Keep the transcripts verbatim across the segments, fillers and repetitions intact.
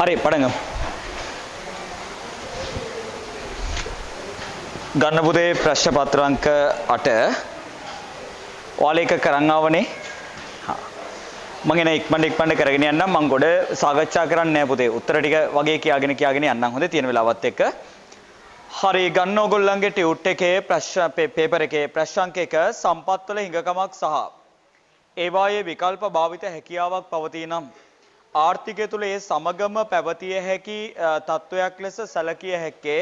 හරි පටන් ගමු. ගන්න පුතේ ප්‍රශ්න පත්‍ර අංක අට. ඔයාලා එක කරන් ආවනේ. හා. මම එන ඉක්මනට ඉක්මනට කරගෙන යන්නම්. මම ගොඩ සාකච්ඡා කරන්නේ නැහැ පුතේ. උත්තර ටික වගේ කියාගෙන කියාගෙන යන්නම්. හොඳේ තියෙන වෙලාවත් එක්ක. හරි ගන්න ඕගොල්ලන්ගේ ටියුට් එකේ ප්‍රශ්න පේපර් එකේ ප්‍රශ්න අංක එක සම්පත් වල හිඟකමක් සහ ඒවායේ විකල්ප භාවිත හැකියාවක් පවතී නම් ආර්ථිකය තුළ ඒ සමගම පැවතිය හැකි තත්වයක් ලෙස සැලකිය හැක්කේ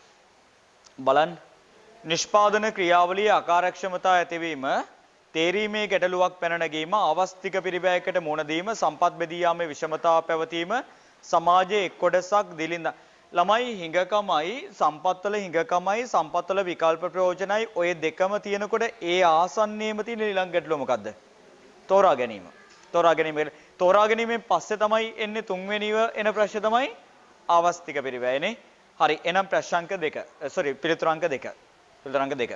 බලන්න නිෂ්පාදන ක්‍රියාවලියේ අකාර්යක්ෂමතා ඇතිවීම තේරීමේ ගැටලුවක් පැන නැගීම අවස්තික පිරිවැයකට මුහුණ දීම සම්පත් බෙදී යාමේ විෂමතාව පැවතීම සමාජයේ එක් කොටසක් දිලිඳ ළමයි හිඟකමයි සම්පත්වල හිඟකමයි සම්පත්වල විකල්ප ප්‍රයෝජනයි ඔය දෙකම තියෙනකොට ඒ ආසන්නයේම තියෙන ඊළඟ ගැටලුව මොකද්ද? තෝරා ගැනීම. තෝරා ගැනීම තෝරා ගැනීමෙන් පස්සේ තමයි එන්නේ තුන්වෙනිව එන ප්‍රශ්නේ තමයි ආවස්තික පිරිවැයනේ. හරි එහෙනම් ප්‍රශ්නාංක දෙක. සෝරි පිළිතුරාංක දෙක. පිළිතුරාංක දෙක.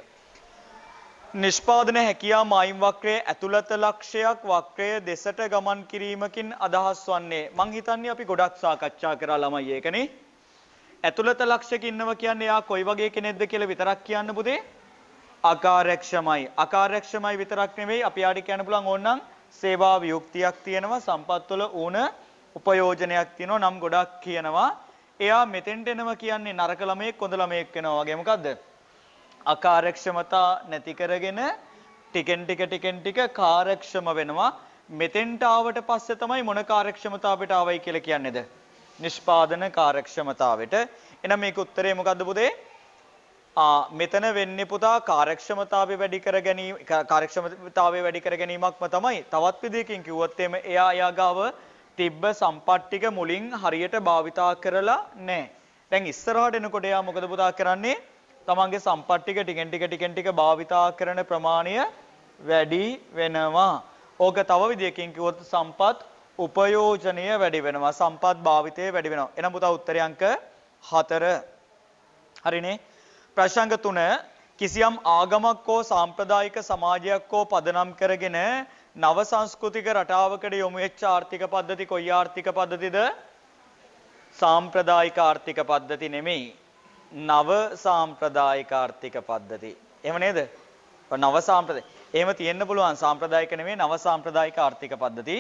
නිෂ්පාදන හැකියා මායිම් වක්‍රයේ ඇතුළත ලක්ෂයක් වක්‍රය දෙසට ගමන් කිරීමකින් අදහස් වන්නේ මං හිතන්නේ අපි ගොඩක් සාකච්ඡා කරා ළමයි ඒකනේ. ඇතුළත ලක්ෂයක ඉන්නවා කියන්නේ යා කොයි වගේ කෙනෙක්ද කියලා විතරක් කියන්න පුතේ. අකාර්යක්ෂමයි. අකාර්යක්ෂමයි විතරක් නෙවෙයි අපි ආඩි කියන්න පුළුවන් ඕනනම් සේවා වියුක්තියක් තියෙනවා සම්පත්වල ඌන උපයෝජනයක් තියෙනවා නම් ගොඩක් කියනවා. එයා මෙතෙන්ට එනවා කියන්නේ නරක ළමයෙක් හොඳ ළමයෙක් වෙනවා වගේ මොකද්ද? අකාර්යක්ෂමතා නැති කරගෙන ටිකෙන් ටික ටිකෙන් ටික කාර්යක්ෂම වෙනවා. මෙතෙන්ට ආවට පස්සේ තමයි මොන කාර්යක්ෂමතාවයට ආවයි කියලා කියන්නේද? නිෂ්පාදන කාර්යක්ෂමතාවයට. එහෙනම් මේක උත්තරේ මොකද්ද පුතේ? ආ මෙතන වෙන්නේ පුතා කාර්යක්ෂමතාවය වැඩි කර ගැනීම කාර්යක්ෂමතාවය වැඩි කර ගැනීමක්ම තමයි. තවත් විදිහකින් කිව්වොත් එimhe එයා එයාගාව තිබ්බ සම්පත් ටික මුලින් හරියට භාවිතා කරලා නැහැ. දැන් ඉස්සරහට එනකොට එයා මොකද පුතා කරන්නේ? තමන්ගේ සම්පත් ටික ටිකෙන් ටික ටිකෙන් ටික භාවිතා කරන ප්‍රමාණය වැඩි වෙනවා. ඕක තව විදිහකින් කිව්වොත් සම්පත් උපයෝජනය වැඩි වෙනවා. සම්පත් භාවිතය වැඩි වෙනවා. එහෙනම් පුතා උත්තරය අංක හතර. හරිනේ? ප්‍රශ්න තුන කිසියම් ආගමක් හෝ සාම්ප්‍රදායික සමාජයක් හෝ පදනම් කරගෙන නව සංස්කෘතික රටාවකට යොමු වෙච්ච ආර්ථික පද්ධති කොයි ආර්ථික පද්ධතිද? සාම්ප්‍රදායික ආර්ථික පද්ධති නෙමෙයි. නව සාම්ප්‍රදායික ආර්ථික පද්ධති. එහෙම නේද? නව සාම්ප්‍රදායික. එහෙම තියෙන්න පුළුවන් සාම්ප්‍රදායික නෙමෙයි නව සාම්ප්‍රදායික ආර්ථික පද්ධති.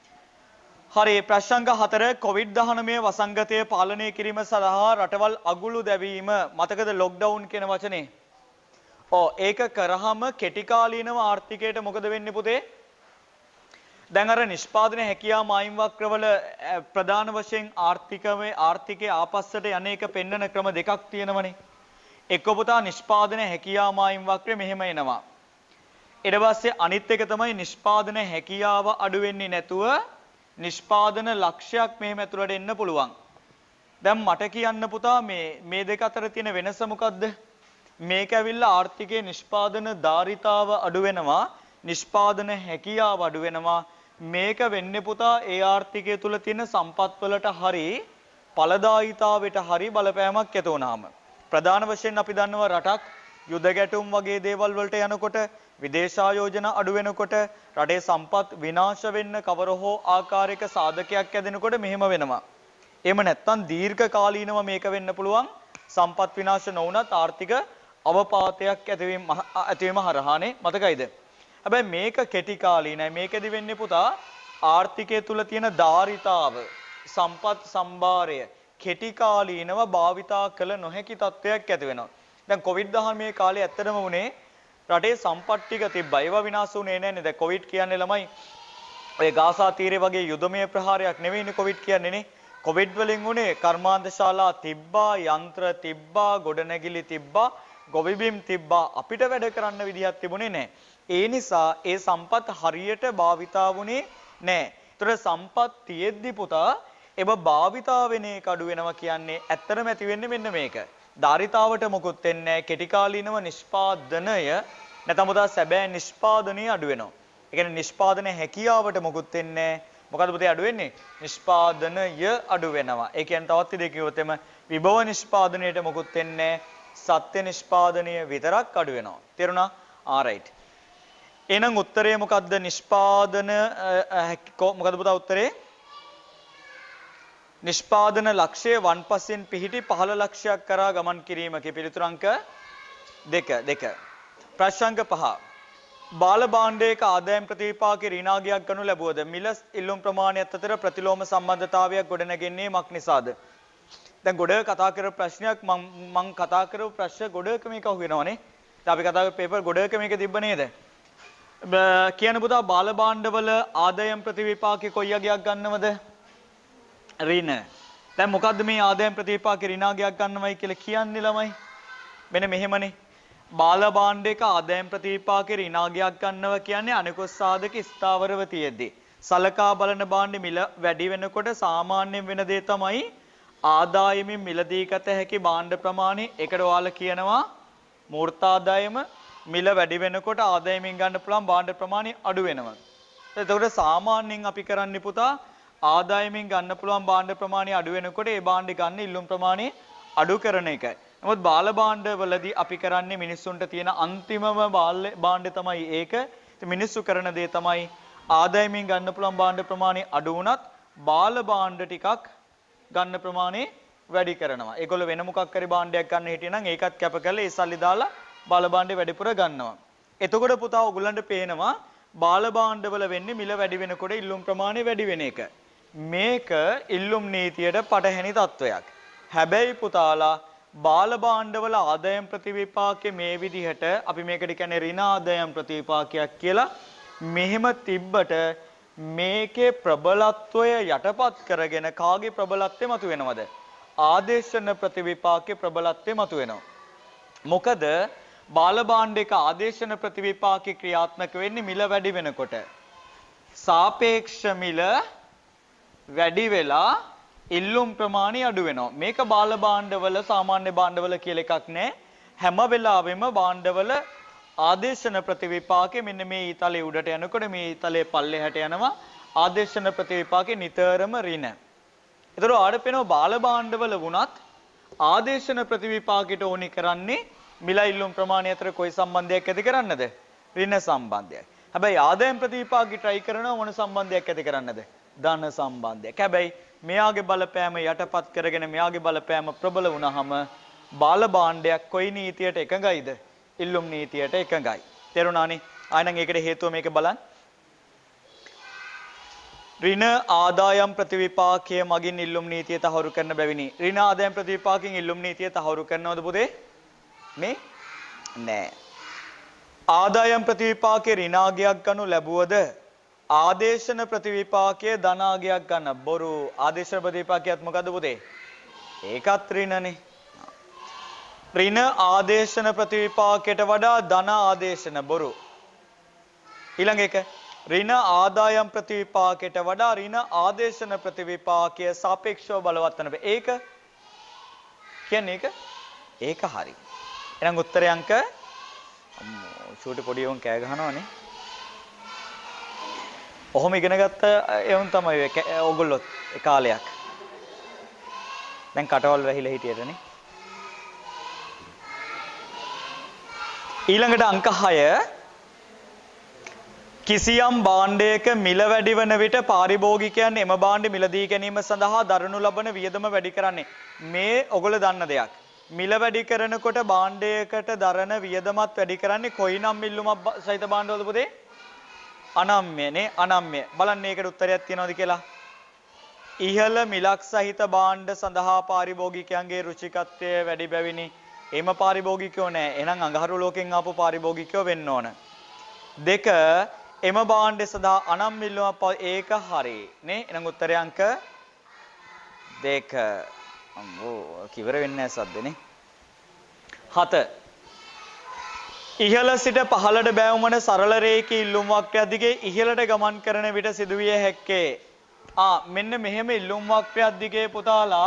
හරි ප්‍රශ්න හතර කොවිඩ් දහනවය වසංගතය පාලනය කිරීම සඳහා රටවල් අගුළු දැවීම මතකද ලොක්ඩවුන් කියන වචනේ? ඔව් ඒක කරාම කෙටි කාලීනව ආර්ථිකයට මොකද වෙන්නේ පුතේ? දැන් අර නිෂ්පාදන හැකියා මායිම් වක්‍රවල ප්‍රධාන වශයෙන් ආර්ථිකමේ ආර්ථිකයේ ආපස්සට යන්නේක පෙන්වන ක්‍රම දෙකක් තියෙනවනේ. එක්ක පුතා නිෂ්පාදන හැකියා මායිම් වක්‍රය මෙහෙම එනවා. ඊට පස්සේ අනිත් එක තමයි නිෂ්පාදන හැකියාව අඩු වෙන්නේ නැතුව නිෂ්පාදන ලක්ෂයක් මෙහෙම ඇතුළට එන්න පුළුවන්. දැන් මට කියන්න පුතා මේ මේ දෙක අතර තියෙන වෙනස මොකද්ද? මේක ඇවිල්ලා ආර්ථිකයේ නිෂ්පාදන ධාරිතාව අඩු වෙනවා, නිෂ්පාදන හැකියාව අඩු වෙනවා. මේක වෙන්නේ පුතා ඒ ආර්ථිකය තුල තියෙන සම්පත් වලට හරි ඵලදායීතාවයට හරි බලපෑමක් ඇති වුනහම. ප්‍රධාන වශයෙන් අපි දන්නවා රටක් යුද ගැටුම් වගේ දේවල් වලට යනකොට විදේශ ආයෝජන අඩු වෙනකොට රටේ සම්පත් විනාශ වෙන්න කවර හෝ ආකාරයක සාධකයක් ඇදෙනකොට මෙහෙම වෙනවා. එහෙම නැත්නම් දීර්ඝ කාලීනව මේක වෙන්න පුළුවන් සම්පත් විනාශ නොවුනත් ආර්ථික අවපාතයක් ඇතිවීම ඇතිවීම හරහානේ මතකයිද? හැබැයි මේක කෙටි කාලීනයි. මේකෙදි වෙන්නේ පුතා ආර්ථිකය තුල තියෙන ධාරිතාව සම්පත් සම්භාරය කෙටි කාලීනව භාවිතා කළ නොහැකි තත්ත්වයක් ඇති වෙනවා. දැන් කොවිඩ් දහනවය කාලේ ඇත්තටම වුණේ රටේ සම්පත් ටික තිබ්බා. ඒවා විනාශ වුණේ නැහැ නේද? කොවිඩ් කියන්නේ ළමයි ඔය ගාසා තීරය වගේ යුදමය ප්‍රහාරයක් නෙවෙයිනේ කොවිඩ් කියන්නේ නේ. කොවිඩ් වලින් උනේ කර්මාන්ත ශාලා තිබ්බා, යන්ත්‍ර තිබ්බා, ගොඩනැගිලි තිබ්බා, ගොවිබිම් තිබ්බා. අපිට වැඩ කරන්න විදිහක් තිබුණේ නැහැ. ඒ නිසා ඒ සම්පත් හරියට භාවිතා වුණේ නැහැ. ඒතර සම්පත් තියෙද්දි පුතා ඒව භාවිතා වෙන එක අඩු වෙනවා කියන්නේ ඇත්තටම ඇති වෙන්නේ මෙන්න මේක. ධාරිතාවට මොකුත් වෙන්නේ නැහැ. කෙටි කාලීනව නිෂ්පාදනය නැත්නම් පුතා සැබෑ නිෂ්පාදනය අඩු වෙනවා. ඒ කියන්නේ නිෂ්පාදන හැකියාවට මොකුත් වෙන්නේ නැහැ. මොකද පුතේ අඩු වෙන්නේ? නිෂ්පාදනය අඩු වෙනවා. ඒ කියන්නේ තවත් විදිහකින් කිව්වොත් එම විභව නිෂ්පාදනයට මොකුත් වෙන්නේ නැහැ. සත්‍ය නිෂ්පාදනය විතරක් අඩු වෙනවා. තේරුණා? ආරයිට්. එහෙනම් උත්තරේ මොකද්ද? නිෂ්පාදන මොකද්ද පුතා උත්තරේ? නිෂ්පාදන ලක්ෂ්‍ය වන්පසින් පිහිටි පහළ ලක්ෂයක් කරා ගමන් කිරීමකි. පිළිතුරු අංක දෙක දෙක. ප්‍රශ්න අංක පහ. බාල භාණ්ඩයක ආදායම් ප්‍රතිවිපාකේ ඍණාගයක් ගනු ලැබුවද මිල ඉල්ලුම් ප්‍රමාණයත් අතර ප්‍රතිලෝම සම්බන්ධතාවයක් ගොඩනැගෙන්නේ මක් නිසාද? දැන් ගොඩ කතා කරපු ප්‍රශ්නයක් මම මම කතා කරපු ප්‍රශ්න ගොඩක මේක අහු වෙනවනේ. දැන් අපි කතා කරපු පේපර් ගොඩක මේක තිබ්බ නේද? කියන පුතා බාල භාණ්ඩවල ආදායම් ප්‍රතිවිපාකේ කොයි යගයක් ගන්නවද? ඍණ. දැන් මොකද්ද මේ ආදායම් ප්‍රතිවිපාකේ ඍණාගයක් ගන්නවයි කියලා කියන්නේ ළමයි? මෙන්න මෙහෙමනේ. බාල භාණ්ඩයක ආදායම් ප්‍රතිවිපාකේ ඍණාගයක් ගන්නවා කියන්නේ අනිකුත් සාධක ස්ථාවරව තියෙද්දි. සලකා බලන භාණ්ඩ මිල වැඩි වෙනකොට සාමාන්‍යයෙන් වෙන දේ තමයි ආදායමින් මිලදී ගත හැකි භාණ්ඩ ප්‍රමාණය. ඒකට ඔයාලා කියනවා මූර්ත ආදායම. මිල වැඩි වෙනකොට ආදායමින් ගන්න පුළුවන් භාණ්ඩ ප්‍රමාණය අඩු වෙනවා. එතකොට සාමාන්‍යයෙන් අපි කරන්නේ පුතා ආදායමින් ගන්න පුළුවන් භාණ්ඩ ප්‍රමාණය අඩු වෙනකොට ඒ භාණ්ඩ ගන්න ඉල්ලුම් ප්‍රමාණය අඩු කරන එකයි. නමුත් බාල භාණ්ඩ වලදී අපි කරන්නේ මිනිස්සුන්ට තියෙන අන්තිමම බාල භාණ්ඩ තමයි ඒක. මිනිස්සු කරන දේ තමයි ආදායමින් ගන්න පුළුවන් භාණ්ඩ ප්‍රමාණය අඩු වුණත් බාල භාණ්ඩ ටිකක් ගන්න ප්‍රමාණය වැඩි කරනවා. ඒගොල්ලෝ වෙන මොකක් හරි භාණ්ඩයක් ගන්න හිටියනම් ඒකත් කැප කරලා ඒ සල්ලි දාලා බාල භාණ්ඩේ වැඩිපුර ගන්නවා. එතකොට පුතා ඔයගොල්ලන්ට පේනවා බාල භාණ්ඩ වල වෙන්නේ මිල වැඩි වෙනකොට ඉල්ලුම් ප්‍රමාණය වැඩි වෙන එක. මේක ඉල්ලුම් නීතියට පටහැනි තත්වයක්. හැබැයි පුතාලා බාල භාණ්ඩවල ආදායම් ප්‍රතිවිපාකයේ මේ විදිහට අපි මේකට කියන්නේ ඍණ ආදායම් ප්‍රතිවිපාකයක් කියලා මෙහෙම තිබ්බට මේකේ ප්‍රබලත්වය යටපත් කරගෙන කාගේ ප්‍රබලත්වය මතුවෙනවද? ආදේශන ප්‍රතිවිපාකයේ ප්‍රබලත්වය මතුවෙනවා. මොකද බාල භාණ්ඩයක ආදේශන ප්‍රතිවිපාකේ ක්‍රියාත්මක වෙන්නේ මිල වැඩි වෙනකොට. සාපේක්ෂ මිල වැඩි වෙලා ඉල්ලුම් ප්‍රමාණය අඩු වෙනවා. මේක බාල භාණ්ඩවල සාමාන්‍ය භාණ්ඩවල කියලා එකක් නැහැ. හැම වෙලාවෙම භාණ්ඩවල ආදේශන ප්‍රතිවිපාකේ මෙන්න මේ ඊතලයේ උඩට යනකොට මේ ඊතලයේ පල්ලෙහාට යනවා ආදේශන ප්‍රතිවිපාකේ නිතරම ඍණ. ඒතර ආඩ පේනවා බාල භාණ්ඩවල වුණත් ආදේශන ප්‍රතිවිපාකයට ඕනි කරන්නේ මිල ඉල්ලුම් ප්‍රමාණය අතර කොයි සම්බන්ධයක් ඇති කරන්නද? ඍණ සම්බන්ධයක්. හැබැයි ආදායම් ප්‍රතිවිපාකේ try කරනවා මොන සම්බන්ධයක් ඇති කරන්නද? ධන සම්බන්ධයක්. හැබැයි මෙයාගේ බලපෑම යටපත් කරගෙන මෙයාගේ බලපෑම ප්‍රබල වුණාම බාල භාණ්ඩයක් කොයි නීතියට එකඟයිද? ඉල්ලුම් නීතියට එකඟයි. තේරුණානේ? ආයෙනම් ඒකට හේතුව මේක බලන්න. ඍණ ආදායම් ප්‍රතිවිපාකයේ මගින් ඉල්ලුම් නීතිය තහවුරු කරන බැවිනි. ඍණ ආදායම් ප්‍රතිවිපාකයෙන් ඉල්ලුම් නීතිය තහවුරු කරනවද පුතේ? මේ නෑ. ආදායම් ප්‍රතිවිපාකයේ ඍණාගයක් ගනු ලැබුවද ආදේශන ප්‍රතිවිපාකයේ ධනාගයක් ගන්න බොරු. ආදේශන ප්‍රතිවිපාකයත් මොකද්ද පුතේ? ඒකත් ඍණනේ. ඍණ ආදේශන ප්‍රතිවිපාකයට වඩා ධන ආදේශන බොරු. ඊළඟ එක ඍණ ආදායම් ප්‍රතිවිපාකයට වඩා ඍණ ආදේශන ප්‍රතිවිපාකය සාපේක්ෂව බලවත් වෙන. ඒක කියන්නේ ඒක ඒක හරි. එහෙනම් උත්තරය අංක අම්මෝ ෂූටි පොඩි උන් කෑ ගහනවනේ. ඔහොම ඉගෙන ගත්ත එවුන් තමයි ඕගොල්ලොත් ඒ කාලයක්. දැන් කටවල් වැහිලා හිටියටනේ. ඊළඟට අංක හය කිසියම් භාණ්ඩයක මිල වැඩි වන විට පාරිභෝගිකයන් එම භාණ්ඩ මිලදී ගැනීම සඳහා දරනු ලබන වියදම වැඩි කරන්නේ. මේ ඔයගොල්ලෝ දන්න දෙයක්. මිල වැඩි කරනකොට භාණ්ඩයකට දරන වියදමත් වැඩි කරන්නේ කොයිනම් මිල්ලුමක් සහිත භාණ්ඩවලද පුතේ? අනම්‍යනේ. අනම්‍ය. බලන්න මේකට උත්තරයක් තියනවද කියලා. ඉහළ මිලක් සහිත භාණ්ඩ සඳහා පාරිභෝගිකයන්ගේ රුචිකත්වය වැඩි බැවිනි. එම පාරිභෝගිකයෝ නෑ. එහෙනම් අඟහරු ලෝකෙන් ආපු පාරිභෝගිකයෝ වෙන්න ඕන. දෙක එම භාණ්ඩ සඳහා අනම් මිල්ලුමක් ඒක හරි නේ. එහෙනම් උත්තරය අංක දෙක. අම්මෝ කිවර වෙන්නේ නැහැ සද්දනේ. හත ඉහළ සිට පහළට බැවුමන සරල රේඛී ඉල්ලුම් වක්‍රය දිගේ ඉහළට ගමන් කරන විට සිදුවිය හැක්කේ. ආ මෙන්න මෙහෙම ඉල්ලුම් වක්‍රයක් දිගේ පුතාලා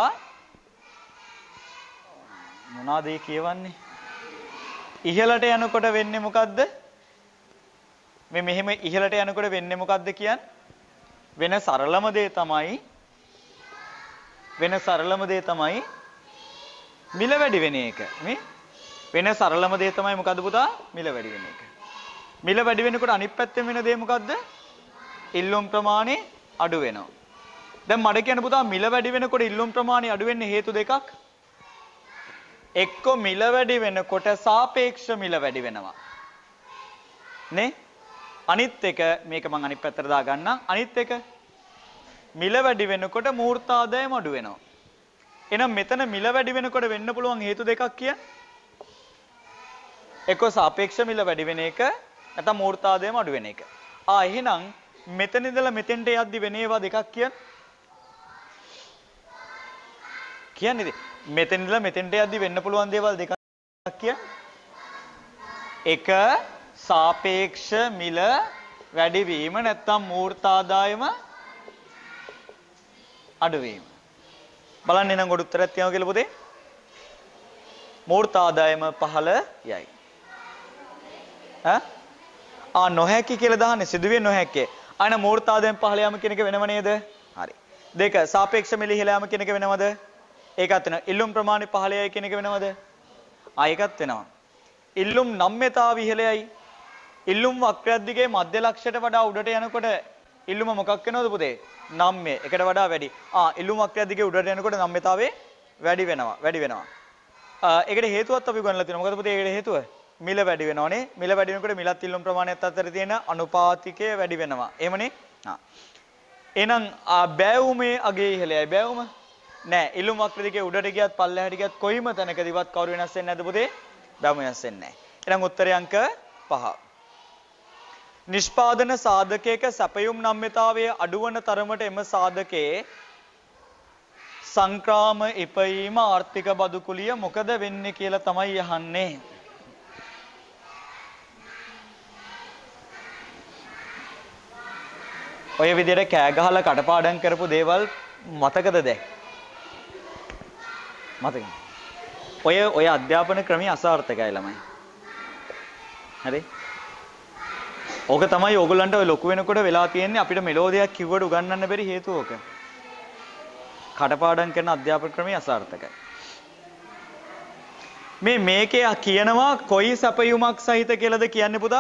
මොනවාද කියවන්නේ? ඉහළට යනකොට වෙන්නේ මොකද්ද? මේ මෙහෙම ඉහළට යනකොට වෙන්නේ මොකද්ද කියන්නේ? වෙන සරලම දේ තමයි වෙන සරලම දේ තමයි මිල වැඩි වෙන එක. මේ වෙන සරලම දේ තමයි මොකද්ද පුතා? මිල වැඩි වෙන එක. මිල වැඩි වෙනකොට අනිත් පැත්තෙන් වෙන දේ මොකද්ද? ඉල්ලුම් ප්‍රමාණය අඩු වෙනවා. දැන් මඩ කියන පුතා මිල වැඩි වෙනකොට ඉල්ලුම් ප්‍රමාණය අඩු වෙන්නේ හේතු දෙකක්. එක්ක මිල වැඩි වෙනකොට සාපේක්ෂ මිල වැඩි වෙනවා. නේ? අනිත් එක මේක මම අනිත් පැත්තට දාගන්නම්. අනිත් එක මිල වැඩි වෙනකොට මූර්ත ආදායම අඩු වෙනවා. එහෙනම් මෙතන මිල වැඩි වෙනකොට වෙන්න පුළුවන් හේතු දෙකක් කියන්නේ. එක්ක සාපේක්ෂ මිල වැඩි වෙන එක නැත්නම් මූර්ත ආදායම අඩු වෙන එක. ආ එහෙනම් මෙතන ඉඳලා මෙතෙන්ට යද්දි වෙන ඒවා දෙකක් කියන්නේ. කියන්නේ මෙතන ඉඳලා මෙතෙන්ට යද්දි වෙන්න පුළුවන් දේවල් දෙකක් කියන්නේ. එක සාපේක්ෂ මිල වැඩි වීම නැත්නම් මූර්ත ආදායම අඩු වීම. බලන්න එනම් කොට උත්තරයක් තියනවා කියලා පුතේ. මූර්ත ආදායම පහළ යයි. ඈ? ආ නොහැකි කියලා දාන්නේ සිදුවේ නොහැකේ. අයන මූර්ත ආදායම පහළ යාම කියන එක වෙනව නේද? හරි. දෙක සාපේක්ෂ මිල ඉහළ යාම කියන එක වෙනවද? ඒකත් වෙනවා. ඉල්ලුම් ප්‍රමාණය පහළ යයි කියන එක වෙනවද? ආ ඒකත් වෙනවා. ඉල්ලුම් නම්‍යතාව ඉහළයයි. ඉල්ලුම් වක්‍රයක් දිගේ මධ්‍ය ලක්ෂයට වඩා උඩට යනකොට ඉල්ලුම මොකක් වෙනවද පුතේ? නම්ය. එකට වඩා වැඩි. ආ ඉල්ලුම් වක්‍රයක් දිගේ උඩට යනකොට නම්‍යතාවේ වැඩි වෙනවා. වැඩි වෙනවා. ඒකට හේතුවක් අපි ගන්නලා තියෙනවා. මොකද පුතේ ඒකට හේතුව? මිල වැඩි වෙනවනේ. මිල වැඩි වෙනකොට මිලත් ඉල්ලුම් ප්‍රමාණයත් අතර තියෙන අනුපාතිකය වැඩි වෙනවා. එහෙමනේ? හා. එහෙනම් බෑවුමේ අගේ ඉහළයයි. බෑවුම නෑ. ඉල්ලුම් වක්‍ර දිගේ උඩට ගියත් පල්ලෙහාට ගියත් කොයිම තැනකදීවත් කවුරු වෙනස් වෙන්නේ නැද්ද පුතේ? බෑවුම වෙනස් වෙන්නේ නැහැ. එහෙනම් උත්තරය අංක පහ. නිෂ්පාදන සාධකයක සැපයුම් නම්‍යතාවයේ අඩුවන තරමට එම සාධකයේ සංක්‍රාම ඉපයීම ආර්ථික බදු කුලිය මොකද වෙන්නේ කියලා තමයි අහන්නේ. ඔය විදිහට කෑ ගහලා කටපාඩම් කරපු දේවල් මතකද දැන්? මතකද? ඔය ඔය අධ්‍යාපන ක්‍රමයේ අසාර්ථකයි ළමයි. හරි? ඕක තමයි ඕගොල්ලන්ට ඔය ලොකු වෙනකොට වෙලා තියෙන්නේ අපිට මෙලෝදියක් කිව්වට උගන්වන්න බැරි හේතුව ඕක. කටපාඩම් කරන අධ්‍යාපන ක්‍රමයේ අසාර්ථකයි. මේ මේකේ කියනවා කොයි සැපයුමක් සහිත කියලාද කියන්නේ පුතා?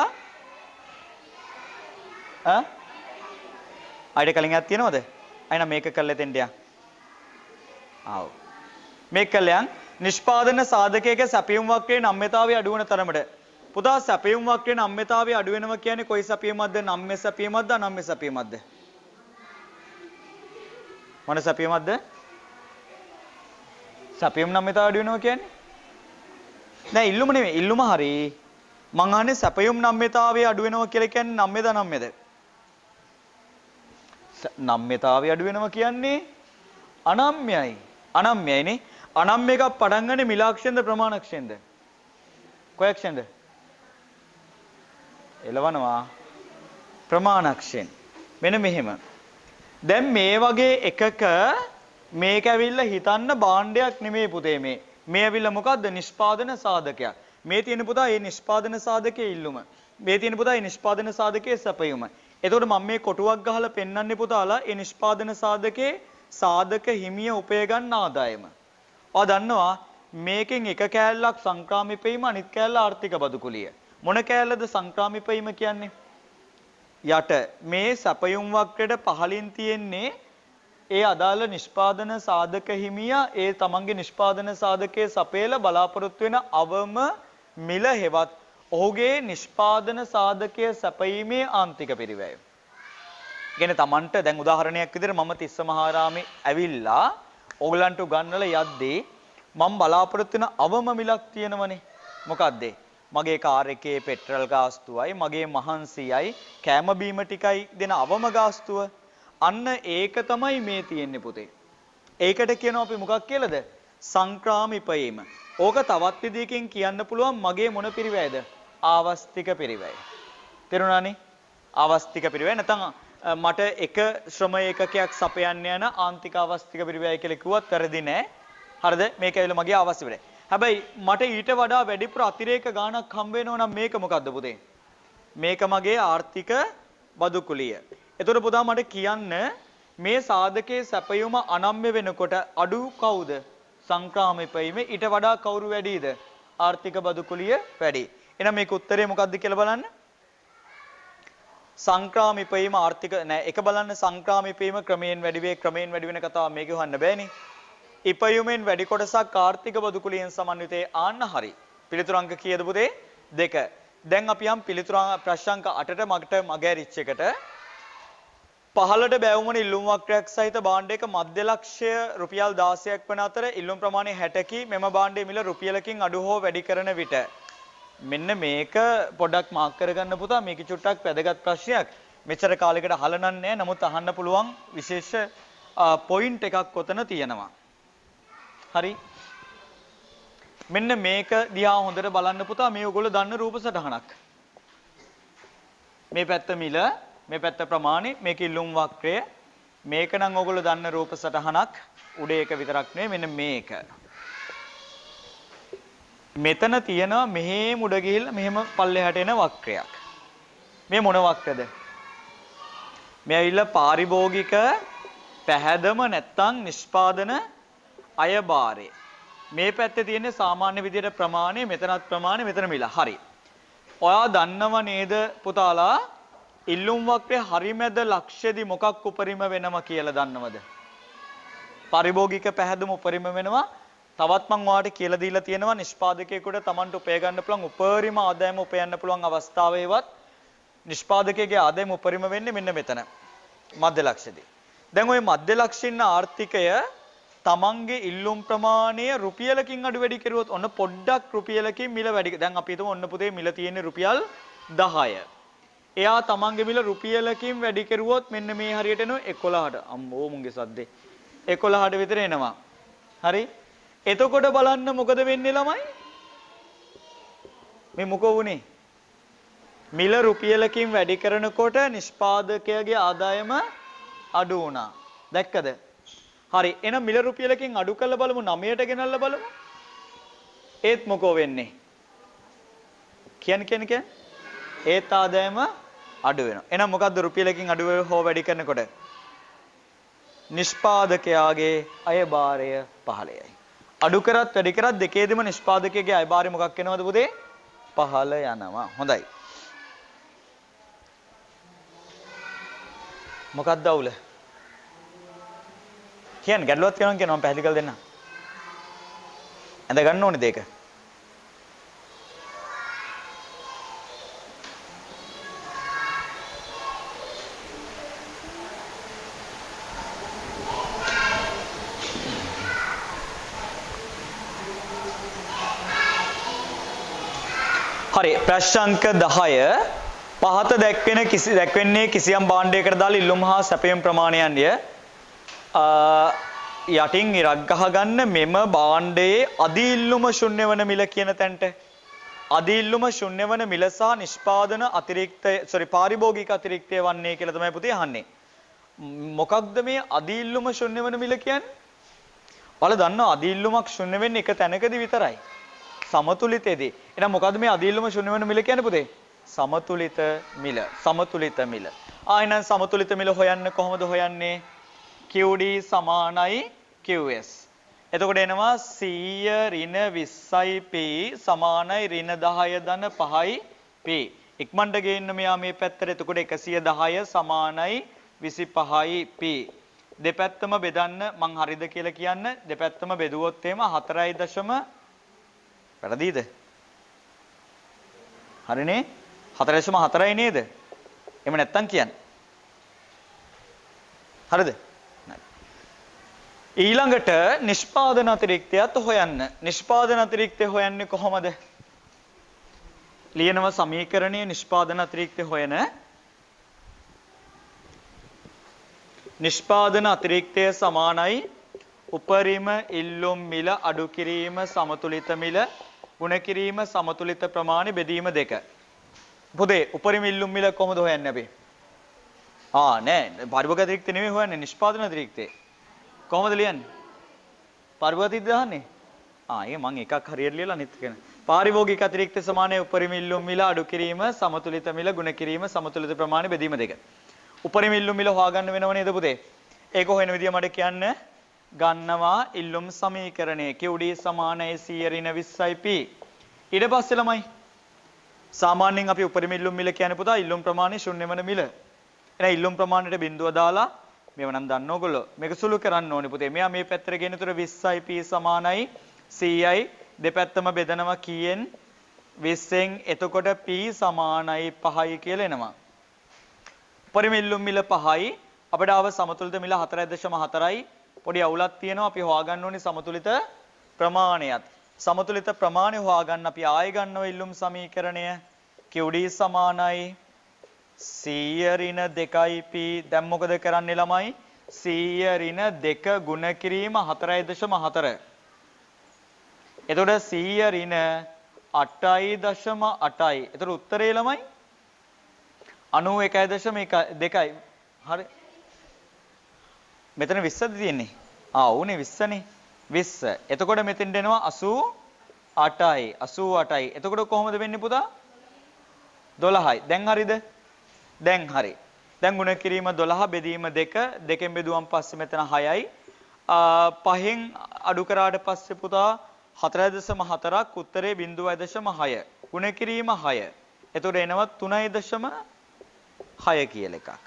ඈ? ආයෙත් කලින් එකක් තියෙනවද? අයින මේක කළා දෙන්න යා. ආව්. මේක කළයන් නිෂ්පාදන සාධකයක සැපයුම් වක්‍රයේ නම්‍යතාවය අඩු වන තරමට පුතා සැපයුම් වක්‍රයේ නම්‍යතාවය අඩු වෙනවා කියන්නේ කොයි සැපයුමක්ද? නම්‍ය සැපයුමක්ද අනම්‍ය සැපයුමක්ද? මොන සැපයුමක්ද? සැපයුම් නම්‍යතාවය අඩු වෙනවා කියන්නේ? නෑ ඉල්ලුම නෙමෙයි. ඉල්ලුම හරි. මං අහන්නේ සැපයුම් නම්‍යතාවය අඩු වෙනවා කියලා කියන්නේ නම්‍යද අනම්‍යද? නම්‍යතාවය අඩු වෙනවා කියන්නේ අනම්‍යයි. අනම්‍යයිනේ. අනම්‍ය එකක් පටන් ගන්නේ මිලාක්ෂෙන්ද ප්‍රමාණක්ෂෙන්ද? කොයක්ෂෙන්ද? එළවනවා ප්‍රමාණක්ෂෙන්. මෙන්න මෙහෙම. දැන් මේ වගේ එකක මේක ඇවිල්ලා හිතන්න භාණ්ඩයක් නෙමෙයි පුතේ මේ. මේ ඇවිල්ලා මොකද්ද? නිෂ්පාදන සාධකයක්. මේ තියෙන පුතා මේ නිෂ්පාදන සාධකයේ ඉල්ලුම. මේ තියෙන පුතා මේ නිෂ්පාදන සාධකයේ සැපයුම. එතකොට මම මේ කොටුවක් ගහලා පෙන්වන්නේ පුතාලා මේ නිෂ්පාදන සාධකයේ සාධක හිමිය උපය ගන්න ආදායම. ඔය දන්නවා මේකෙන් එක කෑල්ලක් සංක්‍රාමිපීම අනිත් කෑල්ල ආර්ථික බදු කුලිය. මොන කෑල්ලද සංක්‍රාමිපීම කියන්නේ? යට මේ සැපයුම් වක්‍රයට පහලින් තියෙන්නේ ඒ අදාළ නිෂ්පාදන සාධක හිමිය ඒ තමන්ගේ නිෂ්පාදන සාධකයේ සපේල බලාපොරොත්තු වෙන අවම මිල හෙවත් ඔහුගේ නිෂ්පාදන සාධකයේ සැපීමේ ආන්තික පිරිවැය. කියන්නේ තමන්ට දැන් උදාහරණයක් විදිහට මම තිස්සමහාරාමේ ඇවිල්ලා ඕගලන්ට උගන්වලා යද්දී මම බලාපොරොත්තු වෙන අවම මිලක් තියෙනවනේ. මොකක්ද? මගේ කාර් එකේ පෙට්‍රල් ගාස්තුවයි මගේ මහන්සියයි කෑම බීම ටිකයි දෙන අවම ගාස්තුව. අන්න ඒක තමයි මේ තියෙන්නේ පුතේ. ඒකට කියනවා අපි මොකක් කියලාද? සංක්‍රාමිපයීම. ඕක තවත් විදිහකින් කියන්න පුළුවන් මගේ මොන පිරිවැයද? ආවස්තික පිරිවැය. තේරුණානේ? ආවස්තික පිරිවැය නැත්නම් මට එක ශ්‍රම ඒකකයක් සපයන්න යන ආන්තික ආවස්තික පිරිවැය කියලා කිව්වත් වැරදි නෑ. හරිද? මේක ඇවිල්ලා මගේ ආවස්තික පිරිවැය. හැබැයි මට ඊට වඩා වැඩිපුර අතිරේක ගාණක් හම්බ වෙනවා නම් මේක මොකද්ද පුතේ? මේක මගේ ආර්ථික බදු කුලිය. එතකොට පුතා මට කියන්න මේ සාධකයේ සැපයුම අනම්‍ය වෙනකොට අඩු කවුද? සංක්‍රාමිපයීමේ ඊට වඩා කවුරු වැඩිද? ආර්ථික බදු කුලිය වැඩි. එහෙනම් මේක උත්තරේ මොකද්ද කියලා බලන්න. සංක්‍රාමිපීම ආර්ථික නෑ එක බලන්න සංක්‍රාමිපීම ක්‍රමයෙන් වැඩි වේ ක්‍රමයෙන් වැඩි වෙන කතාව මේක හොයන්න බෑනේ. ඉපයුමෙන් වැඩි කොටසක් ආර්ථික බදු කුලියෙන් සමන්විතේ ආන්න හරි. පිළිතුරු අංක කීයද පුතේ? දෙක. දැන් අපි යම් පිළිතුරු ප්‍රශ්න අංක අටට මගට මගහැරිච්ච එකට පහළට බැවුමන ඉල්ලුම් වක්‍රයක් සහිත භාණ්ඩයක මධ්‍ය ලක්ෂ්‍ය රුපියල් දාසයක් වන අතර ඉල්ලුම් ප්‍රමාණය හැටකි මෙම භාණ්ඩයේ මිල රුපියලකින් අඩු හෝ වැඩි කරන විට මෙන්න මේක පොඩ්ඩක් මාක් කරගන්න පුතා මේක චුට්ටක් වැදගත් ප්‍රශ්නයක් මෙච්චර කාලයකට අහලා නැහැ නමුත් අහන්න පුළුවන් විශේෂ පොයින්ට් එකක් ඔතන තියෙනවා හරි මෙන්න මේක දිහා හොඳට බලන්න පුතා මේ ඔයගොල්ලෝ දන්න රූප සටහනක් මේ පැත්ත මිල මේ පැත්ත ප්‍රමාණි මේක ඉල්ලුම් වක්‍රය මේක නම් ඔයගොල්ලෝ දන්න රූප සටහනක් උඩ එක විතරක් නෙවෙයි මෙන්න මේක මෙතන තියෙනවා මෙහෙම උඩ ගිහිල්ලා මෙහෙම පල්ලෙහාට එන වක්‍රයක් මේ මොන වක්‍රද මේ ඇවිල්ලා පාරිභෝගික පැහැදම නැත්තම් නිෂ්පාදන අයභාරය මේ පැත්තේ තියෙන සාමාන්‍ය විදියට ප්‍රමාණය මෙතනත් ප්‍රමාණය මෙතන මිල හරි ඔයා දන්නව නේද පුතාලා ඉල්ලුම් වක්‍රයේ හරිමැද ලක්ෂ්‍යදි මොකක් උපරිම වෙනවා කියලා දන්නවද? පරිභෝගික පැහැදුම උපරිම වෙනවා. තවත් මම ඔයාලට කියලා දීලා තියෙනවා නිෂ්පාදකයෙකුට Tamanට උපය ගන්න පුළුවන් උපරිම ආදායම උපයන්න පුළුවන් අවස්ථාවේවත් නිෂ්පාදකයාගේ ආදායම උපරිම වෙන්නේ මෙන්න මෙතන. මධ්‍ය ලක්ෂ්‍යදී. දැන් ওই මධ්‍ය ලක්ෂින්න ආර්ථිකය Tamanගේ ඉල්ලුම් ප්‍රමාණය රුපියලකින් අඩු වැඩි කරුවොත් ඔන්න පොඩ්ඩක් රුපියලකින් මිල වැඩි. දැන් අපි හිතමු ඔන්න පුතේ මිල තියෙන්නේ රුපියල් දහය. එයා තමන්ගේ මිල රුපියලකින් වැඩි කරුවොත් මෙන්න මේ හරියට එනවා එකොළහට. අම්මෝ මුංගේ සද්දේ. එකොළහට විතර එනවා. හරි? එතකොට බලන්න මොකද වෙන්නේ ළමයි? මේ මොකෝ වුනේ? මිල රුපියලකින් වැඩි කරනකොට නිෂ්පාදකයාගේ ආදායම අඩු වුණා. දැක්කද? හරි. එහෙනම් මිල රුපියලකින් අඩු කරලා බලමු නවයට ගෙනල්ලා බලමු. ඒත් මොකෝ වෙන්නේ? කියන්නේ කියන්නේ කියන්නේ ඒත් ආදායම අඩු වෙනවා. එහෙනම් මොකද්ද රුපියලකින් අඩු හෝ වැඩි කරනකොට? නිෂ්පාදකයාගේ අයභාරය පහළයයි. අඩු කරත් වැඩි කරත් දෙකේදීම නිෂ්පාදකයාගේ අයභාරය මොකක් වෙනවද පුතේ? පහළ යනවා. හොඳයි. මොකක්ද අවුල? කියන්නේ ගැටලුවක් කියනවා කියනවා මම පැහැදිලි කරලා දෙන්නම්. ඇඳ ගන්න ඕනේ දෙක. හරි ප්‍රශ්න අංක දහය පහත දැක්වෙන කිසි දැක්වෙන්නේ කිසියම් භාණ්ඩයකට දාලා ඉල්ලුම් හා සැපයීම් ප්‍රමාණයන්ය යටින් ඉරක් ගහ ගන්න මෙම භාණ්ඩයේ අධි ඉල්ලුම ශුන්‍ය වන මිල කියන තැනට අධි ඉල්ලුම ශුන්‍ය වන මිල සහ නිෂ්පාදන අතිරික්තය sorry පාරිභෝගික අතිරික්තය වන්නේ කියලා තමයි පුතේ අහන්නේ මොකක්ද මේ අධි ඉල්ලුම ශුන්‍ය වන මිල කියන්නේ? ඔයාලා දන්නවා අධි ඉල්ලුමක් ශුන්‍ය වෙන්නේ එක තැනකදී විතරයි. සමතුලිතයේදී. එහෙනම් මොකද්ද මේ අධි ඉල්ලුම ශුන්‍ය වෙන මිල කියන්නේ පුතේ? සමතුලිත මිල. සමතුලිත මිල. ආ එහෙනම් සමතුලිත මිල හොයන්න කොහොමද හොයන්නේ? Q D සමානයි Q S. එතකොට එනවා සීය ඍණ විස්සයි P සමානයි ඍණ දහය ධන පහයි P. ඉක්මනට ගේන්න මෙයා මේ පැත්තට. එතකොට එකසිය දහය සමානයි විසිපහයි P. දෙපැත්තම බෙදන්න මං හරිද කියලා කියන්න. දෙපැත්තම බෙදුවොත් එහෙම හතරයි දශම වැරදීද? හරිනේ? හතර දශම හතරයි නේද? එහෙම නැත්තම් කියන්න. හරිද? ඊළඟට නිෂ්පාදන අතිරික්තයත් හොයන්න. නිෂ්පාදන අතිරික්තය හොයන්නේ කොහොමද? ලියනවා සමීකරණයේ නිෂ්පාදන අතිරික්තය හොයන. නිෂ්පාදන අතිරික්තය සමානයි උපරිම ඉල්ලුම් මිල අඩු කිරීම සමතුලිත මිල ගුණ කිරීම සමතුලිත ප්‍රමාණය බෙදීම දෙක. පුතේ උපරිම ඉල්ලුම් මිල කොහොමද හොයන්නේ අපි? ආ නෑ පරිභෝග අතිරික්තය නෙමෙයි හොයන්නේ නිෂ්පාදන අතිරික්තය. කොහොමද ලියන්නේ? පරිභෝග අතිරික්තය දාන්නේ? ආ ඒක මම එකක් හරියට ලියලා අනිත් එක. පාරිභෝගික අතිරික්තය සමානයි උපරිම ඉල්ලුම් මිල අඩු කිරීම සමතුලිත මිල ගුණ කිරීම සමතුලිත ප්‍රමාණය බෙදීම දෙක. උපරිම ඉල්ලුම් මිල හොයාගන්න වෙනව නේද පුතේ? ඒක හොයන විදිය මට කියන්න. ගන්නවා ඉල්ලුම් සමීකරණය Q D සමානයි සීය ඍණ විස්සයි P. ඊට පස්සේ ළමයි සාමාන්‍යයෙන් අපි උපරිම ඉල්ලුම් මිල කියන්නේ පුතා ඉල්ලුම් ප්‍රමාණය ශුන්‍ය වෙන මිල. එහෙනම් ඉල්ලුම් ප්‍රමාණයට බිඳුව දාලා මේව නම් දන්න ඕගොල්ලෝ මේක සුළු කරන්න ඕනේ පුතේ. මෙයා මේ පැත්තට ගෙනතොර විස්සයි p සමානයි සීයයි දෙපැත්තම බෙදනවා කීයෙන් විස්සෙන් එතකොට p සමානයි පහයි කියලා එනවා. උපරිම ඉල්ලුම් මිල පහයි අපිට ආව සමතුලිත මිල හතරයි දශම හතරයි. පොඩි අවුලක් තියෙනවා අපි හොයාගන්න ඕනේ සමතුලිත ප්‍රමාණයත්. සමතුලිත ප්‍රමාණය හොයාගන්න අපි ආයෙ ගන්නව ඉල්ලුම් සමීකරණය Q D සමානයි සීය ඍණ දෙකයි p. දැන් මොකද කරන්නේ ළමයි? සීය ඍණ දෙක ගුණ කිරීම හතරයි දශම හතර. එතකොට සීය ඍණ අටයි දශම අටයි. එතකොට උත්තරේ ළමයි අනූ එකයි දශම දෙකයි. හරි. මෙතන විස්සද තියෙන්නේ? ආ උනේ විස්සනේ. විස්ස. එතකොට මෙතෙන් දෙනවා අසූ අටයි. අසූ අටයි. එතකොට කොහොමද වෙන්නේ පුතා? දොළහයි. දැන් හරිද? දැන් හරි. දැන් ගුණ කිරීම දොළහ බෙදීම දෙක. දෙකෙන් බෙදුවම් පස්සේ මෙතන හයයි. පහෙන් අඩු කරාට පස්සේ පුතා හතරයි දශම හතරක් උත්තරේ බිංදුවයි දශම හය. ගුණ කිරීම හය. එතකොට එනවා තුනයි දශම හය කියලා එකක්.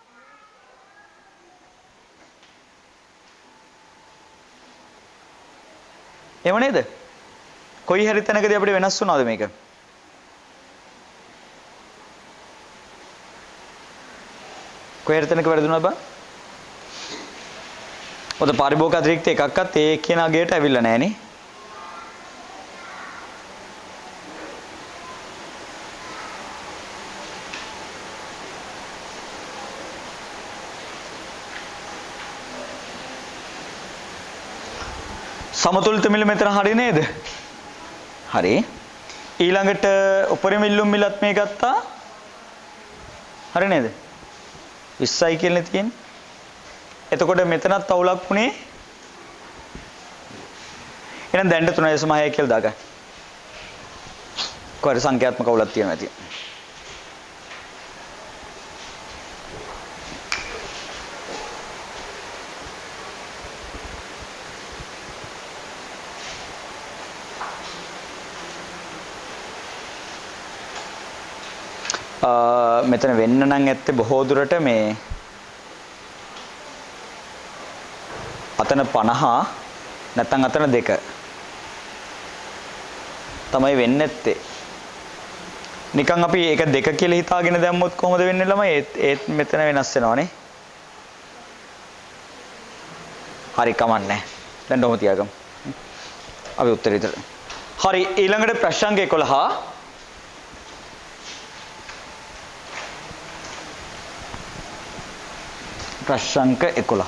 එහෙම නේද? කොයි හරි තැනකදී අපිට වෙනස් වුණාද මේක? කොයි හරි තැනක වැරදුනද බං? ඔත පරිභෝග අතිරික්ත එකක්වත් ඒ කියන අගයට ඇවිල්ලා නැහැ නේ. සමතුලිත මිල මෙතන හරි නේද? හරි. ඊළඟට උපරිම ඉල්ලුම් මිලත් මේ ගත්තා. හරි නේද? විස්සයි කියලා තියෙන්නේ. එතකොට මෙතනත් අවුලක් වුණේ. එහෙනම් දැන් තුනයි දශම හයයි කියලා දාගන්න. කොහරි සංඛ්‍යාත්මක අවුලක් තියෙනවා ඇති. මෙතන වෙන්න නම් ඇත්තේ බොහෝ දුරට මේ අතන පනහ නැත්නම් අතන දෙක තමයි වෙන්නේ නැත්තේ. නිකන් අපි ඒක දෙක කියලා හිතාගෙන දැම්මොත් කොහොමද වෙන්නේ ළමයි? ඒත් මෙතන වෙනස් වෙනවනේ. හරි කමන්නේ. දැන් ડોම තියාගමු. අපි උත්තරේ විතර. හරි ඊළඟට ප්‍රශ්න එකොළහ. ප්‍රශ්නංක එකොළහ.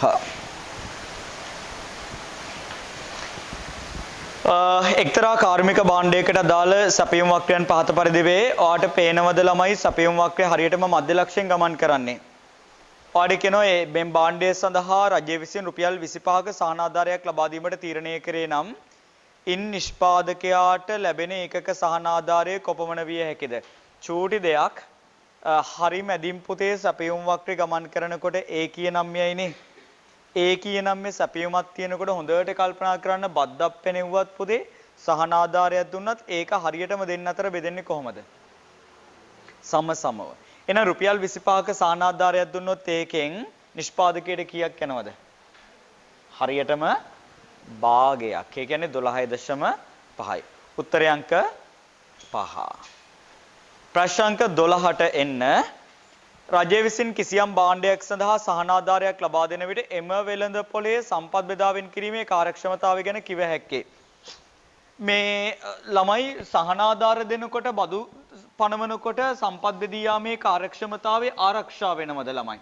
එක්තරා කාර්මික භාණ්ඩයකට අදාළ සැපයුම් වක්‍රයන් පහත පරිදි වේ. ඔයාට පේනවද ළමයි සැපයුම් වක්‍රය හරියටම මධ්‍ය ලක්ෂයෙන් ගමන් කරන්නේ? ඔයාට කියනවා මේ භාණ්ඩය සඳහා රජය විසින් රුපියල් විසිපහක සහන ආධාරයක් ලබා දීමට තීරණය කරේ නම් ඉන් නිෂ්පාදකයාට ලැබෙන ඒකක සහන ආධාරය කොපමණ විය හැකිද? චූටි දෙයක්. හරි මැදින් පුතේ සැපයුම් වක්‍රය ගමන් කරනකොට ඒ කියනම් යයිනේ. ඒ කියනම් මේ සැපයුමක් තියෙනකොට හොඳට කල්පනා කරන්න බද්දක් පෙනෙව්වත් පුතේ සහන ආධාරයක් දුන්නත් ඒක හරියටම දෙන්න අතර බෙදෙන්නේ කොහොමද? සම සමව. එහෙනම් රුපියල් විසිපහක සහන ආධාරයක් දුන්නොත් ඒකෙන් නිෂ්පාදකයට කීයක් යනවද? හරියටම භාගයක්. ඒ කියන්නේ දොළහයි දශම පහයි. උත්තරය අංක පහ. ප්‍රශ්න දොළහට එන්න. රජය විසින් කිසියම් භාණ්ඩයක් සඳහා සහන ආධාරයක් ලබා දෙන විට එම වෙළඳ පොලේ සම්පත් බෙදාවෙන් කිරීමේ කාර්යක්ෂමතාවය ගැන කිව හැක්කේ. මේ ළමයි සහන ආධාර දෙනකොට බදු පනවනකොට සම්පත් බෙදී යාමේ කාර්යක්ෂමතාවය ආරක්ෂා වෙනවද ළමයි?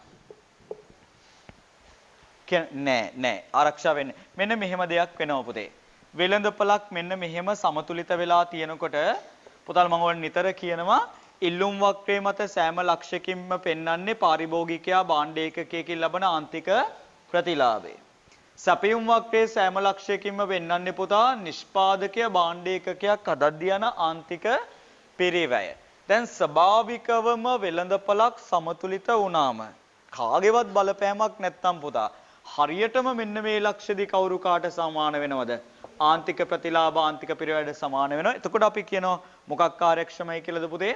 නෑ නෑ ආරක්ෂා වෙන්නේ. මෙන්න මෙහෙම දෙයක් වෙනවා පුතේ. වෙළඳපළක් මෙන්න මෙහෙම සමතුලිත වෙලා තියෙනකොට පුතාල මම ඔයාලට නිතර කියනවා ඉල්ලුම් වක්‍රයේ මත සෑම ලක්ෂයකින්ම පෙන්වන්නේ පාරිභෝගිකයා භාණ්ඩ ඒකකයකින් ලබන ආන්තික ප්‍රතිලාභය. සැපයුම් වක්‍රයේ සෑම ලක්ෂයකින්ම පෙන්වන්නේ පුතා නිෂ්පාදකයා භාණ්ඩ ඒකකයක් අදද්දී යන ආන්තික පිරිවැය. දැන් ස්වභාවිකවම වෙළඳපළක් සමතුලිත වුණාම කාගේවත් බලපෑමක් නැත්තම් පුතා හරියටම මෙන්න මේ ලක්ෂදී කවුරු කාට සමාන වෙනවද? ආන්තික ප්‍රතිලාභ ආන්තික පිරිවැයට සමාන වෙනවා. එතකොට අපි කියනවා මොකක් කාර්යක්ෂමයි කියලාද පුතේ?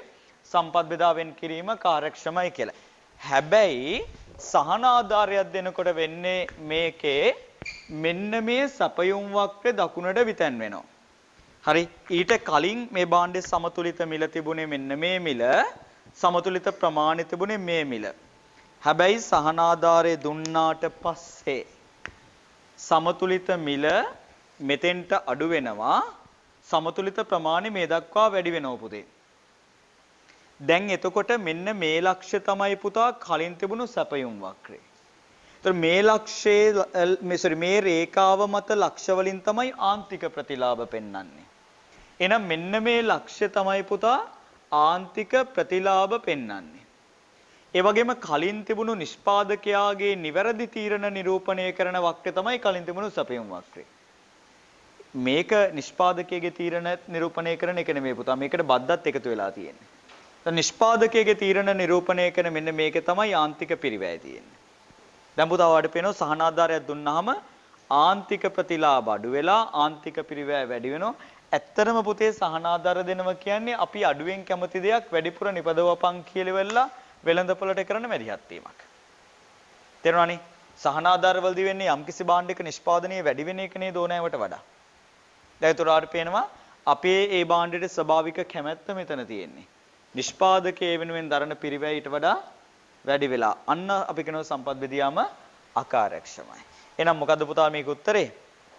සම්පත් බෙදා වෙන් කිරීම කාර්යක්ෂමයි කියලා. හැබැයි සහන ආධාරයක් දෙනකොට වෙන්නේ මේකේ මෙන්න මේ සපයුම් වක්‍රය දකුණට විතැන් වෙනවා. හරි ඊට කලින් මේ භාණ්ඩේ සමතුලිත මිල තිබුණේ මෙන්න මේ මිල සමතුලිත ප්‍රමාණය තිබුණේ මේ මිල. හැබැයි සහන ආධාරය දුන්නාට පස්සේ සමතුලිත මිල මෙතෙන්ට අඩු වෙනවා සමතුලිත ප්‍රමාණය මේ දක්වා වැඩි වෙනවා පුතේ. දැන් එතකොට මෙන්න මේ ලක්ෂ්‍ය තමයි පුතා කලින් තිබුණු සැපයුම් වක්‍රය. ඒතර මේ ලක්ෂයේ මේ සෝරි මේ රේඛාව මත ලක්ෂ්‍ය වලින් තමයි ආන්තික ප්‍රතිලාභ පෙන්වන්නේ. එහෙනම් මෙන්න මේ ලක්ෂ්‍ය තමයි පුතා ආන්තික ප්‍රතිලාභ පෙන්වන්නේ. ඒ වගේම කලින් තිබුණු නිෂ්පාදකයාගේ නිවැරදි තීරණ නිරූපණය කරන වක්‍රය තමයි කලින් තිබුණු සැපයුම් වක්‍රය. මේක නිෂ්පාදකයාගේ තීරණ නිරූපණය කරන එක නෙමෙයි පුතා. මේකට බද්දත් එකතු වෙලා තියෙන්නේ. දැන් නිෂ්පාදකයාගේ තීරණ නිරූපණය කරන මෙන්න මේක තමයි ආන්තික පිරිවැය තියෙන්නේ. දැන් පුතා ඔයාලට පේනවා සහන ආධාරයක් දුන්නාම ආන්තික ප්‍රතිලාභ අඩු වෙලා ආන්තික පිරිවැය වැඩි වෙනවා. ඇත්තරම පුතේ සහන ආධාර දෙනවා කියන්නේ අපි අඩුවෙන් කැමති දෙයක් වැඩිපුර නිපදවපන් කියලා වෙලා වෙළඳපොළට කරන මැදිහත් වීමක්. තේරුණානේ? සහන ආධාර වලදී වෙන්නේ යම්කිසි භාණ්ඩයක නිෂ්පාදනයේ වැඩි වෙන එක නේද ඕනෑමට වඩා. දැන් උතුරාට පේනවා අපේ ඒ භාණ්ඩයේ ස්වභාවික කැමැත්ත මෙතන තියෙන්නේ. නිෂ්පාදකයේ වෙනුවෙන් දරන පිරිවැය ඊට වඩා වැඩි වෙලා. අන්න අපි කියනවා සම්පත් බෙදියාම අකාර්යක්ෂමයි. එහෙනම් මොකද්ද පුතා මේක උත්තරේ?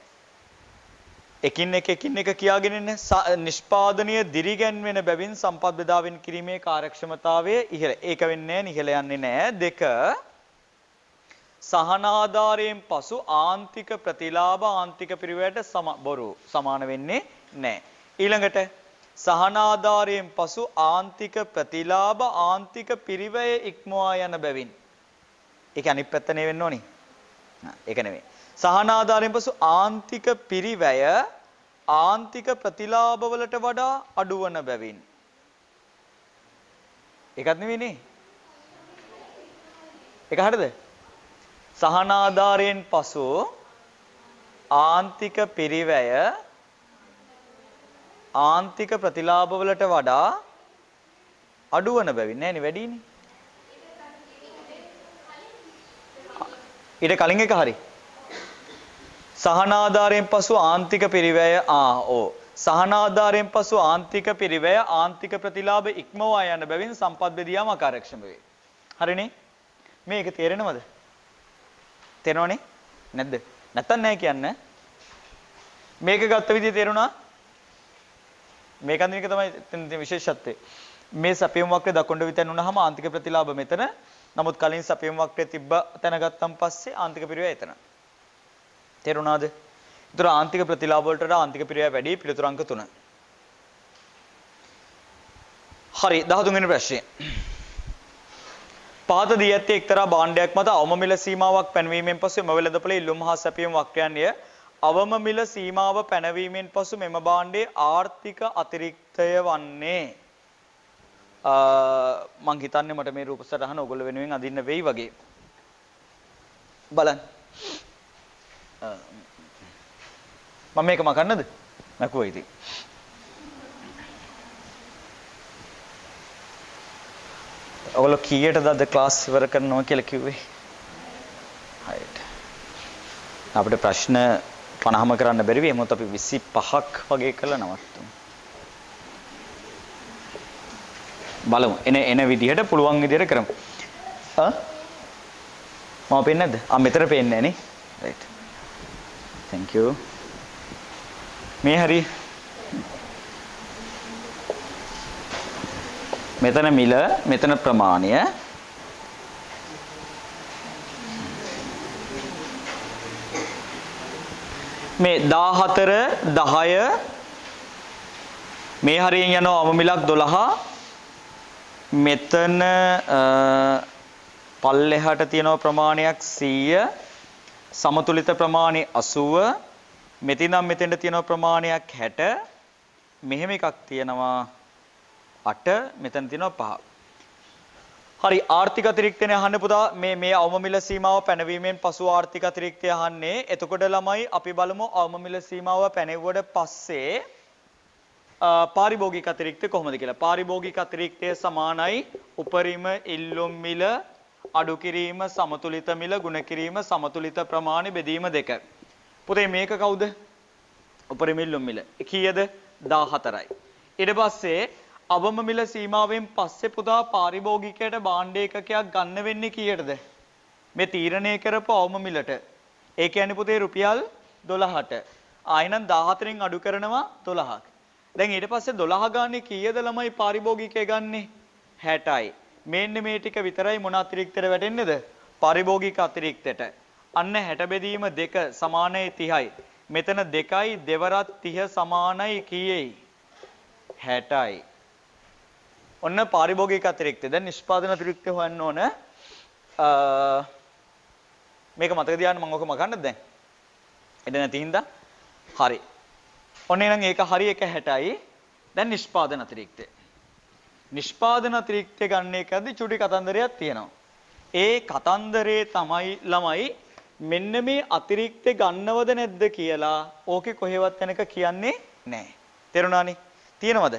එකින් එක එකින් එක කියාගෙන ඉන්නේ නිෂ්පාදනීය දිරිගැන්වෙන බැවින් සම්පත් බෙදාවෙන් කිරීමේ කාර්යක්ෂමතාවය ඉහළ. ඒක වෙන්නේ නැහැ, ඉහළ යන්නේ නැහැ. දෙක සහන ආධාරයෙන් පසු ආන්තික ප්‍රතිලාභ ආන්තික පිරිවැයට සම බොරු සමාන වෙන්නේ නැහැ. ඊළඟට සහන ආධාරයෙන් පසු ආන්තික ප්‍රතිලාභ ආන්තික පිරිවැය ඉක්මවා යන බැවින්. ඒක අනිත් පැත්ත නේ වෙන්න ඕනි. ඒක නෙමෙයි. සහන ආධාරයෙන් පසු ආන්තික පිරිවැය ආන්තික ප්‍රතිලාභ වලට වඩා අඩු වන බැවින්. ඒකත් නෙවෙයිනේ. ඒක හරියද? සහන ආධාරයෙන් පසු ආන්තික පිරිවැය ආන්තික ප්‍රතිලාභ වලට වඩා අඩු වන බැවින් නෑනේ වැඩිනේ. ඊට කලින් එක හරි. සහන ආධාරයෙන් පසු ආන්තික පිරිවැය ආ ඕ සහන ආධාරයෙන් පසු ආන්තික පිරිවැය ආන්තික ප්‍රතිලාභ ඉක්මවා යන බැවින් සම්පත් බෙදියාම අකාර්යක්ෂම වේ. හරිනේ? මේක තේරෙනවද? තේරෙනවනේ? නැද්ද? නැත්තම් නැහැ කියන්න. මේක ගත්ත විදිය තේරුණා? මේක අන්තිම එක තමයි විශේෂත්වය. මේ සැපයුම් වක්‍රය දකුණට විතැන් වුණාම ආන්තික ප්‍රතිලාභ මෙතන. නමුත් කලින් සැපයුම් වක්‍රය තිබ්බ තැන ගත්තන් පස්සේ ආන්තික පිරිවැය එතන. තේරුණාද? ඒතර ආන්තික ප්‍රතිලාභ වලට වඩා ආන්තික පිරිවැය වැඩි පිළිතුරු අංක තුන. හරි දහතුන් වෙනි ප්‍රශ්නේ. පහත දී ඇත්තේ එක්තරා භාණ්ඩයක් මත අවම මිල සීමාවක් පැනවීමෙන් පසු එම වෙළඳපොළ ඉල්ලුම් හා සැපයුම් වක්‍රයන්ය අවම මිල සීමාව පැනවීමෙන් පසු මෙම භාණ්ඩයේ ආර්ථික අතිරික්තය වන්නේ මං හිතන්නේ මට මේ රූප සටහන ඔයගොල්ලෝ වෙනුවෙන් අඳින්න වෙයි වගේ. බලන්න. මම මේක මකන්නද? මකුවා ඉතින්. ඔයගොල්ලෝ කීයටද අද ක්ලාස් ඉවර කරනවා කියලා කිව්වේ? හරියට. අපිට ප්‍රශ්න පනහම කරන්න බැරි වෙයි. මොකද අපි විසිපහක් වගේ කරලා නවත්තමු. බලමු. එන එන විදිහට පුළුවන් විදිහට කරමු. ආ? මම පේන්නේ නැද්ද? ආ මෙතන පේන්නේ නැහැ නේ. right. Thank you. මේ හරි. මෙතන මිල, මෙතන ප්‍රමාණය. මේ දාහතර දහය මේ හරියෙන් යනවා අවම මිලක් දොළහ. මෙතන පල්ලෙහාට තියෙන ප්‍රමාණයක් සීය. සමතුලිත ප්‍රමාණය අසූව. මෙතිනම් මෙතෙන්ට තියෙන ප්‍රමාණයක් හැට. මෙහෙම එකක් තියෙනවා අට. මෙතන තියෙනවා පහ. හරි ආර්ථික අතිරික්තනේ අහන්න පුතා මේ මේ අවම මිල සීමාව පැනවීමෙන් පසු ආර්ථික අතිරික්තය අහන්නේ. එතකොට ළමයි අපි බලමු අවම මිල සීමාව පැනෙවුවට පස්සේ පාරිභෝගික අතිරික්තය කොහොමද කියලා. පාරිභෝගික අතිරික්තය සමානයි උපරිම ඉල්ලුම් මිල අඩු කිරීම සමතුලිත මිල ගුණ කිරීම සමතුලිත ප්‍රමාණය බෙදීම දෙක. පුතේ මේක කවුද? උපරිම ඉල්ලුම් මිල. කීයද? දාහතරයි. ඊට පස්සේ අවම මිල සීමාවෙන් පස්සේ පුතා පාරිභෝගිකයට භාණ්ඩ ඒකකයක් ගන්න වෙන්නේ කීයටද? මේ තීරණය කරපු අවම මිලට. ඒ කියන්නේ පුතේ රුපියල් දොළහට. ආයෙනම් දාහතරෙන් අඩු කරනවා දොළහක්. දැන් ඊට පස්සේ දොළහ ගානේ කීයද ළමයි පාරිභෝගිකය ගන්නෙ? හැටයි. මෙන්න මේ ටික විතරයි මොන අතිරික්තයට වැටෙන්නේද? පාරිභෝගික අතිරික්තයට. අන්න හැට බෙදීම දෙක සමානයි තිහයි. මෙතන දෙකයි දෙවරත් තිහ සමානයි කීයයි? හැටයි. ඔන්න පාරිභෝගික අතිරික්තය. දැන් නිෂ්පාදන අතිරික්තය හොයන්න ඕන. මේක මතක තියාගන්න මම ඔක මකන්නද දැන්? එද නැති හින්දා. හරි. ඔන්න එහෙනම් ඒක හරි එක හැටයි. දැන් නිෂ්පාදන අතිරික්තය. නිෂ්පාදන අතිරික්තය ගන්න එකදී චුටි කතන්දරයක් තියෙනවා. ඒ කතන්දරේ තමයි ළමයි මෙන්න මේ අතිරික්තය ගන්නවද නැද්ද කියලා ඕකේ කොහෙවත් තැනක කියන්නේ නැහැ. තේරුණානේ? තියෙනවද?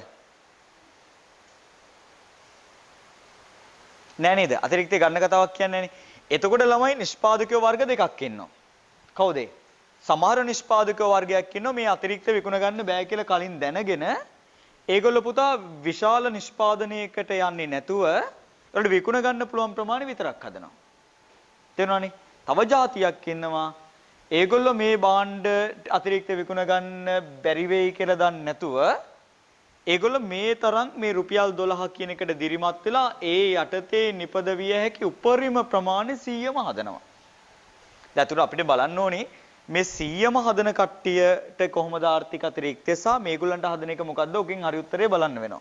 නෑ නේද? අතිරික්තය ගන්න කතාවක් කියන්නේ නෑනේ. එතකොට ළමයි නිෂ්පාදකයෝ වර්ග දෙකක් ඉන්නවා. කවුද? සමහර නිෂ්පාදකයෝ වර්ගයක් ඉන්නවා මේ අතිරික්ත විකුණ ගන්න බෑ කියලා කලින් දැනගෙන ඒගොල්ලෝ පුතා විශාල නිෂ්පාදනයකට යන්නේ නැතුව ඒකට විකුණ ගන්න පුළුවන් ප්‍රමාණය විතරක් හදනවා. තේරුණානේ? තව જાතියක් ඉන්නවා ඒගොල්ලෝ මේ භාණ්ඩ අතිරික්ත විකුණ ගන්න බැරි වෙයි කියලා දන්නේ නැතුව ඒගොල්ලෝ මේ තරම් මේ රුපියල් දොළහ කියන එකට දිරිමත් වෙලා ඒ යටතේ නිපදවිය හැකි උපරිම ප්‍රමාණය සීයම හදනවා. දැන් අපිට බලන්න ඕනේ මේ සීයම හදන කට්ටියට කොහොමද ආර්ථික අතිරික්තය සහ මේගොල්ලන්ට හදන එක මොකද්ද? ඔකෙන් හරි උත්තරේ බලන්න වෙනවා.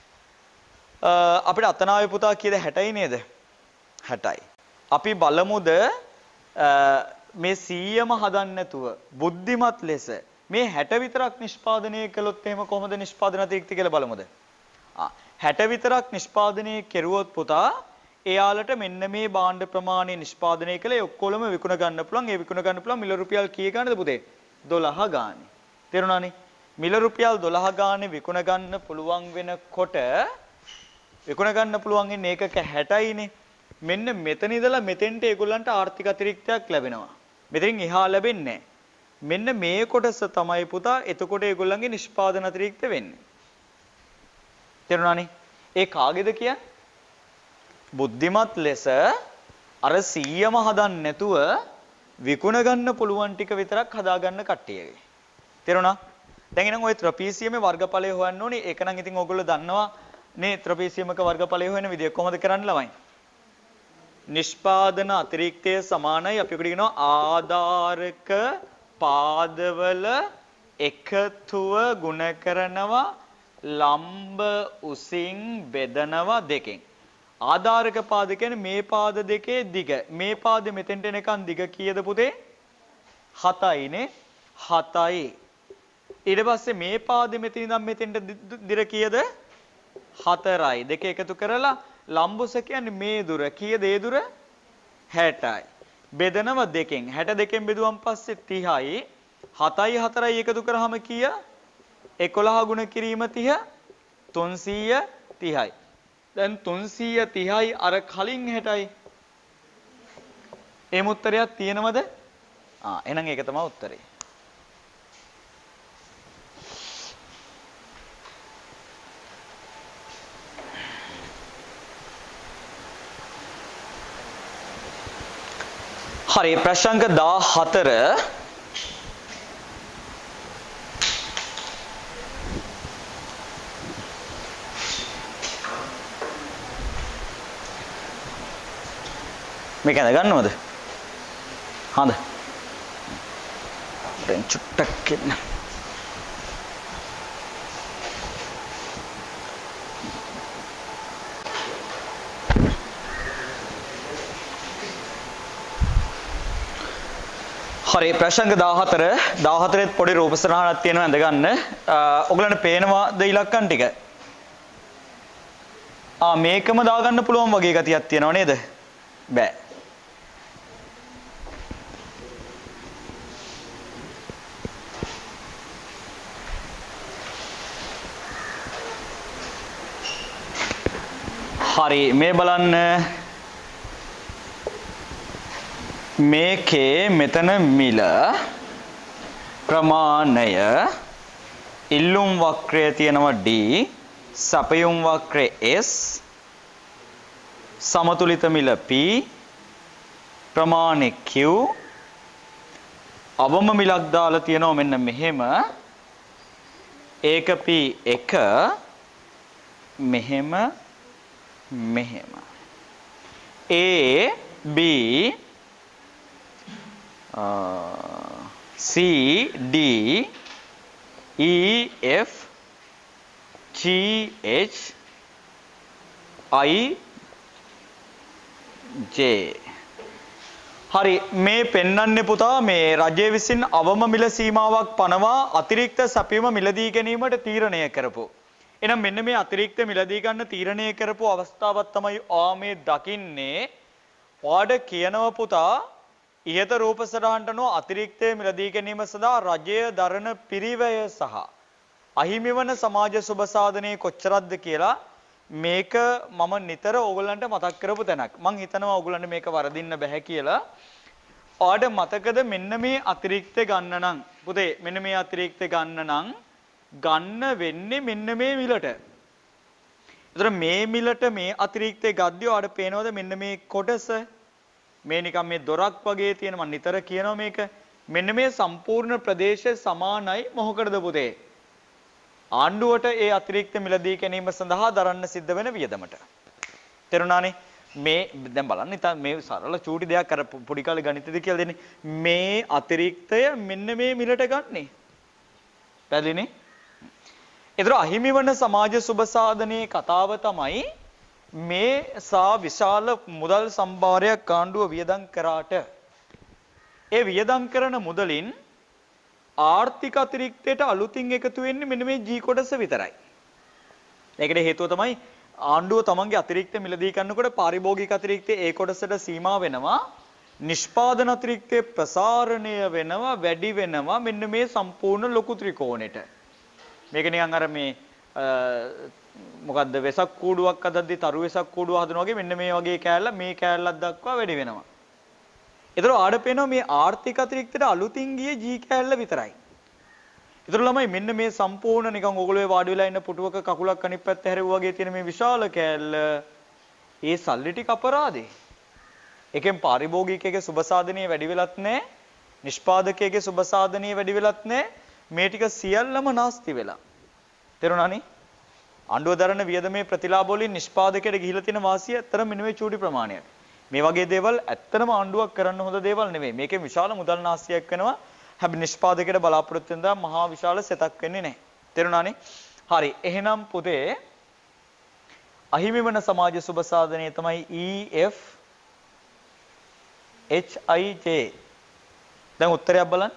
අපිට අතනාවේ පුතා කීයද? හැටයි නේද? හැටයි. අපි බලමුද මේ සීයම හදන්න නැතුව බුද්ධිමත් ලෙස මේ හැට විතරක් නිෂ්පාදනය කළොත් එහෙම කොහොමද නිෂ්පාදන අතිරික්තය කියලා බලමුද? ආ හැට විතරක් නිෂ්පාදනය කෙරුවොත් පුතා එයාලට මෙන්න මේ භාණ්ඩ ප්‍රමාණය නිෂ්පාදනය කළේ ඔක්කොලම විකුණ ගන්න පුළුවන්. ඒ විකුණ ගන්න පුළුවන් මිල රුපියල් කීය ගන්නද පුතේ? දොළහ ගානේ. තේරුණානේ? මිල රුපියල් දොළහ ගානේ විකුණ ගන්න පුළුවන් වෙනකොට විකුණ ගන්න පුළුවන් ඉන්නේ ඒකක හැටයිනේ. මෙන්න මෙතන ඉඳලා මෙතෙන්ට ඒගොල්ලන්ට ආර්ථික අතිරික්තයක් ලැබෙනවා. මෙතෙන් එහා ලැබෙන්නේ මෙන්න මේ කොටස තමයි පුතා එතකොට ඒගොල්ලන්ගේ නිෂ්පාදන අතිරික්ත වෙන්නේ. තේරුණානේ? ඒ කාගේද කියන්නේ? බුද්ධිමත් ලෙස අර සීයම හදන්න නැතුව විකුණ ගන්න පුළුවන් ටික විතරක් හදා ගන්න කට්ටියගේ. තේරුණා? දැන් එහෙනම් ওই ත්‍රපීසියමේ වර්ගඵලය හොයන්න ඕනේ. ඒක නම් ඉතින් ඕගොල්ලෝ දන්නවා නේ ත්‍රපීසියමක වර්ගඵලය හොයන විදිය කොහොමද කරන්න ළමයි? නිෂ්පාදන අතිරික්තය සමානයි අපි උකට කියනවා ආධාරක පාදවල එකතුව ගුණ කරනවා ලම්බ උසින් බෙදනවා දෙකෙන්. ආධාරක පාද කියන්නේ මේ පාද දෙකේ දිග. මේ පාදෙ මෙතෙන්ට එනකන් දිග කීයද පුතේ? හතයිනේ. හතයි. ඊට පස්සේ මේ පාදෙ මෙතන ඉඳන් මෙතෙන්ට දිර කීයද? හතරයි. දෙක එකතු කරලා ලම්බුස කියන්නේ මේ දුර. කීයද ඒ දුර? හැටයි. බෙදනව දෙකෙන්. හැට දෙකෙන් බෙදුවම් පස්සේ තිහයි. හතයි හතරයි එකතු කරාම කීය? එකොළහ ගුණ කිරීම තිහ තුන්සීය තිහයි. දැන් තුන්සීය තිහයි අර කලින් හැටයි. එහෙම උත්තරයක් තියෙනවද? ආ එහෙනම් ඒක තමයි උත්තරේ. හරි ප්‍රශ්න දාහතර මේක ගන්නවද? හාද? දැන් චුට්ටක් එන්න. හරි ප්‍රශ්න දාහතර දාහතරෙත් පොඩි රූප සටහනක් තියෙනවා අඳ ගන්න. ඔයගලන්ට පේනවාද ඉලක්කම් ටික? ආ මේකම දාගන්න පුළුවන් වගේ ගතියක් තියෙනව නේද? බෑ. හරි මේ බලන්න මේකේ මෙතන මිල ප්‍රමාණය ඉල්ලුම් වක්‍රය තියෙනවා D සපයුම් වක්‍රය S සමතුලිත මිල P ප්‍රමාණය Q අවම මිලක් දාලා තියෙනවා මෙන්න මෙහෙම ඒක P එක මෙහෙම මෙහෙම A B C D E F G H I J හරි මේ පෙන්වන්නේ පුතා මේ රජය විසින් අවම මිල සීමාවක් පනවා අතිරික්ත සැපයීම මිලදී ගැනීමට තීරණය කරපු. එහෙනම් මෙන්න මේ අතිරික්ත මිලදී ගන්න තීරණය කරපු අවස්ථාවක් තමයි ආ මේ දකින්නේ. පාඩ කියනවා පුතා ඉහත රූප සටහනට අනුව අතිරික්ත මිලදී ගැනීම සඳහා රජය දරන පිරිවැය සහ අහිමි වන සමාජ සුබ සාධනයේ කොච්චරක්ද කියලා මේක මම නිතර ඕගොල්ලන්ට මතක් කරපු තැනක්. මං හිතනවා ඕගොල්ලන්ට මේක වරදින්න බෑ කියලා. ඔයාලට මතකද මෙන්න මේ අතිරික්ත ගන්න නම් පුතේ මෙන්න මේ අතිරික්ත ගන්න නම් ගන්න වෙන්නේ මෙන්න මේ මිලට. ඒතර මේ මිලට මේ අතිරික්තේ ගද්දී ඔයාලට පේනවද මෙන්න මේ කොටස මේ නිකන් මේ දොරක් වගේ තියෙන මම නිතර කියනවා මේක මෙන්න මේ සම්පූර්ණ ප්‍රදේශය සමානයි මොකකටද පුතේ ආණ්ඩුවට ඒ අතිරික්ත මිලදී ගැනීම සඳහා දරන්න සිද්ධ වෙන වියදමට. තේරුණානේ? මේ දැන් බලන්න ඉතින් මේ සරල චූටි දෙයක් අර පොඩි කාලේ ගණිතෙදි කියලා දෙන්නේ. මේ අතිරික්තය මෙන්න මේ මිලට ගන්නෙ. පැහැදිලිනේ? ඒතර අහිමි වන සමාජ සුබ සාධනයේ කතාව තමයි මේ සා විශාල මුදල් සම්භාරයක් ආණ්ඩුව වියදම් කරාට ඒ වියදම් කරන මුදලින් ආර්ථික අතිරික්තයට අලුතින් එකතු වෙන්නේ මෙන්න මේ G කොටස විතරයි. ඒකට හේතුව තමයි ආණ්ඩුව තමන්ගේ අතිරික්ත මිලදී ගන්නකොට පාරිභෝගික අතිරික්තය ඒ කොටසට සීමා වෙනවා. නිෂ්පාදන අතිරික්තය ප්‍රසාරණය වෙනවා වැඩි වෙනවා මෙන්න මේ සම්පූර්ණ ලොකු ත්‍රිකෝණෙට. මේක නිකන් අර මේ මොකද්ද වෙසක් කූඩුවක් අදද්දි තරු වෙසක් කූඩුව හදනවා වගේ මෙන්න මේ වගේ කෑල්ල මේ කෑල්ලක් දක්වා වැඩි වෙනවා. ඒතර ආඩ පේනවා මේ ආර්ථික අතිරික්තයට අලුතින් ගියේ G කෑල්ල විතරයි. ඒතර ළමයි මෙන්න මේ සම්පූර්ණ නිකන් ඕගොල්ලෝ වාඩි වෙලා ඉන්න පුටුවක කකුලක් අනිත් පැත්ත හැරෙව්වා වගේ තියෙන මේ විශාල කෑල්ල ඒ සල්ලි ටික අපරාදේ. එකෙන් පාරිභෝගිකයේ සුබ සාධනීය වැඩි වෙලත් නැහැ. නිෂ්පාදකයේ සුබ සාධනීය වැඩි වෙලත් නැහැ. මේ ටික සියල්ලම නාස්ති වෙලා. තේරුණානේ? ආණ්ඩුව දරන වියදමේ ප්‍රතිලාභ වලින් නිෂ්පාදකයට ගිහිලා තියෙන වාසිය ඇත්තටම මෙන්න මේ චූටි ප්‍රමාණයක්. මේ වගේ දේවල් ඇත්තටම ආණ්ඩුවක් කරන්න හොඳ දේවල් නෙවෙයි. මේකේ විශාල මුදල් නාස්තියක් වෙනවා. හැබැයි නිෂ්පාදකයට බලාපොරොත්තු වෙන දා මහා විශාල සෙතක් වෙන්නේ නැහැ. තේරුණානේ? හරි. එහෙනම් පුතේ අහිමි වන සමාජ සුබ සාධනය තමයි E F H I J. දැන් උත්තරයක් බලන්න.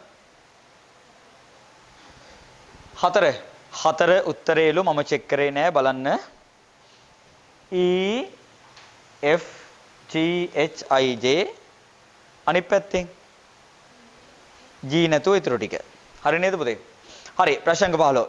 හතර හතර උත්තරේලු මම චෙක් කරේ නෑ බලන්න. E F G H I J අනිත් පැත්තෙන් G නැතුව ඊටු ටික. හරි නේද පුතේ? හරි ප්‍රශ්න පහළොව.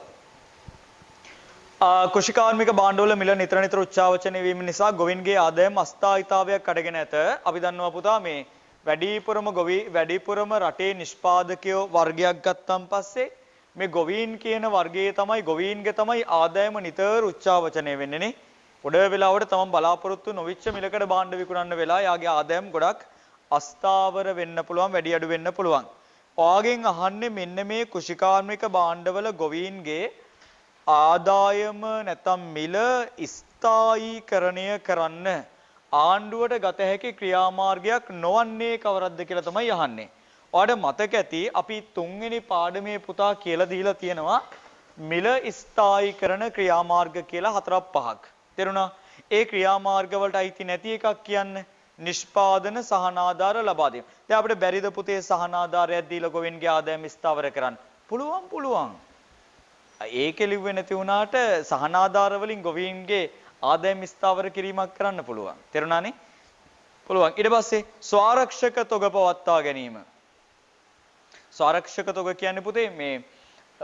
කුෂිකාර්මික භාණ්ඩවල මිල නිතර නිතර උච්චාවචනය වීම නිසා ගොවින්ගේ ආදායම අස්ථායීතාවයක් අඩගෙන ඇත. අපි දන්නවා පුතා මේ වැඩිපුරම ගොවි වැඩිපුරම රටේ නිෂ්පාදකයෝ වර්ගයක් ගත්තන් පස්සේ මේ ගොවීන් කියන වර්ගයේ තමයි ගොවීන්ගේ තමයි ආදායම නිතර උච්චාවචනය වෙන්නේ නේ. ගොඩ වෙලාවට තමන් බලාපොරොත්තු නොවිච්ච මිලකට භාණ්ඩ විකුණන්න වෙලා යාගේ ආදායම් ගොඩක් අස්ථාවර වෙන්න පුළුවන් වැඩි අඩු වෙන්න පුළුවන්. ඔයාගෙන් අහන්නේ මෙන්න මේ කුෂිකාර්මික භාණ්ඩවල ගොවීන්ගේ ආදායම නැත්නම් මිල ස්ථායීකරණය කරන්න ආණ්ඩුවට ගත හැකි ක්‍රියාමාර්ගයක් නොවන්නේ කවරක්ද කියලා තමයි අහන්නේ. ඔයාලට මතක ඇති අපි තුන්වෙනි පාඩමේ පුතා කියලා දීලා තියෙනවා මිල ස්ථායීකරණ ක්‍රියාමාර්ග කියලා හතරක් පහක්. තේරුණා? ඒ ක්‍රියාමාර්ග වලට අයිති නැති එකක් කියන්නේ නිෂ්පාදන සහනාධාර ලබා දීම. දැන් අපිට බැරිද පුතේ සහනාධාරයක් දීලා ගොවින්ගේ ආදායම ස්ථාවර කරන්න? පුළුවන් පුළුවන්. ඒකේ ලිව්වේ නැති වුණාට සහනාධාර වලින් ගොවීන්ගේ ආදායම ස්ථාවර කිරීමක් කරන්න පුළුවන්. තේරුණානේ? පුළුවන්. ඊට පස්සේ ස්වාරක්ෂක තොග පවත්වා ගැනීම. ස්වාරක්ෂක තොග කියන්නේ පුතේ මේ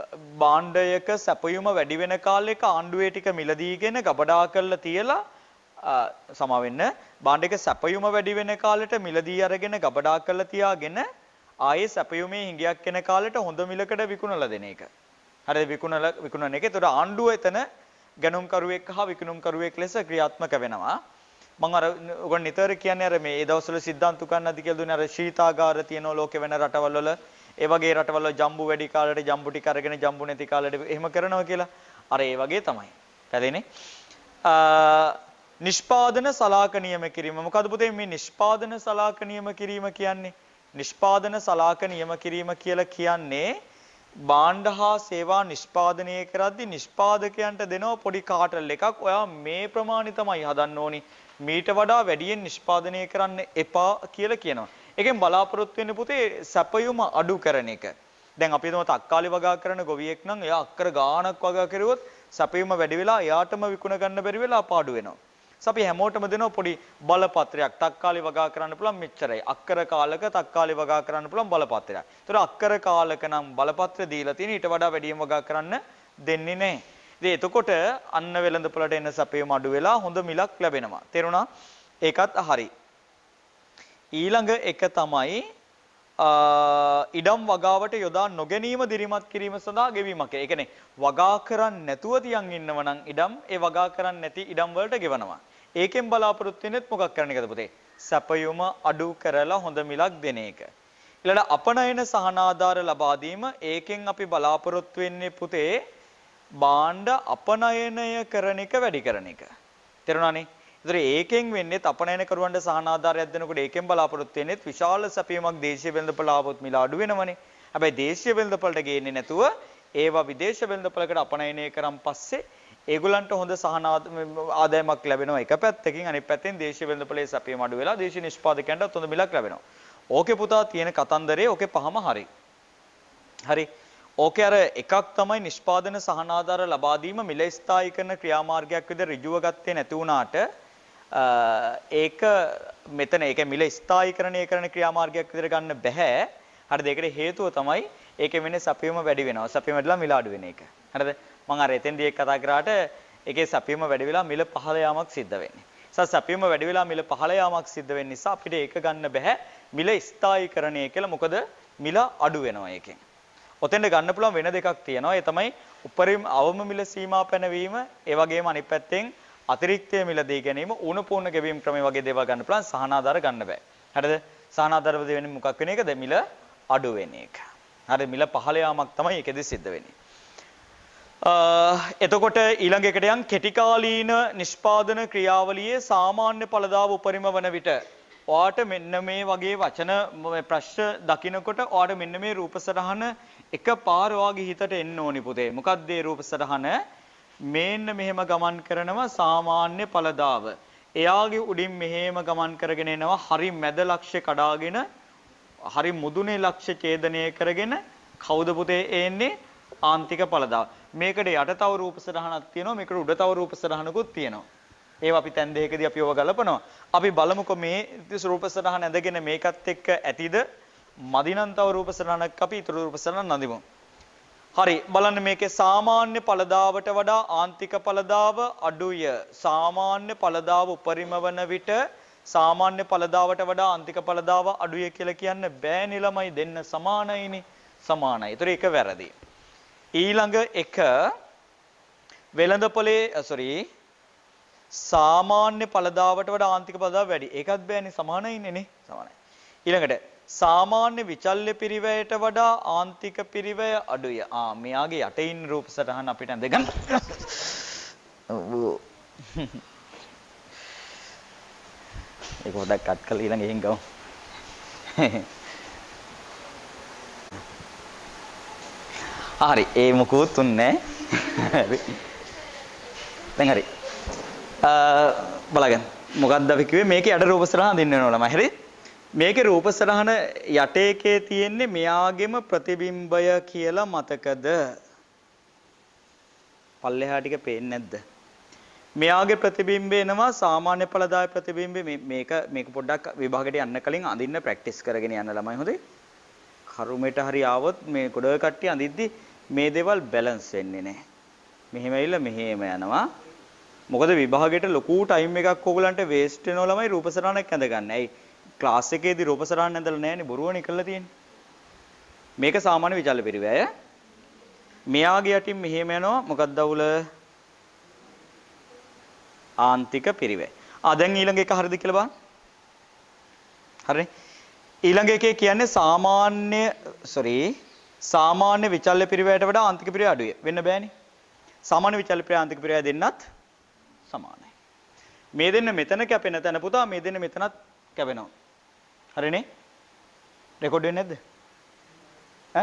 භාණ්ඩයක සැපයුම වැඩි වෙන කාලයක ආණ්ඩුවේ ටික මිලදීගෙන ගබඩා කරලා තියලා සමා වෙන්න භාණ්ඩ එක සැපයුම වැඩි වෙන කාලෙට මිලදී අරගෙන ගබඩා කරලා තියාගෙන ආයේ සැපයුමේ හිඟයක් එන කාලෙට හොඳ මිලකට විකුණලා දෙන එක. හරිද? විකුණලා විකුණන එක. ඒතකොට ආණ්ඩුව එතන ගණුම් කරුවෙක් හා විකුණුම් කරුවෙක් ලෙස ක්‍රියාත්මක වෙනවා. මම අර ඔයගොල්ලෝ නිතර කියන්නේ අර මේ ඒ දවස්වල සිද්ධාන්ත උගන්නද්දි කියලා දුන්නේ අර ශීතාගාර තියෙන ලෝකේ වෙන රටවල් වල ඒ වගේ රටවල් වල ජම්බු වැඩි කාලෙට ජම්බු ටික අරගෙන ජම්බු නැති කාලෙට එහෙම කරනවා කියලා. අර ඒ වගේ තමයි. පැහැදිලිනේ? නිෂ්පාදන සලාක නියම කිරීම. මොකද පුතේ මේ නිෂ්පාදන සලාක නියම කිරීම කියන්නේ? නිෂ්පාදන සලාක නියම කිරීම කියලා කියන්නේ භාණ්ඩ හා සේවා නිෂ්පාදනය කරද්දී නිෂ්පාදකයන්ට දෙනව පොඩි කාටල් එකක්. ඔයා මේ ප්‍රමාණය තමයි හදන්න ඕනි. මීට වඩා වැඩියෙන් නිෂ්පාදනය කරන්න එපා කියලා කියනවා. ඒකෙන් බලාපොරොත්තු වෙන්නේ පුතේ සැපයුම අඩු කරන එක. දැන් අපි හිතමු තක්කාලි වගා කරන ගොවියෙක් නම් එයා අක්කර ගාණක් වගා කරුවොත් සැපයුම වැඩි වෙලා එයාටම විකුණ ගන්න බැරි වෙලා පාඩු වෙනවා. අපි හැමෝටම දෙනවා පොඩි බලපත්‍රයක්. තක්කාලි වගා කරන්න පුළුවන් මෙච්චරයි. අක්කර කාලක තක්කාලි වගා කරන්න පුළුවන් බලපත්‍රයක්. ඒතර අක්කර කාලක නම් බලපත්‍ර දීලා තියෙන ඊට වඩා වැඩියෙන් වගා කරන්න දෙන්නේ නැහැ. ඉතින් එතකොට අන්න වෙළඳපොළට එන සැපයුම අඩු වෙලා හොඳ මිලක් ලැබෙනවා. තේරුණා? ඒකත් හරි. ඊළඟ එක තමයි ඉඩම් වගාවට යොදා නොගැනීම දිරිමත් කිරීම සඳහා ගෙවීමක්. ඒ කියන්නේ වගා කරන්නේ නැතුව තියන් ඉන්නව නම් ඉඩම් ඒ වගා කරන්නේ නැති ඉඩම් වලට ගෙවනවා. ඒකෙන් බලාපොරොත්තු වෙන්නේත් මොකක් කරන්න එකද පුතේ? සැපයුම අඩු කරලා හොඳ මිලක් දෙන එක. ඊළඟ අපනයන සහනාධාර ලබා දීම. ඒකෙන් අපි බලාපොරොත්තු වෙන්නේ පුතේ භාණ්ඩ අපනයනය කරන එක වැඩි කරන එක. තේරුණානේ? ඒතර ඒකෙන් වෙන්නේ අපනයන කරුවන්ට සහනාධාරයක් දෙනකොට ඒකෙන් බලාපොරොත්තු වෙන්නේ විශාල සැපයීමක් දේශීය වෙළඳපොළ ආවොත් මිල අඩු වෙනවනේ. හැබැයි දේශීය වෙළඳපොළට ගේන්නේ නැතුව ඒවා විදේශ වෙළඳපොළකට අපනයනය කරන් පස්සේ ඒගොල්ලන්ට හොඳ සහනාධාරයක් ලැබෙනවා එක පැත්තකින්. අනිත් පැත්තෙන් දේශීය වෙළඳපොළේ සැපයීම අඩු වෙලා දේශීය නිෂ්පාදකයන්ටත් හොඳ මිලක් ලැබෙනවා. ඕකේ පුතා තියෙන කතන්දරේ ඕකේ පහම හරි. හරි. ඕකේ අර එකක් තමයි නිෂ්පාදන සහනාධාර ලබා දීම මිල ස්ථායී කරන ක්‍රියාමාර්ගයක් විදිහට ඍජුව ගත්තේ නැති වුණාට ඒක මෙතන ඒක මිල ස්ථායීකරණය කරන ක්‍රියාමාර්ගයක් විදිහට ගන්න බෑ. හරිද? ඒකට හේතුව තමයි ඒකෙ වෙන්නේ සැපයුම වැඩි වෙනවා. සැපයුම වැඩිලා මිල අඩු වෙන එක. හරිද? මම අර එතෙන්දී ඒක කතා කරාට ඒකේ සැපයුම වැඩි වෙලා මිල පහළ යාමක් සිද්ධ වෙන්නේ. ඒ සැපයුම වැඩි වෙලා මිල පහළ යාමක් සිද්ධ වෙන නිසා අපිට ඒක ගන්න බෑ මිල ස්ථායීකරණය කියලා. මොකද මිල අඩු වෙනවා ඒකෙන්. ඔතෙන්ද ගන්න පුළුවන් වෙන දෙකක් තියෙනවා. ඒ තමයි උපරිම අවම මිල සීමා පැනවීම. ඒ වගේම අනිත් පැත්තෙන් අතිරික්ත මිල දී ගැනීම ඕන පූර්ණ ගෙවීම් ක්‍රමයේ වගේ දේවල් ගන්න පුළුවන්. සහනාධාර ගන්න බෑ. හරිද? සහනාධාර වෙන්නේ මොකක් වෙන එකද? මිල අඩු වෙන එක. හරි. මිල පහළ යාමක් තමයි ඒකෙදි සිද්ධ වෙන්නේ. එතකොට ඊළඟ එකට යන් කෙටි කාලීන නිෂ්පාදන ක්‍රියාවලියේ සාමාන්‍ය ඵලදාව උපරිම වන විට ඔයාට මෙන්න මේ වගේ වචන ප්‍රශ්න දකිනකොට ඔයාට මෙන්න මේ රූප සටහන එකපාර ඔයාගේ හිතට එන්න ඕනි පුතේ. මොකක්ද මේ රූප සටහන? මේන්න මෙහෙම ගමන් කරනවා සාමාන්‍ය ඵලදාව. එයාගේ උඩින් මෙහෙම ගමන් කරගෙන එනවා හරි මැද ලක්ෂ්‍ය කඩාගෙන හරි මුදුනේ ලක්ෂ්‍ය ඡේදනය කරගෙන කවුද පුතේ එන්නේ? ආන්තික ඵලදාව. මේකට යට තව රූප සටහනක් තියෙනවා. මේකට උඩ තව රූප සටහනකුත් තියෙනවා. ඒවා අපි තැන් දෙකකදී අපි ඕවා ගලපනවා. අපි බලමුකෝ මේ රූප සටහන ඇඳගෙන මේකත් එක්ක ඇතිද? මදිනම් තව රූප සටහනක් අපි ඊතර රූප සටහන නදිමු. හරි බලන්න මේකේ සාමාන්‍ය ඵලදාවට වඩා ආන්තික ඵලදාව අඩුය. සාමාන්‍ය ඵලදාව උපරිම වන විට සාමාන්‍ය ඵලදාවට වඩා ආන්තික ඵලදාව අඩුය කියලා කියන්න බෑ නෙලමයි දෙන්න සමානයිනේ. සමානයි. ඒතර ඒක වැරදි. ඊළඟ එක වෙළඳපොලේ sorry සාමාන්‍ය ඵලදාවට වඩා ආන්තික ඵලදාව වැඩි. ඒකත් බෑනේ සමානයිනේ නේ. සමානයි. ඊළඟට සාමාන්‍ය විචල්්‍ය පිරිවැයට වඩා ආන්තික පිරිවැය අඩුය. ආ මෙයාගේ යට ඉන්න රූප සටහන අපිට ඇඳගන්න. ඔව්. ඒක හොදක් කට් කරලා ඊළඟ එහෙන් ගමු. හරි ඒ මොකුත් උන්නේ නැහැ. දැන් හරි. අ බලගන්න. මොකක්ද අපි කිව්වේ මේකේ යට රූප සටහන දින්න වෙනවා ළමයි. හරි? මේකේ රූප සටහන යට එකේ තියෙන්නේ මෙයාගෙම ප්‍රතිබිම්බය කියලා මතකද? පල්ලෙහා ටික පේන්නේ නැද්ද? මෙයාගේ ප්‍රතිබිම්බය එනවා සාමාන්‍ය ඵලදාය ප්‍රතිබිම්බය. මේක මේක පොඩ්ඩක් විභාගයට යන්න කලින් අඳින්න ප්‍රැක්ටිස් කරගෙන යන්න ළමයි හොඳයි. කරුමෙට හරි ආවොත් මේ ගොඩ කට්ටිය අඳිද්දි මේ දේවල් බැලන්ස් වෙන්නේ නැහැ. මෙහෙම ඇවිල්ලා මෙහෙම යනවා. මොකද විභාගයට ලොකු ටයිම් එකක් ඕගලන්ට වේස්ට් වෙනවා ළමයි රූප සටහනක් ඇඳගන්න. ඇයි ක්ලාස් එකේදී රූප සටහන ඇඳලා නැහැනේ බොරුවනේ කරලා තියෙන්නේ. මේක සාමාන්‍ය විචල්්‍ය පිරිවැය. මෙයාගේ යටින් මෙහෙම යනවා මොකක්ද අවුල? ආන්තික පිරිවැය. ආ දැන් ඊළඟ එක හරියද කියලා බලන්න. හරිනේ. ඊළඟ එකේ කියන්නේ සාමාන්‍ය sorry සාමාන්‍ය විචල්්‍ය පිරිවැයට වඩා ආන්තික පිරිවැය අඩුයි. වෙන්න බෑනේ. සාමාන්‍ය විචල්්‍ය පිරිවැය ආන්තික පිරිවැය දෙන්නත් සමානයි. මේ දෙන්න මෙතන කැපෙන තැන පුතා මේ දෙන්න මෙතනත් කැපෙනවා. හරිනේ? රෙකෝඩ් වෙන්නේ නැද්ද? ඈ?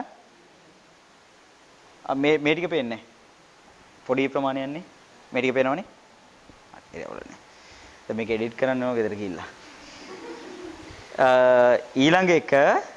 ආ මේ මේ ටික පේන්නේ නැහැ. පොඩි ප්‍රමාණයක් නේ. මේ ටික පේනවනේ. හරි ඒක වලනේ. දැන් මේක එඩිට් කරන්න ඕන ගෙදර ගිහිල්ලා. ඊළඟ එක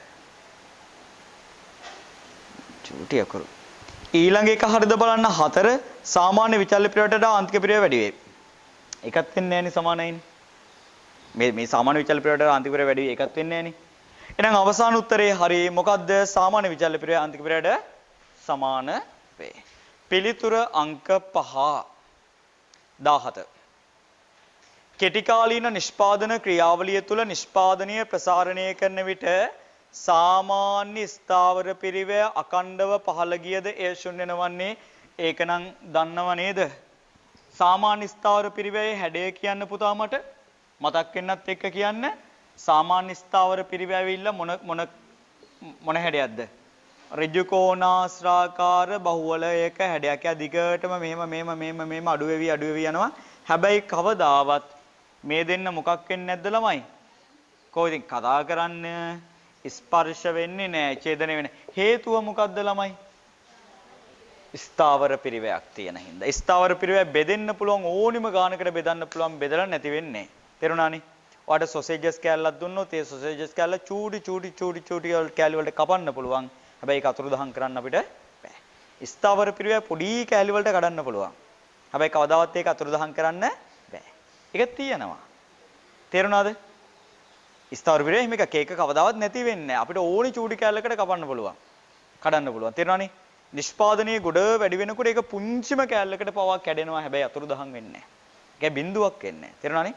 චූටි අකුරු ඊළඟ එක හරියද බලන්න හතර සාමාන්‍ය විචල්්‍ය පිරිවැයට වඩා ආන්තික පිරිවැය වැඩි වේ. එකත් වෙන්නේ නැහැනේ සමානයිනේ. මේ මේ සාමාන්‍ය විචල්්‍ය පිරිවැයට වඩා ආන්තික පිරිවැය වැඩි වේ එකත් වෙන්නේ නැහැනේ. එහෙනම් අවසාන උත්තරේ හරි මොකද්ද? සාමාන්‍ය විචල්්‍ය පිරිවැය ආන්තික පිරිවැයට සමාන වේ. පිළිතුර අංක පහ දාහත. කෙටි කාලීන නිෂ්පාදන ක්‍රියාවලිය තුළ නිෂ්පාදනීය ප්‍රසාරණය කරන විට සාමාන්‍ය ස්ථාවර පිරිවැය අකණ්ඩව පහළ ගියද එය ශුන්‍ය නොවන්නේ ඒකනම් දන්නව නේද? සාමාන්‍ය ස්ථාවර පිරිවැයේ හැඩය කියන්න පුතා මට මතක් වෙන්නත් එක්ක කියන්න. සාමාන්‍ය ස්ථාවර පිරිවැයවිල්ල මොන මොන මොන හැඩයක්ද? ඍජු කෝණාශ්‍රාකාර බහුවලයක හැඩයක්. යා දිගටම මෙහෙම මෙහෙම මෙහෙම මෙහෙම අඩු වෙවි අඩු වෙවි යනවා. හැබැයි කවදාවත් මේ දෙන්න මොකක් වෙන්නේ නැද්ද ළමයි? කොහොමද කතා කරන්න ස්පර්ශ වෙන්නේ නැහැ, ඡේදනය වෙන්නේ. හේතුව මොකද්ද ළමයි? ස්ථාවර පිරිවැයක් තියෙන හින්දා. ස්ථාවර පිරිවැය බෙදෙන්න පුළුවන් ඕනිම ගානකට බෙදන්න පුළුවන් බෙදලා නැති වෙන්නේ. තේරුණානේ? ඔයාලට සොසේජස් කෑල්ලක් දුන්නොත් ඒ සොසේජස් කෑල්ල චූටි චූටි චූටි චූටි කෑලි වලට කපන්න පුළුවන්. හැබැයි ඒක අතුරුදහන් කරන්න අපිට බෑ. ස්ථාවර පිරිවැය පොඩි කෑලි වලට කඩන්න පුළුවන්. හැබැයි කවදාවත් ඒක අතුරුදහන් කරන්න බෑ. ඒක තියෙනවා. තේරුණාද? ස්ථාවර පිරිවැය එහෙම එකක් ඒක කවදාවත් නැති වෙන්නේ නැහැ. අපිට ඕනි චූටි කෑල්ලකට කපන්න පුළුවන්. කඩන්න පුළුවන්. තේරුණානේ? නිෂ්පාදනයේ ගොඩ වැඩි වෙනකොට ඒක පුංචිම කෑල්ලකට පවා කැඩෙනවා. හැබැයි අතුරුදහන් වෙන්නේ නැහැ. ඒක බිඳුවක් වෙන්නේ නැහැ. තේරුණානේ?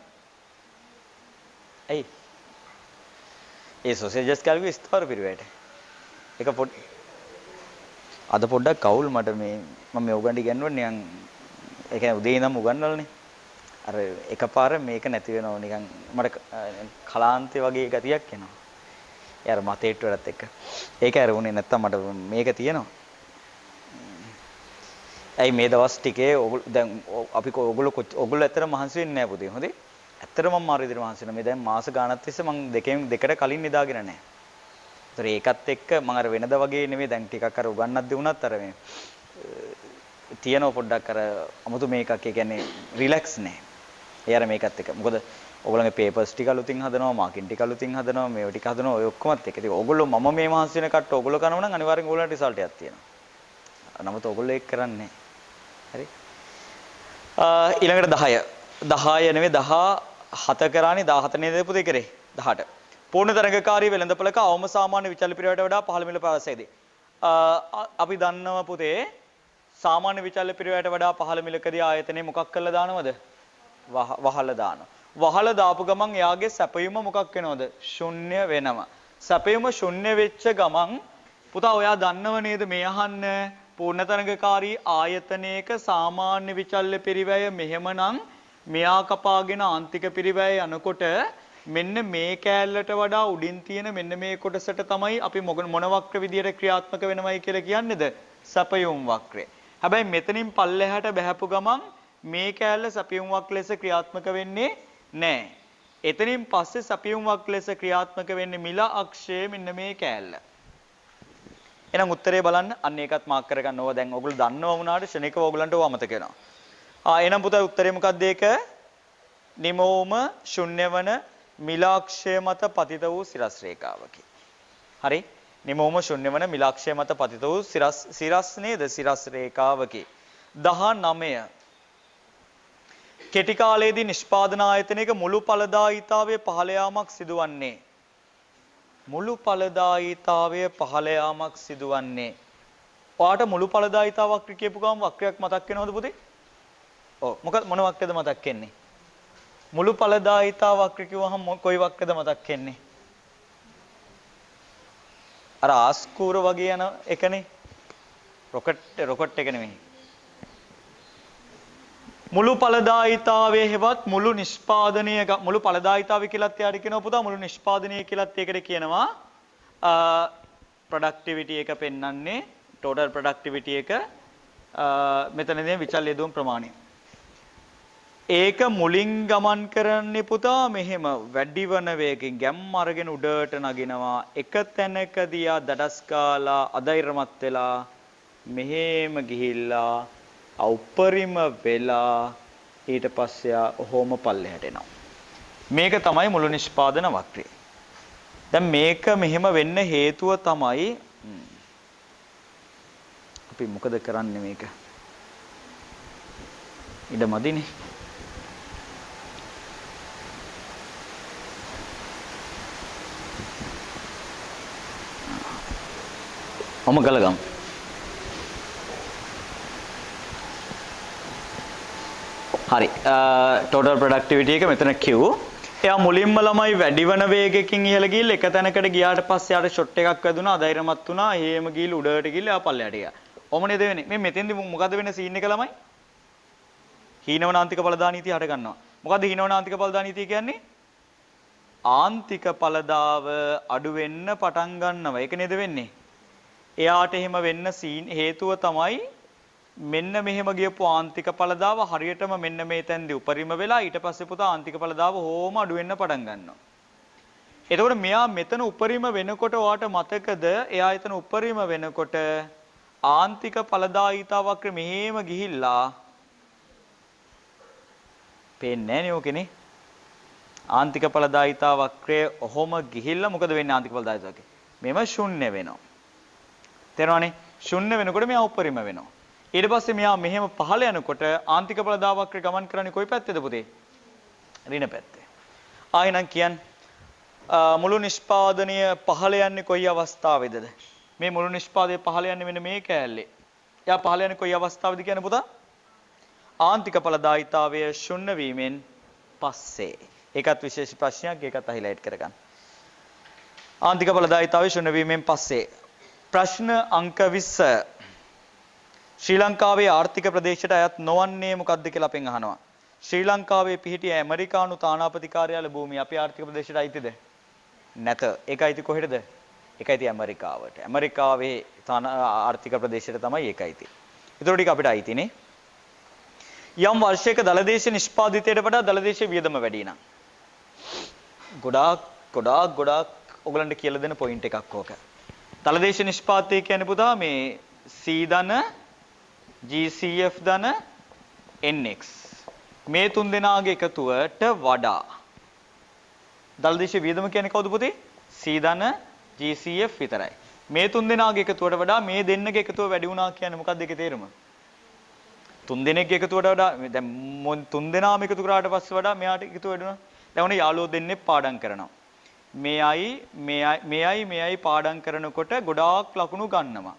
ඇයි? ඒ සොසේජස් කෑල්ලුවේ ස්ථාවර පිරිවැයට. ඒක පොඩි අද පොඩ්ඩක් කවුල් මට මේ මම මේ උගන්ඩි ගන්නවනේ නිකන් ඒ කියන්නේ උදේ ඉඳන් උගන්වලනේ. අර එකපාර මේක නැති වෙනව නිකන් මට කලාන්තේ වගේ ගතියක් එනවා. ඒ අර මතේට වලත් එක්ක. ඒක ඇරුණේ නැත්තම් මට මේක තියෙනවා. ඇයි මේ දවස් ටිකේ ඔගොල්ලෝ දැන් අපි ඔගොල්ලෝ ඔගොල්ලෝ ඇත්තට මහන්සි වෙන්නේ නැහැ පුතේ. හොඳේ. ඇත්තට මම මාරු විදිහට මහන්සි වෙනවා. මේ දැන් මාස ගාණක් තිස්සේ මම දෙකෙන් දෙකට කලින් නිදාගෙන නැහැ. ඒතර ඒකත් එක්ක මම අර වෙනද වගේ නෙමෙයි දැන් ටිකක් අර උගන්නක් දෙුණත් අර මේ තියෙනව පොඩ්ඩක් අර 아무තු මේකක් ඒ කියන්නේ රිලැක්ස් නෑ. ඒ අර මේකත් එක්ක. මොකද ඔයගොල්ලෝගේ පේපර්ස් ටික අලුතින් හදනවා, මාකින් ටික අලුතින් හදනවා, මේව ටික හදනවා ඔය ඔක්කොමත් එක්ක. ඉතින් ඔයගොල්ලෝ මම මේ මහන්සි වෙන කට්ට ඔයගොල්ලෝ කරනවා නම් අනිවාර්යෙන් ඔයගොල්ලන්ට රිසල්ට් එකක් තියෙනවා. නමුත් ඔයගොල්ලෝ ඒක කරන්නේ නෑ. හරි? ඊළඟට දහය. දහය නෙවෙයි දහහත කරානේ දහහත නේද පුතේ කරේ? දහඅට. පූර්ණ තරංගකාරී වෙළඳපළක අවම සාමාන්‍ය විචල්්‍ය පිරිවැයට වඩා පහළ මිල පැවසේදී. අපි දන්නවා පුතේ සාමාන්‍ය විචල්්‍ය පිරිවැයට වඩා පහළ මිලකදී ආයතනයේ මොකක් කරලා දානවද? වහලා දානවා. වහලා දාපු ගමන් එයාගේ සැපයුම මොකක් වෙනවද? ශුන්‍ය වෙනවා. සැපයුම ශුන්‍ය වෙච්ච ගමන් පුතා ඔයා දන්නව නේද මේ අහන්න පූර්ණ තරංගකාරී ආයතනයක සාමාන්‍ය විචල්්‍ය පිරිවැය මෙහෙමනම් මෙයා කපාගෙන ආන්තික පිරිවැය යනකොට මෙන්න මේ කෑල්ලට වඩා උඩින් තියෙන මෙන්න මේ කොටසට තමයි අපි මොන වක්‍ර විදියට ක්‍රියාත්මක වෙනවයි කියලා කියන්නේද? සැපයුම් වක්‍රය. හැබැයි මෙතනින් පල්ලෙහාට බහැපු ගමන් මේ කෑල්ල සැපයුම් වක්‍ර ලෙස ක්‍රියාත්මක වෙන්නේ නැහැ. එතනින් පස්සේ සැපයුම් වක්‍ර ලෙස ක්‍රියාත්මක වෙන්නේ මිල අක්ෂයේ මෙන්න මේ කෑල්ල. එහෙනම් උත්තරේ බලන්න අන්න ඒකත් මාක් කරගන්න ඕවා. දැන් ඔයගොල්ලෝ දන්නව වුණාට ශනිකව ඔයගලන්ට ඕවා අමතක වෙනවා. ආ එහෙනම් පුතා උත්තරේ මොකක්ද ඒක? නිමෝම ශුන්‍යවන මිලාක්ෂය මත පතිත වූ සිරස් රේඛාවකි. හරි? නිමෝම ශුන්‍යවන මිලාක්ෂය මත පතිත වූ සිරස් සිරස් නේද? සිරස් රේඛාවකි. දහනවය. කෙටි කාලයේදී නිෂ්පාදන ආයතනයක මුළු ඵලදායීතාවය පහළ යාමක් සිදුවන්නේ. මුළු ඵලදායීතාවය පහළ යාමක් සිදුවන්නේ. ඔයාට මුළු ඵලදායීතාව වක්‍ර කියපු ගමන් වක්‍රයක් මතක් වෙනවද පුතේ? ඔව් මොකද මොන වක්‍රද මතක් වෙන්නේ? මුළු ඵලදායිතා වක්‍ර කිව්වහම කොයි වක්‍රද මතක් වෙන්නේ? අර ආස්කූර වගේ යන එකනේ. රොකට් රොකට් එක නෙමෙයි. මුළු ඵලදායිතාවයේ හෙවත් මුළු නිෂ්පාදනය මුළු ඵලදායිතාවය කියලාත් යාට කියනවා පුතා මුළු නිෂ්පාදනය කියලාත් ඒකට කියනවා ප්‍රොඩක්ටිවිටි එක පෙන්වන්නේ ටෝටල් ප්‍රොඩක්ටිවිටි එක මෙතනදී විචල් යෙදුම් ප්‍රමාණය. ඒක මුලින් ගමන් කරන්නේ පුතා මෙහෙම වැඩි වන වේගයෙන් ගැම් අරගෙන උඩට නගිනවා එක තැනකදී ආ දඩස් කාලා අධෛර්යමත් වෙලා මෙහෙම ගිහිල්ලා උපරිම වෙලා ඊට පස්සේ ඔහොම පල්ලෙහාට එනවා. මේක තමයි මුළු නිෂ්පාදන වක්‍රය. දැන් මේක මෙහෙම වෙන්න හේතුව තමයි අපි මොකද කරන්නේ මේක? ඉඩමදිනේ. ඔම ගලගම්. හරි ටෝටල් ප්‍රොඩක්ටිවිටි එක මෙතන Q. එයා මුලින්ම ළමයි වැඩි වෙන වේගයකින් ඉහළ ගිහිල්ලා එක තැනකට ගියාට පස්සේ යාට ෂොට් එකක් වැදුනා අධෛර්යමත් වුණා එහෙම ගිහිල්ලා උඩට ගිහිල්ලා ආ පල්ලයට ගියා. ඔම නේද වෙන්නේ? මේ මෙතෙන්දි මොකද වෙන්නේ සීන් එක ළමයි? හීනවනාන්තික ඵලදානීතිය හට ගන්නවා. මොකද්ද හීනවනාන්තික ඵලදානීතිය කියන්නේ? ආන්තික ඵලදාව අඩු වෙන්න පටන් ගන්නවා. ඒක නේද වෙන්නේ? එයාට එහෙම වෙන්න සීන් හේතුව තමයි මෙන්න මෙහෙම ගියපු ආන්තික ඵලදාව හරියටම මෙන්න මේ තැන්දී උපරිම වෙලා ඊට පස්සේ පුතා ආන්තික ඵලදාව හෝම අඩු වෙන්න පටන් ගන්නවා. එතකොට මෙයා මෙතන උපරිම වෙනකොට ඔයාට මතකද එයා එතන උපරිම වෙනකොට ආන්තික ඵලදායිතා වක්‍ර මෙහෙම ගිහිල්ලා පේන්නේ නැහැ නේ ඔකනේ. ආන්තික ඵලදායිතා වක්‍රයේ ඔහොම ගිහිල්ලා මොකද වෙන්නේ ආන්තික ඵලදායිතා වක්‍රේ? මෙම ශුන්‍ය වෙනවා. තේරෙනවනේ? ශුන්‍ය වෙනකොට මෙයා උපරිම වෙනවා. ඊට පස්සේ මෙයා මෙහෙම පහළ යනකොට ආන්තික ඵලදාව වක්‍රය ගමන් කරන්නේ කොයි පැත්තේද පුතේ? ඍණ පැත්තේ. ආයෙනම් කියන් මුළු නිෂ්පාදනය පහළ යන්නේ කොයි අවස්ථාවේද? මේ මුළු නිෂ්පාදනය පහළ යන්නේ මෙන්න මේ කෑල්ලේ. එයා පහළ යන්නේ කොයි අවස්ථාවේද කියන්නේ පුතා? ආන්තික ඵලදායිතාවය ශුන්‍ය වීමෙන් පස්සේ. ඒකත් විශේෂ ප්‍රශ්නයක් ඒකත් හයිලයිට් කරගන්න. ආන්තික ඵලදායිතාවය ශුන්‍ය වීමෙන් පස්සේ. ප්‍රශ්න අංක විස්ස ශ්‍රී ලංකාවේ ආර්ථික ප්‍රදේශයට අයත් නොවන්නේ මොකක්ද කියලා අපෙන් අහනවා. ශ්‍රී ලංකාවේ පිහිටි ඇමරිකානු තානාපති කාර්යාල භූමිය අපේ ආර්ථික ප්‍රදේශයට අයිතිද? නැත. ඒක අයිති කොහෙටද? ඒක අයිති ඇමරිකාවට. ඇමරිකාවේ ආර්ථික ප්‍රදේශයට තමයි ඒක අයිති. ඒතර ටික අපිට අයිතිනේ. යම් වර්ෂයක දලදේශ නිෂ්පාදිතයට වඩා දලදේශ වියදම වැඩි නම්. ගොඩාක් ගොඩාක් ගොඩාක් ඔයගලන්ට කියලා දෙන පොයින්ට් එකක් ඕක. දලදේශ නිෂ්පාදනය කියන්නේ පුතා මේ C ධන G C F ධන N X මේ තුන් දෙනාගේ එකතුවට වඩා දලදේශ වියදම කියන්නේ කවුද පුතේ? C ධන G C F විතරයි. මේ තුන් දෙනාගේ එකතුවට වඩා මේ දෙන්නගේ එකතුව වැඩි වුණා කියන්නේ මොකක්ද ඒකේ තේරුම? තුන් දෙනෙක්ගේ එකතුවට වඩා දැන් තුන් දෙනාම එකතු කරාට පස්සේ වඩා මෙයාට එකතු වැඩි වුණා. දැන් උනේ යාළුවෝ දෙන්නේ පාඩම් කරනවා. මෙයයි මෙයයි මෙයයි මෙයයි පාඩම් කරනකොට ගොඩාක් ලකුණු ගන්නවා.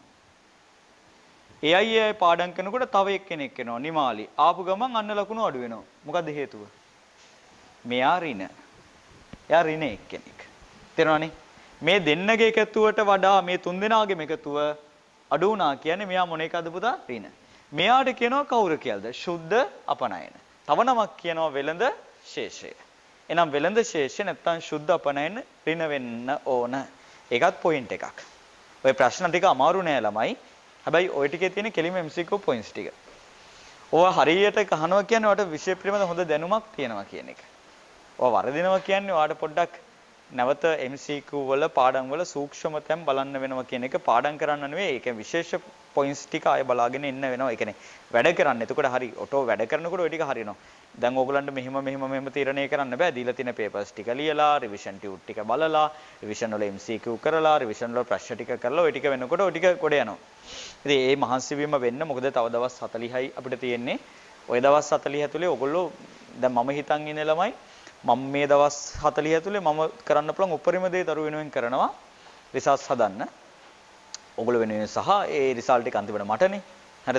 එයයි එයයි පාඩම් කරනකොට තව එක්කෙනෙක් එනවා නිමාලි. ආපු ගමන් අන්න ලකුණු අඩු වෙනවා. මොකද්ද හේතුව? මෙයා රින. එයා රින එක්කෙනෙක්. තේරෙනවනේ? මේ දෙන්නගේ එකතුවට වඩා මේ තුන් දෙනාගේම එකතුව අඩු වුණා කියන්නේ මෙයා මොන එකද පුතා? රින. මෙයාට කියනවා කවුරු කියලාද? ශුද්ධ අපනයන. තව නමක් කියනවා වෙළඳ ශේෂය. එහෙනම් වෙළඳ ශේෂය නැත්තම් ශුද්ධ අපනයන රින වෙන්න ඕන. ඒකත් පොයින්ට් එකක්. ඔය ප්‍රශ්න ටික අමාරු නෑ ළමයි. හැබැයි ওই ටිකේ තියෙන කෙලිම M C Q පොයින්ට්ස් ටික. ඕවා හරියට කහනවා කියන්නේ ඔයාලට විෂය පිළිබඳ හොඳ දැනුමක් තියෙනවා කියන එක. ඕවා වරදිනවා කියන්නේ ඔයාලට පොඩ්ඩක් නැවත M C Q වල පාඩම් වල සූක්ෂම තැන් බලන්න වෙනවා කියන එක පාඩම් කරන්න නෙවෙයි. ඒක විශේෂ පොයින්ට්ස් ටික ආයෙ බලාගෙන ඉන්න වෙනවා. ඒ කියන්නේ වැඩ කරන්න. එතකොට හරි ඔටෝ වැඩ කරනකොට ওই ටික හරියනවා. දැන් ඕගලන්ට මෙහෙම මෙහෙම මෙහෙම තීරණය කරන්න බෑ. දීලා තියෙන පේපර්ස් ටික ලියලා, රිවිෂන් ටියුට් ටික බලලා, රිවිෂන් වල M C Q කරලා, රිවිෂන් වල ප්‍රශ්න ටික කරලා ওই ටික වෙනකොට ওই ටික කොට යනවා. ඉතින් මේ මහන්සි වීම වෙන්න මොකද තව දවස් හතලිහයි අපිට තියෙන්නේ. ওই දවස් හතලිහ ඇතුලේ ඔයගොල්ලෝ දැන් මම හිතන් ඉන්නේ ළමයි මම මේ දවස් හතලිහ ඇතුලේ මම කරන්න පුළුවන් උපරිම දේ දරුවෝ වෙනුවෙන් කරනවා රිසර්ච් හදන්න. ඔයගොල්ලෝ වෙනුවෙන් සහ ඒ රිසල්ට් එක අන්තිමට මටනේ. හරිද?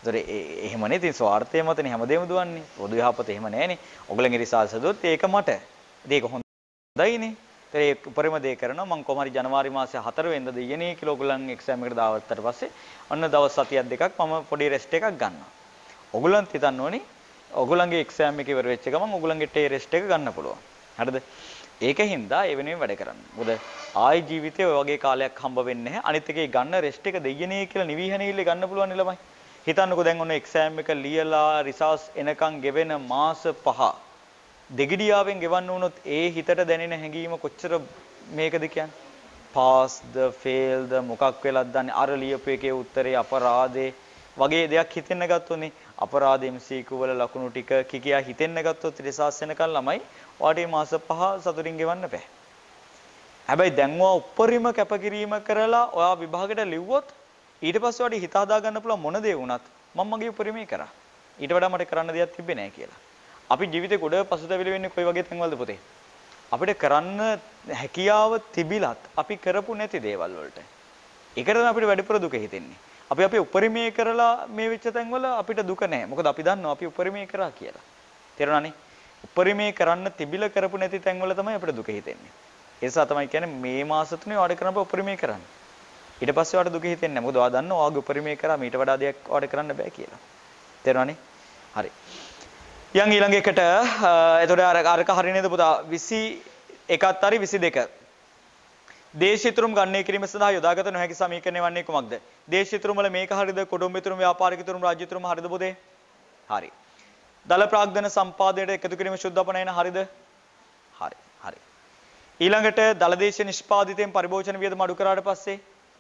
ඒතර එහෙමනේ ඉතින් ස්වార్థය මතනේ හැමදේම දුවන්නේ. පොදු යහපත එහෙම නැහැනේ. ඔයගලගේ රිසල්ට්ස් හදුවොත් ඒක මට. ඉතින් ඒක හොඳයිනේ. ඒ උපරිම දේ කරනවා මම කොහමරි ජනවාරි මාසේ හතර වෙනිදා දෙයනේ කියලා ඔයගලන් එක්සෑම් එකට දාවත්තට පස්සේ ඔන්න දවස් සතියක් දෙකක් මම පොඩි රෙස්ට් එකක් ගන්නවා. ඔයගලන්ත් හිතන්න ඕනේ ඔයගලන්ගේ එක්සෑම් එක ඉවර වෙච්ච ගමන් ඔයගලන්ගේ ටේ රෙස්ට් එක ගන්න පුළුවන්. හරිද? ඒකින්දා ඒ වෙනුවෙන් වැඩ කරන්න. මොකද ආයි ජීවිතේ ඔය වගේ කාලයක් හම්බ වෙන්නේ නැහැ. අනිත් එකේ ගන්න රෙස්ට් එක දෙයනේ කියලා නිවිහනෙවිල්ල ගන්න පුළුවන් නේ ළමයි. හිතන්නකෝ දැන් ඔන්න එක්සෑම් එක ලියලා රිසල්ට්ස් එනකන් ගෙවෙන මාස පහ දෙගිඩියාවෙන් ගෙවන්න වුණොත් ඒ හිතට දැනෙන හැඟීම කොච්චර මේකද කියන්නේ? පාස්ද ෆේල්ද මොකක් වෙලක්ද දන්නේ අර ලියපු එකේ උත්තරේ අපරාධේ වගේ දෙයක් හිතෙන්න ගත්තොනේ අපරාධ එම් සී කියු වල ලකුණු ටික කිකියා හිතෙන්න ගත්තොත් රිසර්ච් වෙනකන් ළමයි ඔයාට මාස පහ සතුටින් ගෙවන්න බෑ. හැබැයි දැන් ඔයා උපරිම කැපකිරීම කරලා ඔයා විභාගයට ලිව්වොත් ඊට පස්සේ ඔයාට හිත හදා ගන්න පුළුවන් මොන දේ වුණත් මම මගේ උපරිමේ කරා. ඊට වඩා මට කරන්න දෙයක් තිබ්බේ නැහැ කියලා. අපි ජීවිතේ ගොඩ පසුතැවිලි වෙන්නේ කොයි වගේ තැන්වලද පුතේ? අපිට කරන්න හැකියාව තිබිලත් අපි කරපු නැති දේවල් වලට. ඒකට තමයි අපිට වැඩිපුර දුක හිතෙන්නේ. අපි අපි උපරිමයේ කරලා මේ වෙච්ච තැන්වල අපිට දුක නැහැ. මොකද අපි දන්නවා අපි උපරිමයේ කරා කියලා. තේරුණානේ? උපරිමයේ කරන්න තිබිලා කරපු නැති තැන්වල තමයි අපිට දුක හිතෙන්නේ. ඒ නිසා තමයි කියන්නේ මේ මාස තුනේ ඔයාලා කරන්න උපරිමයේ කරන්න. ඊට පස්සේ ඔයාලට දුක හිතෙන්නේ නැහැ. මොකද ඔයා දන්නවා ඔයාගේ උපරිමයේ කරා මීට වඩා දෙයක් ඔයාලට කරන්න බෑ කියලා. තේරුණානේ? හරි. යන් ඊළඟ එකට එතකොට අර අරක හරිය නේද පුතා විසි එකත් හරි විසි දෙක දේශීතුරුම් ගණනය කිරීම සඳහා යොදාගත නොහැකි සමීකරණය වන්නේ කුමක්ද? දේශීතුරුම් වල මේක හරියද? කුටුම්බිතුරුම් ව්‍යාපාරිකතුරුම් රාජ්‍යතුරුම් හරියද පුතේ? හරි. දල ප්‍රාග්ධන සම්පාදයට එකතු කිරීම ශුද්ධපනයන හරියද? හරි. හරි. ඊළඟට දලදේශීය නිෂ්පාදිතයෙන් පරිභෝජන වියදම අඩු කරාට පස්සේ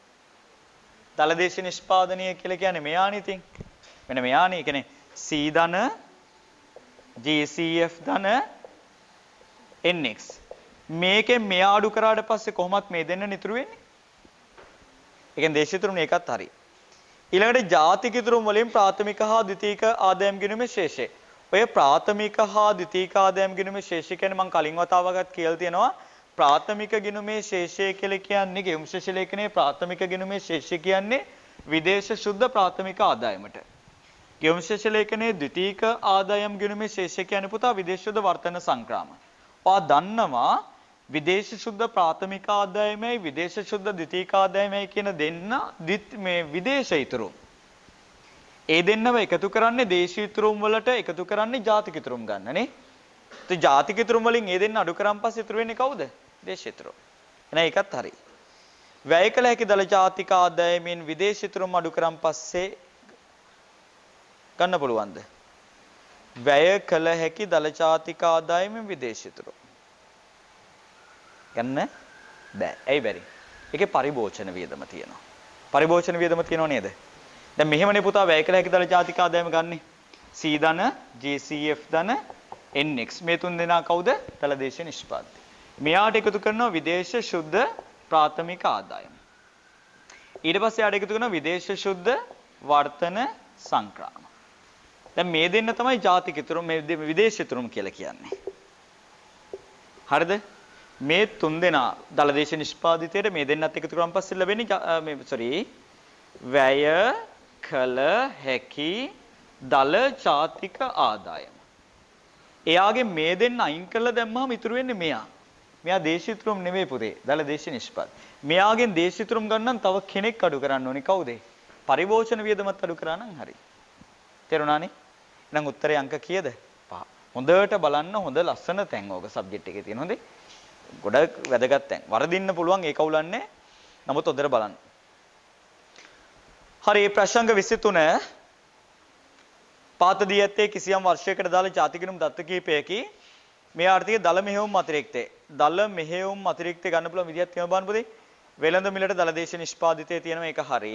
දලදේශීය නිෂ්පාදනය කියලා කියන්නේ මෙයානේ ඉතින්. මෙන්න මෙයානේ. ඒ කියන්නේ C ධන ජී සී එෆ් ධන එන් එක්ස් මේකෙන් මෙයා අඩු කරාට පස්සේ කොහොමත් මේ දෙන්න නිතුරු වෙන්නේ. ඒ කියන්නේ දේශීතුරුම් ඒකත් හරි. ඊළඟට ජාතිකීතුරුම් වලින් ප්‍රාථමික හා ද්විතීයික ආදායම් ගිණුමේ ශේෂය. ඔය ප්‍රාථමික හා ද්විතීයික ආදායම් ගිණුමේ ශේෂය කියන්නේ මම කලින් වතාවකත් කියලා තියෙනවා. ප්‍රාථමික ගිණුමේ ශේෂය කියලා කියන්නේ ගෙවුම් ශේෂ ලේඛනයේ ප්‍රාථමික ගිණුමේ ශේෂය කියන්නේ විදේශ සුද්ධ ප්‍රාථමික ආදායමට. ගෙවුම් ශේෂ ලේඛනයේ ද්විතීයික ආදායම් ගිණුමේ ශේෂය කියන්නේ පුතා විදේශ සුද්ධ වර්තන සංක්‍රාම. ඔයා දන්නවා විදේශ සුද්ධ ප්‍රාථමික ආදායමයි විදේශ සුද්ධ ද්විතීයික ආදායමයි කියන දෙන්න මේ විදේශ ඉතුරුම්. ඒ දෙන්නව එකතු කරන්නේ දේශීය ඉතුරුම් වලට එකතු කරන්නේ ජාතික ඉතුරුම් ගන්නනේ. તો ජාතික ඉතුරුම් වලින් ඒ දෙන්න අඩු කරන් පස්සේ ඉතුරු වෙන්නේ කවුද? දේශීය ඉතුරුම්. එහෙනම් ඒකත් හරි. වැය කළ හැකි දල ජාතික ආදායමෙන් විදේශ ඉතුරුම් අඩු කරන් පස්සේ ගන්න පුළුවන්ද? වැය කළ හැකි දල ජාතික ආදායමෙන් විදේශ ඉතුරුම් ගන්න බෑ. ඇයි බැරි? ඒකේ පරිභෝජන වියදම තියෙනවා. පරිභෝජන වියදම තියෙනව නේද? දැන් මෙහෙමනේ පුතා වැය කළ හැකි දල ජාතික ආදායම ගන්නෙ. C ධන, ජී සී එෆ් ධන, එන් එක්ස් මේ තුන් දෙනා කවුද? දලදේශීය නිෂ්පාදිත. මෙයාට එකතු කරනවා විදේශ සුද්ධ ප්‍රාථමික ආදායම. ඊට පස්සේ යාට එකතු කරනවා විදේශ සුද්ධ වර්තන සංක්‍රාම. දැන් මේ දෙන්න තමයි ජාතික ඉතුරුම් මේ විදේශ ඉතුරුම් කියලා කියන්නේ. හරිද? මේ තුන් දෙනා දලදේශීය නිෂ්පාදිතයට මේ දෙන්නත් එකතු කරන් පස්සේ ලැබෙන්නේ මේ සෝරි වැය කළ හැකි දල ජාතික ආදායම. එයාගේ මේ දෙන්න අයින් කරලා දැම්මම ඉතුරු වෙන්නේ මෙයා. මෙයා දේශීය ඉතුරුම් නෙමෙයි පුතේ. දලදේශීය නිෂ්පාදිත. මෙයාගෙන් දේශීය ඉතුරුම් ගන්න තව කෙනෙක් අඩු කරන්න ඕනේ. කවුද? පරිභෝජන වියදමත් අඩු කරා නම් හරි. තේරුණානේ? එහෙනම් උත්තරේ අංක කීයද? පහ. හොඳට බලන්න හොඳ ලස්සන තැන් ඕක සබ්ජෙක්ට් එකේ තියෙන හොඳේ. ගොඩක් වැදගත් තැන්. වරදින්න පුළුවන් ඒක අවුලන්නේ. නමුත් හොඳට බලන්න. හරි ප්‍රශ්න විසි තුන පාත දී ඇත්තේ කිසියම් වර්ෂයකට දාලා ජාතිගිණුම් දත්ත කීපයකි. මේ ආර්ථිකයේ දල මෙහෙයුම් අතිරික්තේ. දල මෙහෙයුම් අතිරික්තේ ගන්න පුළුවන් විදිහක් තියෙනවා බලන්න පුතේ. වෙළඳ මිලට දලදේශීය නිෂ්පාදිතයේ තියෙනවා ඒක හරි.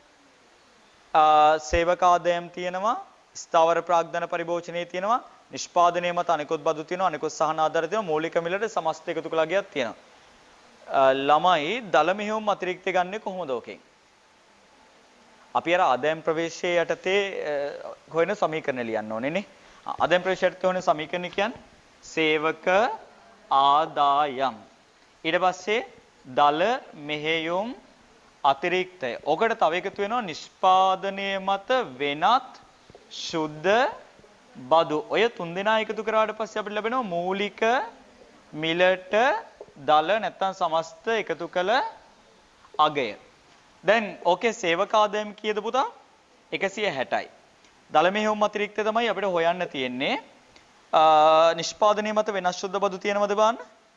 සේවක ආදායම් තියෙනවා. ස්ථාවර ප්‍රාග්ධන පරිභෝජනයේ තියෙනවා. නිෂ්පාදනයේ මත අනිකුත් බදු තියෙනවා. අනිකුත් සහන ආධාර තියෙනවා. මූලික මිලට සමස්ත එකතු කළා ගියක් තියෙනවා. ළමයි දල මෙහෙයුම් අතිරික්තේ ගන්නෙ කොහොමද ඕකෙන්? අපි අර ආදායම් ප්‍රවේශයේ යටතේ හොයන සමීකරණ ලියන්න ඕනේ නේ. ආදායම් ප්‍රවේශයට හොයන සමීකරණ කියන්නේ සේවක ආදායම්. ඊට පස්සේ දල මෙහෙයුම් අතිරික්තය. ඔකට තව එකතු වෙනවා නිෂ්පාදනයේ මත වෙනත් ශුද්ධ බදු. ඔය තුන් දෙනා එකතු කරාට පස්සේ අපිට ලැබෙනවා මූලික මිලට දල නැත්නම් සමස්ත එකතු කළ අගය. දැන් ඕකේ සේවක ආදායම කීයද පුතා? එකසිය හැටයි. දල මෙහෙයුම් අතිරික්තය තමයි අපිට හොයන්න තියෙන්නේ. නිෂ්පාදනයේ මත වෙනස් ශුද්ධ බදු තියෙනවද බලන්න?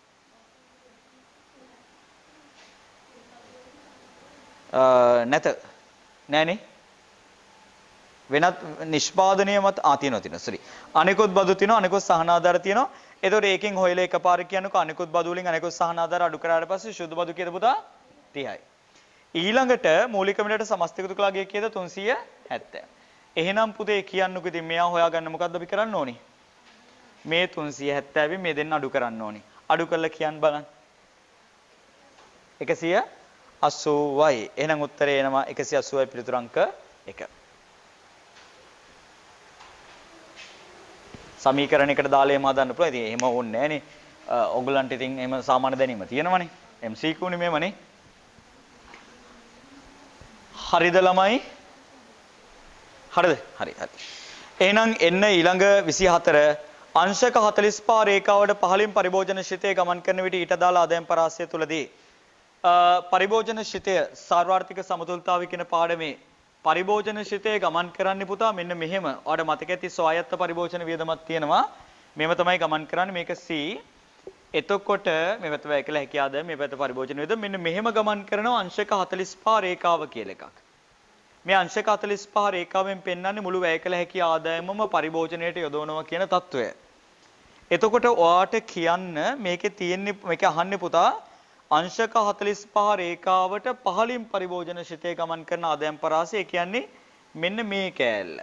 නැත. නෑනේ. වෙනත් නිෂ්පාදනයේ මත ආ තියෙනවා තියෙනවා. සරි. අනිකුත් බදු තියෙනවා, අනිකුත් සහන ආධාර තියෙනවා. එතකොට ඒකෙන් හොයලා එකපාර කියන්නකෝ අනිකුත් බදු වලින් අනිකුත් සහන ආධාර අඩු කරාට පස්සේ ශුද්ධ බදු කීයද පුතා? තිහයි. ඊළඟට මූලික මිලට සමස්ත එකතු කළාගේ කීයද? තුන්සිය හැත්තෑ. එහෙනම් පුතේ කියන්නකෝ ඉතින් මෙයා හොයාගන්න මොකද්ද අපි කරන්න ඕනි? මේ තුන්සිය හැත්තෑවෙන් මේ දෙන්න අඩු කරන්න ඕනි. අඩු කරලා කියන්න බලන්න. එකසිය අසූවයි. එහෙනම් උත්තරේ එනවා එකසිය අසූවයි පිළිතුරු අංක එක. සමීකරණයකට දාලා එම හදන්න පුළුවන්. ඉතින් එහෙම ඕනේ නැහනේ. ඔයගලන්ට ඉතින් එහෙම සාමාන්‍ය දැනීම තියෙනවනේ. එම් සී කියුනේ මේවනේ. හරිද ළමයි? හරිද? හරි හරි. එහෙනම් එන්න ඊළඟ විසිහතර අංශක හතළිස් පහ රේඛාවට පහළින් පරිභෝජන ශිතය ගමන් කරන විට ඊට දාලා ආදායම් පරාසය තුලදී පරිභෝජන ශිතය සාර්වත්‍රික සමතුලිතතාවය කියන පාඩමේ පරිභෝජන ශිතය ගමන් කරන්නේ පුතා මෙන්න මෙහෙම. ඔයාලට මතක ඇති ස්වායත්ත පරිභෝජන වියදමක් තියෙනවා. මේව තමයි ගමන් කරන්නේ. මේක C. එතකොට මේ පැත්ත වැය කළ හැකි ආදායම මේ පැත්ත පරිභෝජන වියදම මෙන්න මෙහෙම ගමන් කරනවා අංශක හතළිස් පහ රේඛාව කියලා එකක්. මේ අංශක හතළිස් පහ රේඛාවෙන් පෙන්වන්නේ මුළු වැය කළ හැකි ආදායමම පරිභෝජනයට යොදවනවා කියන తত্ত্বය. එතකොට ඔයාට කියන්න මේකේ තියෙන්නේ මේක අහන්නේ පුතා අංශක හතළිස් පහ රේඛාවට පහළින් පරිභෝජන ශිතය ගමන් කරන ආදායම් පරාසය කියන්නේ මෙන්න මේ කෑල්ල.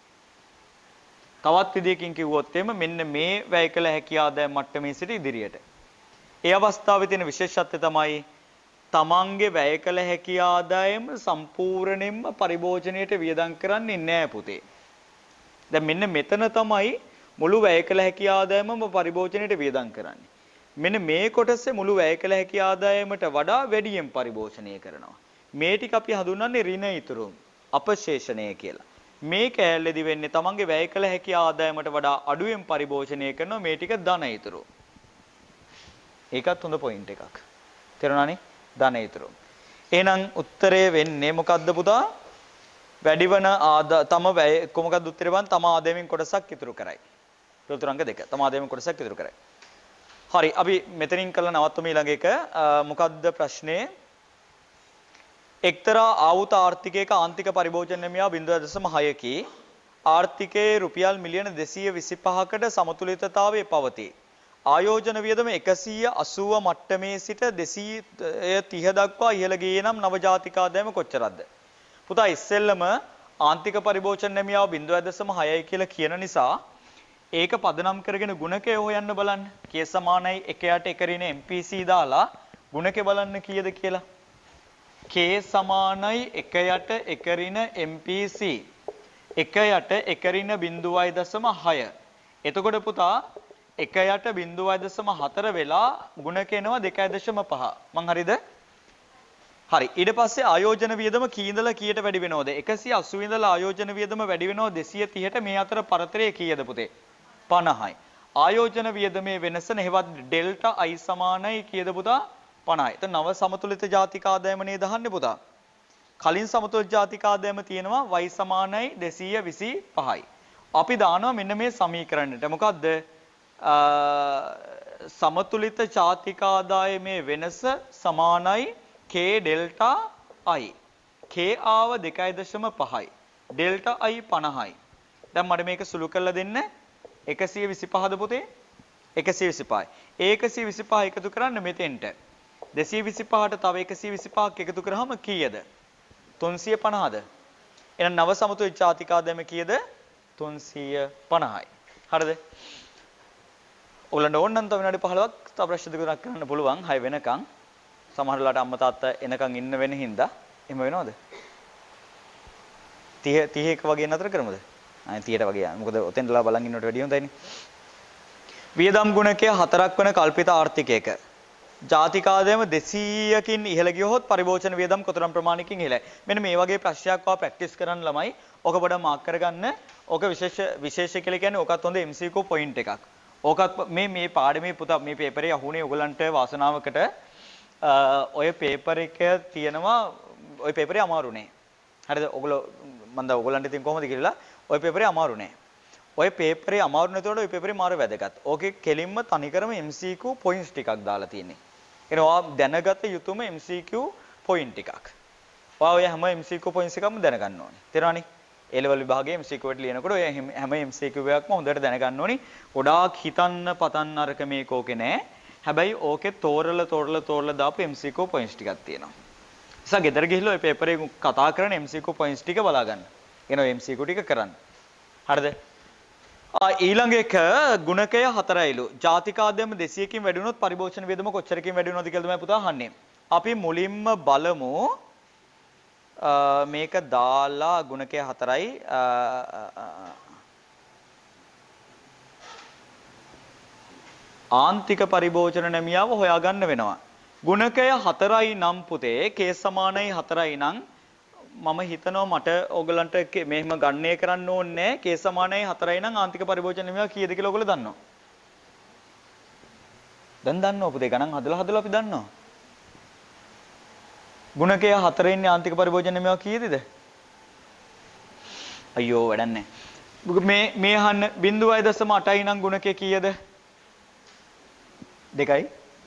තවත් විදියකින් කිව්වොත් එimhe මෙන්න මේ වැය කළ හැකි ආදායම් මට්ටමේ සිට ඉදිරියට. ඒ අවස්ථාවේ තියෙන විශේෂත්වය තමයි තමන්ගේ වැය කළ හැකි ආදායම සම්පූර්ණයෙන්ම පරිභෝජනයට වියදම් කරන්නේ නැහැ පුතේ. දැන් මෙන්න මෙතන තමයි මුළු වැය කළ හැකි ආදායමම පරිභෝජනයට වියදම් කරන්නේ. මෙන්න මේ කොටසේ මුළු වැය කළ හැකි ආදායමට වඩා වැඩියෙන් පරිභෝෂණය කරනවා. මේ ටික අපි හඳුන්වන්නේ ඍණ ඉතුරු අපශේෂණය කියලා. මේ කෑල්ලේදී වෙන්නේ තමන්ගේ වැය කළ හැකි ආදායමට වඩා අඩුවෙන් පරිභෝෂණය කරනවා. මේ ටික ධන ඉතුරු. ඒකත් හොඳ පොයින්ට් එකක්. තේරුණානේ? ධන ඉතුරු. එහෙනම් උත්තරය වෙන්නේ මොකද්ද පුතා? වැඩිවන ආදා තම වැය කොමකද උත්තරේ වань තම ආදායමින් කොටසක් ඉතුරු කරයි. පිළිතුරු අංක දෙක. තම ආදායමින් කොටසක් ඉතුරු කරයි. හරි අපි මෙතනින් කළා නවත්වමු ඊළඟ එක. මොකද්ද ප්‍රශ්නේ? එක්තරා ආවුත ආර්ථිකයක ආන්තික පරිභෝජන මියා බිංදුව දශම හයකි ආර්ථිකයේ රුපියල් මිලියන දෙසිය විසිපහකට සමතුලිතතාවයේ පවතී. ආයෝජන වියදම එකසිය අසූව මට්ටමේ සිට දෙසිය තිහ දක්වා ඉහළ ගියේ නම් නවජාතික ආදායම කොච්චරද? පුතා ඉස්සෙල්ලම ආන්තික පරිභෝජන මියා බිංදුව දශම හයයි කියලා කියන නිසා ඒක පදනම් කරගෙන ගුණකය හොයන්න බලන්න. K සමානයි එක යට එක ඍණ M P C දාලා ගුණකය බලන්න කීයද කියලා. K සමානයි එක යට එක ඍණ M P C. එක යට එක ඍණ බිංදුවයි දශම හය. එතකොට පුතා එක යට බිංදුවයි දශම හතර වෙලා ගුණකය එනවා දෙකයි දශම පහ. මං හරිද? හරි. ඊට පස්සේ ආයෝජන වියදම කී ඉඳලා කීයට වැඩි වෙනවද? එකසිය අසූ ඉඳලා ආයෝජන වියදම වැඩි වෙනවා දෙසිය තිහට. මේ අතර පරතරය කීයද පුතේ? පනහයි. ආයෝජන වියදමේ වෙනස නෙවත් ඩෙල්ටා I සමානයි කීයද පුතා? පනහයි. එතන නව සමතුලිත ජාතික ආදායම නේද අහන්නේ පුතා? කලින් සමතුලිත ජාතික ආදායම තියෙනවා y සමානයි දෙසිය විසිපහයි. අපි දානවා මෙන්න මේ සමීකරණයට. මොකද්ද? සමතුලිත ජාතික ආදායමේ වෙනස සමානයි k ඩෙල්ටා I. k ආව දෙකයි දශම පහයි. ඩෙල්ටා I පනහයි. දැන් මට මේක සුළු කරලා දෙන්න. එකසිය විසිපහද පුතේ? එකසිය විසිපහයි. ඒ එකසිය විසිපහ එකතු කරන්න මෙතෙන්ට. දෙසිය විසිපහට තව එකසිය විසිපහක් එකතු කරාම කීයද? තුන්සිය පනහද? එහෙනම් නව සමතුලිත ජාතික ආදායම කීයද? තුන්සිය පනහයි. හරිද? ඔයගලන්ට ඕන නම් තව විනාඩි පහළොවක් තව ප්‍රශ්න දෙකක් කරන්න පුළුවන් හය වෙනකන්. සමහර වෙලාවට අම්මා තාත්තා එනකන් ඉන්න වෙන හින්දා එහෙම වෙනවද? තිහ තිහ එක වගේ නතර කරමුද? අනේ තිහට වගේ යන්න. මොකද ඔතෙන්දලා බලන් ඉන්නවට වැඩිය හොඳයිනේ. වියදම් ගුණකය හතරක් වෙන කල්පිත ආර්ථිකයක ජාතික ආදායම දෙසීයකින් ඉහළ ගියොත් පරිභෝජන වියදම් කොතරම් ප්‍රමාණයකින් ඉහළයි. මෙන්න මේ වගේ ප්‍රශ්නයක් වා ප්‍රැක්ටිස් කරන්න ළමයි. ඕක පොඩ්ඩක් මාක් කරගන්න. ඕක විශේෂ විශේෂ කියලා කියන්නේ ඕකත් හොඳ එම් සී කියු පොයින්ට් එකක්. ඕකත් මේ මේ පාඩමේ පුතා මේ පේපරේ අහුනේ ඔයගලන්ට වාසනාවකට ඔය පේපර් එක තියෙනවා ඔය පේපරේ අමාරු නේ. හරිද? ඔයගොල්ලෝ මම දා ඔයගලන්ට ඉතින් කොහොමද කියලා ඔය පේපරේ අමාරු නේ. ඔය පේපරේ අමාරු නැතකොට ඔය පේපරේ මාර වැදගත්. ඕකේ කෙලින්ම තනිකරම එම් සී කියු පොයින්ට්ස් ටිකක් දාලා තියෙන්නේ. එනවා දැනගත යුතුම එම් සී කියු පොයින්ට් ටිකක්. ඔයා ඔය හැම එම් සී කියු පොයින්ට්ස් එකක්ම දැනගන්න ඕනේ. තේරෙනවනේ? ඒ ලෙවල් විභාගයේ එම් සී කියු වලට ලියනකොට ඔය හැම එම් සී කියු එකක්ම හොඳට දැනගන්න ඕනේ. ගොඩාක් හිතන්න පතන්න අරක මේක ඕකේ නෑ. හැබැයි ඕකේ තෝරලා තෝරලා තෝරලා දාපු එම් සී කියු පොයින්ට්ස් ටිකක් තියෙනවා. ඉතින් ගෙදර ගිහිල්ලා ඔය පේපරේ කතා කරන එම් සී කියු පොයින්ට්ස් ටික බලා ගන්න. එනවා එම් සී කියු ටික කරන්න. හරිද? ඊළඟ එක ගුණකය හතරයිලු. ජාතික ආදායම දෙසීයකින් වැඩි වුණොත් පරිභෝජන වියදම කොච්චරකින් වැඩි වෙනවද කියලා තමයි පුතා අහන්නේ. අපි මුලින්ම බලමු මේක දාලා ගුණකය හතරයි ආන්තික පරිභෝජන නැමියාව හොයාගන්න වෙනවා. ගුණකය හතරයි නම් පුතේ කේ සමානයි හතරයි නම් මම හිතනවා මට ඕගලන්ට මෙහෙම ගණනය කරන්න ඕනේ කේ සමානයි හතරයි නම් ආන්තික පරිභෝජන නැමියාව කීයද කියලා ඕගොල්ලෝ දන්නව? දැන් දන්නව පුතේ ගණන් හදලා හදලා අපි දන්නවා. ගුණකය හතරෙන් ආන්තික පරිභෝජන නැමියාව කීයද? අයියෝ වැඩක් නැහැ. මේ මේ අහන්න බිංදුවයි දශම අටයි නම් ගුණකය කීයද? දෙකයි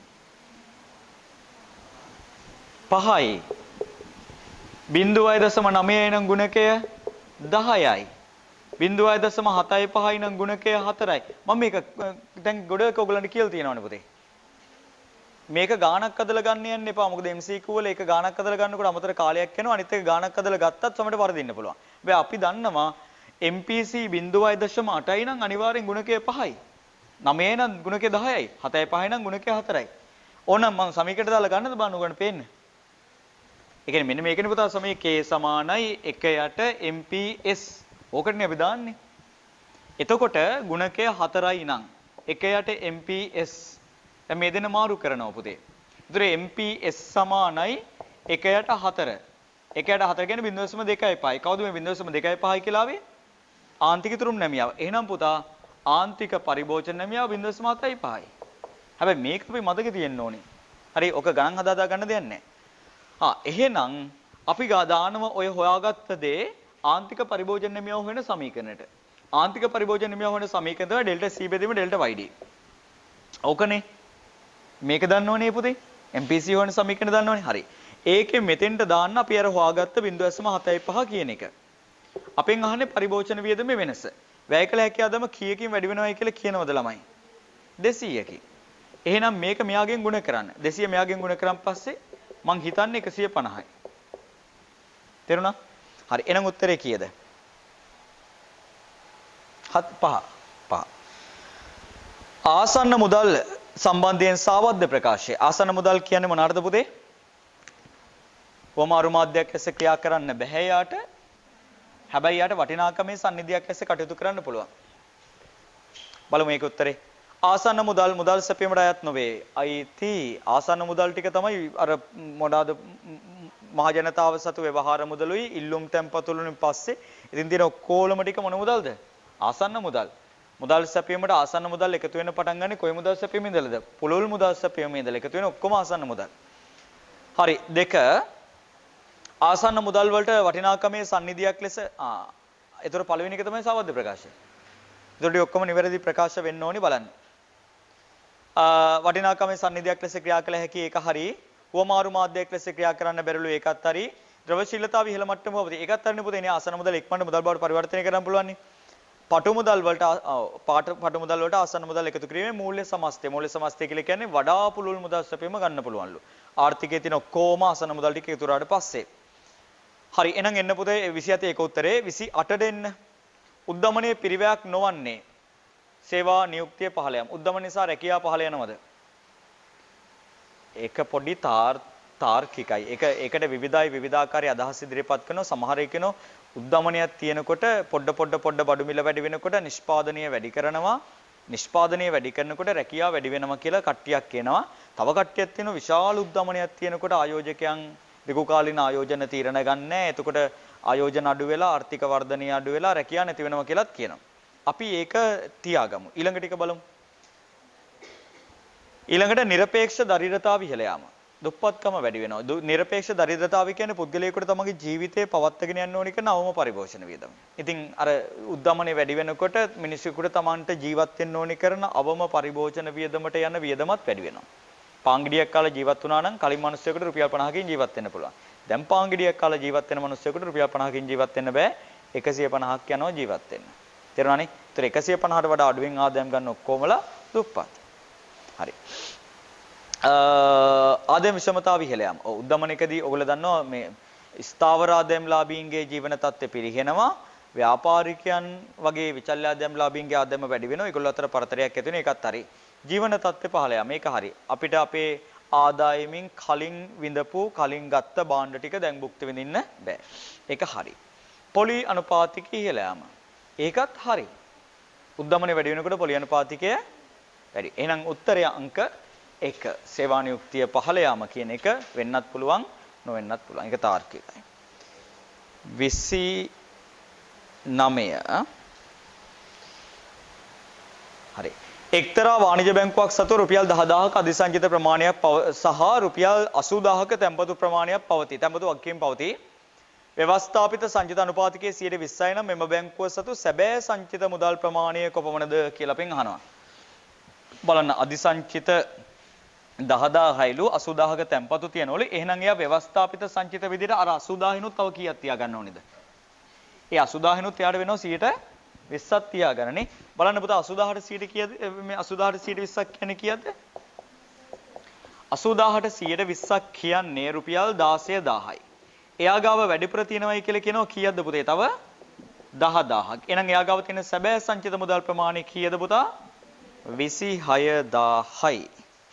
පහයි. බිංදුවයි දශම නවයයි නම් ගුණකය දහයයි. බිංදුවයි දශම හතයි පහයි නම් ගුණකය හතරයි. මම මේක දැන් ගොඩක් ඔයගලන්ට කියලා තියෙනවනේ පුතේ. මේක ගාණක් අදලා ගන්න යන්න එපා. මොකද එම් සී කියු වල එක ගාණක් අදලා ගන්නකොට අමතර කාලයක් යනවා. අනිත් එක ගාණක් අදලා ගත්තත් සමහරට වරදින්න පුළුවන්. හැබැයි අපි දන්නවා එම් පී සී බිංදුවයි දශම අටයි නම් අනිවාර්යෙන් ගුණකය පහයි. නවයයි නම් ගුණකය දහයයි. හතයි පහයි නම් ගුණකය හතරයි. ඕනම් මම සමීකරණයට දාලා ගන්නද බලන්න උගන්න පේන්නේ. ඒ කියන්නේ මෙන්න මේකනේ පුතා සමයේ k සමානයි එක යට එම් පී එස්. ඕකටනේ අපි දාන්නේ. එතකොට ගුණකය හතරයි නම් එක යට එම් පී එස්. දැන් මේ දෙන මාරු කරනවා පුතේ. ඒතර එම් පී එස් සමානයි එක යට හතර. එක යට හතර කියන්නේ බිංදුව දශම දෙකයි පහයි. කවුද මේ බිංදුව දශම දෙකයි පහයි කියලා ආවේ? ආන්තික තුරුම් නැමියාව. එහෙනම් පුතා ආන්තික පරිභෝජන නැමියාව බිංදුව දශම හතයි පහයි. හැබැයි මේක අපි මතකේ තියෙන්න ඕනේ. හරි ඔක ගණන් හදා හදා ගන්න දෙයක් නැහැ. ආ එහෙනම් අපි දානම ඔය හොයාගත්ත දේ ආන්තික පරිභෝජන නැමියාව වෙන සමීකරණයට. ආන්තික පරිභෝජන නැමියාව වෙන සමීකරණය තමයි ඩෙල්ටා C බෙදීම ඩෙල්ටා Y D. ඕකනේ. මේක දන්නවනේ පුතේ. එම් පී සී වෙන සමීකරණය දන්නවනේ. හරි. ඒකෙ මෙතෙන්ට දාන්න අපි අර හොයාගත්ත බිංදුව දශම හතයි පහ කියන එක. අපෙන් අහන්නේ පරිභෝජන වියදමේ වෙනස. වැය කළ හැකි ආදායම කීයකින් වැඩි වෙනවයි කියලා කියනවද ළමයි? දෙසීයකින්. එහෙනම් මේක මෙයාගෙන් ගුණ කරන්න. දෙසීය මෙයාගෙන් ගුණ කරන් පස්සේ මං හිතන්නේ එකසිය පනහයි. තේරුණා? හරි. එහෙනම් උත්තරේ කීයද? හත් පහ. පහ. ආසන්න මුදල් සම්බන්ධයෙන් සාවද්ද ප්‍රකාශය. ආසන්න මුදල් කියන්නේ මොනවාද පුතේ? වමාරු මාධ්‍යයක් ඇස ක්‍රියා කරන්න බෑ යාට. හැබැයි යාට වටිනාකමේ සම්නිධියක් ඇස කටයුතු කරන්න පුළුවන්. බලමු මේක උත්තරේ. ආසන්න මුදල් මුදල් සැපීමට අයත් නොවේ. අයිති ආසන්න මුදල් ටික තමයි අර මොනවාද මහ ජනතාව සතු ව්‍යවහාර මුදලුයි ඉල්ලුම් තැන්පතුලුන් පස්සේ ඉතින් තියෙන ඔක්කොලම ටික මොන මුදල්ද? ආසන්න මුදල්. මුදල් සැපීමට ආසන්න මුදල් එකතු වෙන පටන් ගන්නේ කොයි මුදල් සැපීමේ ඉඳලාද? පුළුල් මුදල් සැපීමේ ඉඳලා එකතු වෙන ඔක්කොම ආසන්න මුදල්. හරි. දෙක ආසන්න මුදල් වලට වටිනාකමේ සම්නිධියක් ලෙස ආ ඒතර පළවෙනි එක තමයි සාවද්ද ප්‍රකාශය. ඒතර ඔක්කොම නිවැරදි ප්‍රකාශ වෙන්න ඕනි බලන්න. වටිනාකමේ සම්නිධියක් ලෙස ක්‍රියා කළ හැකි ඒක හරි. වමාරු මාධ්‍යයක් ලෙස ක්‍රියා කරන්න බැරිලු ඒකත් හරි. ද්‍රවශීලතාව ඉහළ මට්ටම වවදී. ඒකත් හරිනේ පුතේ. ඉන්නේ ආසන්න මුදල් ඉක්මනට මුදල් බවට පරිවර්තනය කරන්න පුළුවන් නේ. පටු මුදල් වලට පාට පටු මුදල් වලට ආසන්න මුදල් එකතු කිරීමේ මූල්‍ය සමස්තය. මූල්‍ය සමස්තය කියලා කියන්නේ වඩා පුළුල් මුදල් සැපීම ගන්න පුළුවන්ලු. ආර්ථිකයේ තියෙන ඔක්කොම ආසන්න මුදල් ටික එකතු වුණාට පස්සේ. හරි. එහෙනම් එන්න පුතේ විසි හත ඒක උත්තරේ. විසි අටට එන්න. උද්දමනයේ පිරිවැයක් නොවන්නේ සේවා නියුක්තිය පහළ යම්. උද්දමන නිසා රැකියාව පහළ යනවද? ඒක පොඩි තාර් තාර්කිකයි. ඒක ඒකට විවිධයි විවිධාකාරී අදහස් ඉදිරිපත් කරනවා. සමහර එකනෝ උද්දමනයක් තියෙනකොට පොඩ පොඩ පොඩ බඩු මිල වැඩි වෙනකොට නිෂ්පාදනීය වැඩි කරනවා. නිෂ්පාදනය වැඩි කරනකොට රැකියාව වැඩි වෙනවා කියලා කට්ටියක් කියනවා. තව කට්ටියක් තියෙනවා විශාල උද්දමනයක් තියෙනකොට ආයෝජකයන් දීර්ඝ කාලින ආයෝජන තීරණ ගන්න නැහැ. එතකොට ආයෝජන අඩු වෙලා ආර්ථික වර්ධනය අඩු වෙලා රැකියාව නැති වෙනවා කියලාත් කියනවා. අපි ඒක තියාගමු. ඊළඟ ටික බලමු. ඊළඟට নিরপেক্ষ දරිද්‍රතාව ඉහළ යාම. දුප්පත්කම වැඩි වෙනවා. নিরপেক্ষ දරිද්‍රතාව කියන්නේ පුද්ගලයාට තමගේ ජීවිතේ පවත්වාගෙන යන්න ඕනි කරන අවම පරිභෝෂණ වියදම. ඉතින් අර උද්දමනේ වැඩි වෙනකොට මිනිස්සුන්ට තමන්ට ජීවත් වෙන්න ඕනි කරන අවම පරිභෝෂණ වියදමට යන වියදමත් වැඩි වෙනවා. පාංගිඩියක් කාලා ජීවත් වුණා නම් කලින් මිනිස්සුන්ට රුපියල් පනහකින් ජීවත් වෙන්න පුළුවන්. දැන් පාංගිඩියක් කාලා ජීවත් වෙන මිනිස්සුන්ට රුපියල් පනහකින් ජීවත් වෙන්න බෑ. එකසිය පනහක් යනවා ජීවත් වෙන්න. තේරුණානේ? ඒතර එකසිය පනහට වඩා අඩුවෙන් ආදායම් ගන්න ඔක්කොමලා දුප්පත්. හරි. ආදායම් විෂමතාව ඉහළ යාම. ඔව් උද්දමනකදී ඔයගොල්ලෝ දන්නවා මේ ස්ථාවර ආදායම් ලාභීන්ගේ ජීවන තත්ත්වය පිරිහෙනවා. ව්‍යාපාරිකයන් වගේ විචල්්‍ය ආදායම් ලාභීන්ගේ ආදායම වැඩි වෙනවා. ඒගොල්ලෝ අතර පරතරයක් ඇති වෙනවා. ඒකත් හරි. ජීවන තත්ත්වය පහළ යාම. මේක හරි. අපිට අපේ ආදායමින් කලින් විඳපු කලින් ගත්ත භාණ්ඩ ටික දැන් භුක්ති විඳින්න බෑ. ඒක හරි. පොලි අනුපාතික ඉහළ යාම. ඒකත් හරි. උද්දමනේ වැඩි වෙනකොට පොලි අනුපාතිකය වැඩි. එහෙනම් උත්තරය අංක එක. සේවා නියුක්තිය පහළ යාම කියන එක වෙන්නත් පුළුවන් නොවෙන්නත් පුළුවන්. ඒක තාර්කිකයි. විසි නවය හරි. එක්තරා වාණිජ බැංකුවක් සතු රුපියල් දහදාහක අධිසංචිත ප්‍රමාණයක් සහ රුපියල් අසූදාහක තැන්පතු ප්‍රමාණයක් පවතී. තැන්පතු වගකීම් පවතී. ව්‍යවස්ථාපිත සංචිත අනුපාතිකයේ සියයට විස්සයි නම් මෙම බැංකුව සතු සැබෑ සංචිත මුදල් ප්‍රමාණය කොපමණද කියලා අපෙන් අහනවා. බලන්න අධිසංචිත දහදාහයිලු අසූදාහක තැන්පතු තියනවලු. එහෙනම් එයා ව්‍යවස්ථාපිත සංචිත විදිහට අර අසූදාහිනුත් තව කීයක් තියාගන්න ඕනේද? ඒ අසූදාහිනුත් එයාට වෙනවා සියයට විස්සක් තියාගන්නනේ. බලන්න පුතා අසූදාහට සියයට කීයද? මේ අසූදාහට සියයට විස්සක් කියන්නේ කීයද? අසූදාහට සියයට විස්සක් කියන්නේ රුපියල් දාසය දාහයි. එයා ගාව වැඩිපුර තියෙනවයි කියලා කියනවා කීයක්ද පුතේ? තව දහදාහක්. එහෙනම් එයා ගාව තියෙන සැබෑ සංචිත මුදල් ප්‍රමාණය කීයද පුතා? විසිහය දාහයි.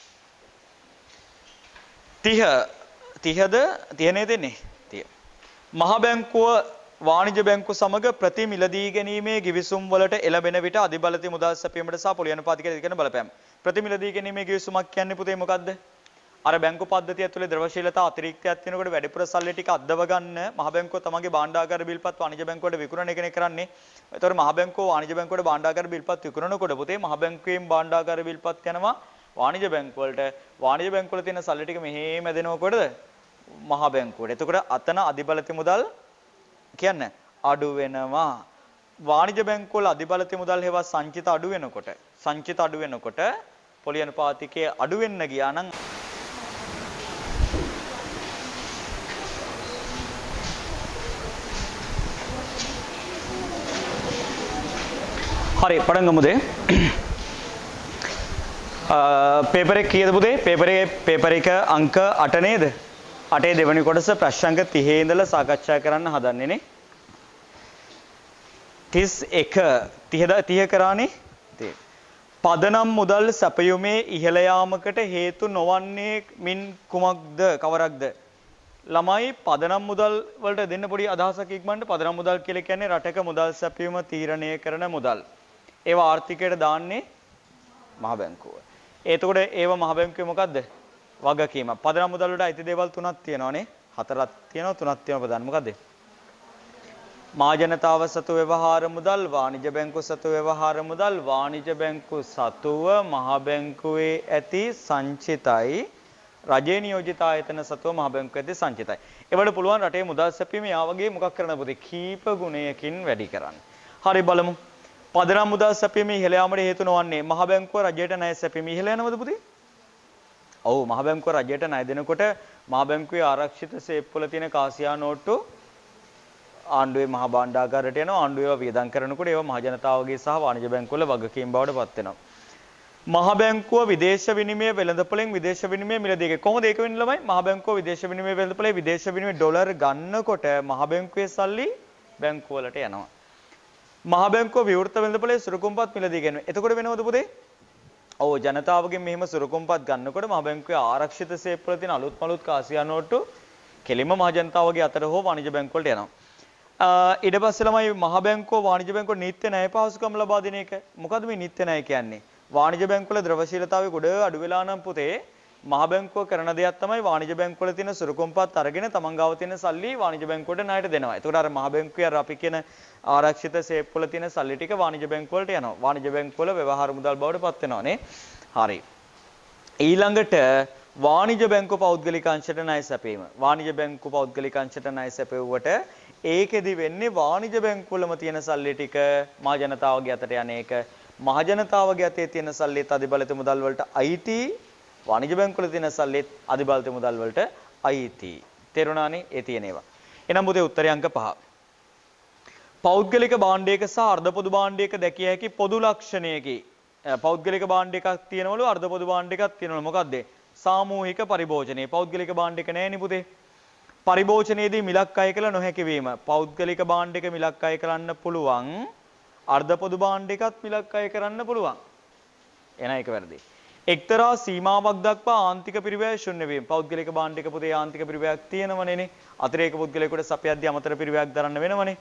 තිහ තිහද තිහනේ දෙන්නේ තිහ. මහ බැංකුව වාණිජ්‍ය බැංකුව සමග ප්‍රති මිලදී ගැනීමේ ගිවිසුම් වලට එළඹෙන විට අධිබලති මුදල් සැපීමට සහ පොලි අනුපාතිකයට දෙන බලපෑම. ප්‍රති මිලදී ගැනීමේ ගිවිසුමක් කියන්නේ පුතේ මොකද්ද? අර බැංකු පද්ධතිය ඇතුලේ ද්‍රවශීලතා අතිරික්තයක් තියෙනකොට වැඩිපුර සල්ලි ටික අද්දව ගන්න මහ බැංකුව තමන්ගේ භාණ්ඩාගාර බිල්පත් වාණිජ්‍ය බැංකුවට විකුණන එකනේ කරන්නේ. ඒතකොට මහ බැංකුව වාණිජ්‍ය බැංකුවට භාණ්ඩාගාර බිල්පත් විකුණනකොට පුතේ මහ බැංකුවෙන් භාණ්ඩාගාර බිල්පත් යනවා වාණිජ්‍ය බැංකුව වලට. වාණිජ්‍ය බැංකුව වල තියෙන සල්ලි ටික මෙහෙම ඇදෙනකොටද මහ බැංකුවට. එතකොට අතන අධිබලති මුදල් කියන්නේ අඩු වෙනවා. වාණිජ්‍ය බැංකුව වල අධිබලති මුදල් හේවා සංචිත අඩු වෙනකොට සංචිත අඩු වෙනකොට පොලි අනුපාතිකයේ අඩු වෙන්න ගියා නම් හරි පටන් ගමුද? පේපර් එක කීයද පුතේ? පේපර් එකේ පේපර් එක අංක අට නේද? අටේ දෙවෙනි කොටස ප්‍රශ්න අංක තිහේ ඉඳලා සාකච්ඡා කරන්න හදන්නේ නේ. තිස් එක තිහ කරානේ. පදනම් මුදල් සැපයුමේ ඉහළ යාමකට හේතු නොවන්නේ මින් කුමක්ද කවරක්ද? ළමයි පදනම් මුදල් වලට දෙන්න පොඩි අදහසක් ඉක්මනට. පදනම් මුදල් කියලා කියන්නේ රටක මුදල් සැපයුම තීරණය කරන මුදල්. ඒවා ආර්ථිකයට දාන්නේ මහ බැංකුව. එතකොට ඒව මහ බැංකුවේ මොකද්ද? වගකීම. පදනම් මුදල් වලට අයිති දේවල් තුනක් තියෙනවානේ. හතරක් තියෙනවා තුනක් තියෙනවා ප්‍රධාන. මොකද්ද? මා ජනතාව සතු ව්‍යවහාර මුදල්, වාණිජ්‍ය බැංකුව සතු ව්‍යවහාර මුදල්, වාණිජ්‍ය බැංකුව සතුව මහ බැංකුවේ ඇති සංචිතයි, රජයේ නියෝජිත ආයතන සතුව මහ බැංකුවේ ඇති සංචිතයි. ඒවට පුළුවන් රටේ මුදල් සැපීම යා වගේ මොකක් කරන්න පුතේ? කීප ගුණයකින් වැඩි කරන්න. හරි බලමු. පදනම් මුදල් සැපීම ඉහළ යාමට හේතු නොවන්නේ මහ බැංකුව රජයට ණය සැපීම ඉහළ යනවද පුතේ? ඔව් මහ බැංකුව රජයට ණය දෙනකොට මහ බැංකුවේ ආරක්ෂිත සේප් වල තියෙන කාසියා නෝට්ටු ආණ්ඩුවේ මහ භාණ්ඩාගාරයට යනවා. ආණ්ඩුව ඒවා වියදම් කරනකොට ඒවා මහ ජනතාවගේ සහ වාණිජ්‍ය බැංකුවල වගකීම් බවට පත් වෙනවා. මහ බැංකුව විදේශ විනිමය වෙළඳපොළෙන් විදේශ විනිමය මිලදී කොහොමද ඒක වෙන්නේ ළමයි? මහ බැංකුව විදේශ විනිමය වෙළඳපොළේ විදේශ විනිමය ඩොලර් ගන්නකොට මහ බැංකුවේ සල්ලි බැංකුව වලට යනවා. මහ බැංකුව විවෘත වෙළඳපොළේ සුරුකුම්පත් මිලදී ගන්නවා. එතකොට වෙනවද පුතේ? ඔව් ජනතාවගෙන් මෙහෙම සුරුකුම්පත් ගන්නකොට මහ බැංකුවේ ආරක්ෂිත සේප් වල තියෙන අලුත් මලුත් කාසියා නෝට්ටු කෙලින්ම මහ ජනතාවගේ අතට හෝ වාණිජ්‍ය බැංකුව වලට යනවා. ඊට පස්සේ ළමයි මහ බැංකුව වාණිජ බැංකුව නිත්‍ය ණය පහසුකම් ලබා දෙන එක. මොකද්ද මේ නිත්‍ය ණය කියන්නේ? වාණිජ බැංකුවල ද්‍රවශීලතාවය ගොඩ අඩු වෙලා නම් පුතේ මහ බැංකුව කරන දෙයක් තමයි වාණිජ බැංකුවල තියෙන සුරුකොම්පත් අරගෙන තමන් ගාව තියෙන සල්ලි වාණිජ බැංකුවට ණයට දෙනවා. ඒකට අර මහ බැංකුවේ අර අපි කියන ආරක්ෂිත සේප් වල තියෙන සල්ලි ටික වාණිජ බැංකුවලට යනවා. වාණිජ බැංකුවල ව්‍යවහාර මුදල් බවට පත් වෙනවා නේ. හරි. ඊළඟට වාණිජ බැංකුව පෞද්ගලික අංශයට ණය සැපීම. වාණිජ බැංකුව පෞද්ගලික අංශයට ණය සැපෙව්වට ඒකෙදි වෙන්නේ වාණිජ බැංකුවලම තියෙන සල්ලි ටික මහ ජනතාවගේ අතට යන එක. මහ ජනතාවගේ අතේ තියෙන සල්ලිත් අධිබලිත මුදල් වලට අයිති. වාණිජ බැංකුවල තියෙන සල්ලිත් අධිබලිත මුදල් වලට අයිති. තේරුණානේ? ඒ තියෙන ඒවා. එහෙනම් පුතේ උත්තරය අංක පහ. පෞද්ගලික භාණ්ඩයක සහ අර්ධ පොදු භාණ්ඩයක දැකිය හැකි පොදු ලක්ෂණයකි. පෞද්ගලික භාණ්ඩ එකක් තියෙනවලු අර්ධ පොදු භාණ්ඩ එකක් තියෙනවලු. මොකද්ද? සාමූහික පරිභෝජනය. පෞද්ගලික භාණ්ඩ එක නෑනේ පුතේ. පරිභෝජනයේදී මිලක් අය කළ නොහැකි වීම. පෞද්ගලික භාණ්ඩ එක මිලක් අය කරන්න පුළුවන්. අර්ධ පොදු භාණ්ඩ එකත් මිලක් අය කරන්න පුළුවන්. එන එක වැරදි. එක්තරා සීමාවක් දක්වා ආන්තික පිරිවැය ශුන්‍ය වීම. පෞද්ගලික භාණ්ඩ එක පුතේ ආන්තික පිරිවැයක් තියෙනවනේ. අතිරේක පුද්ගලයෙකුට සපයද්දී අමතර පිරිවැයක් දරන්න වෙනවනේ.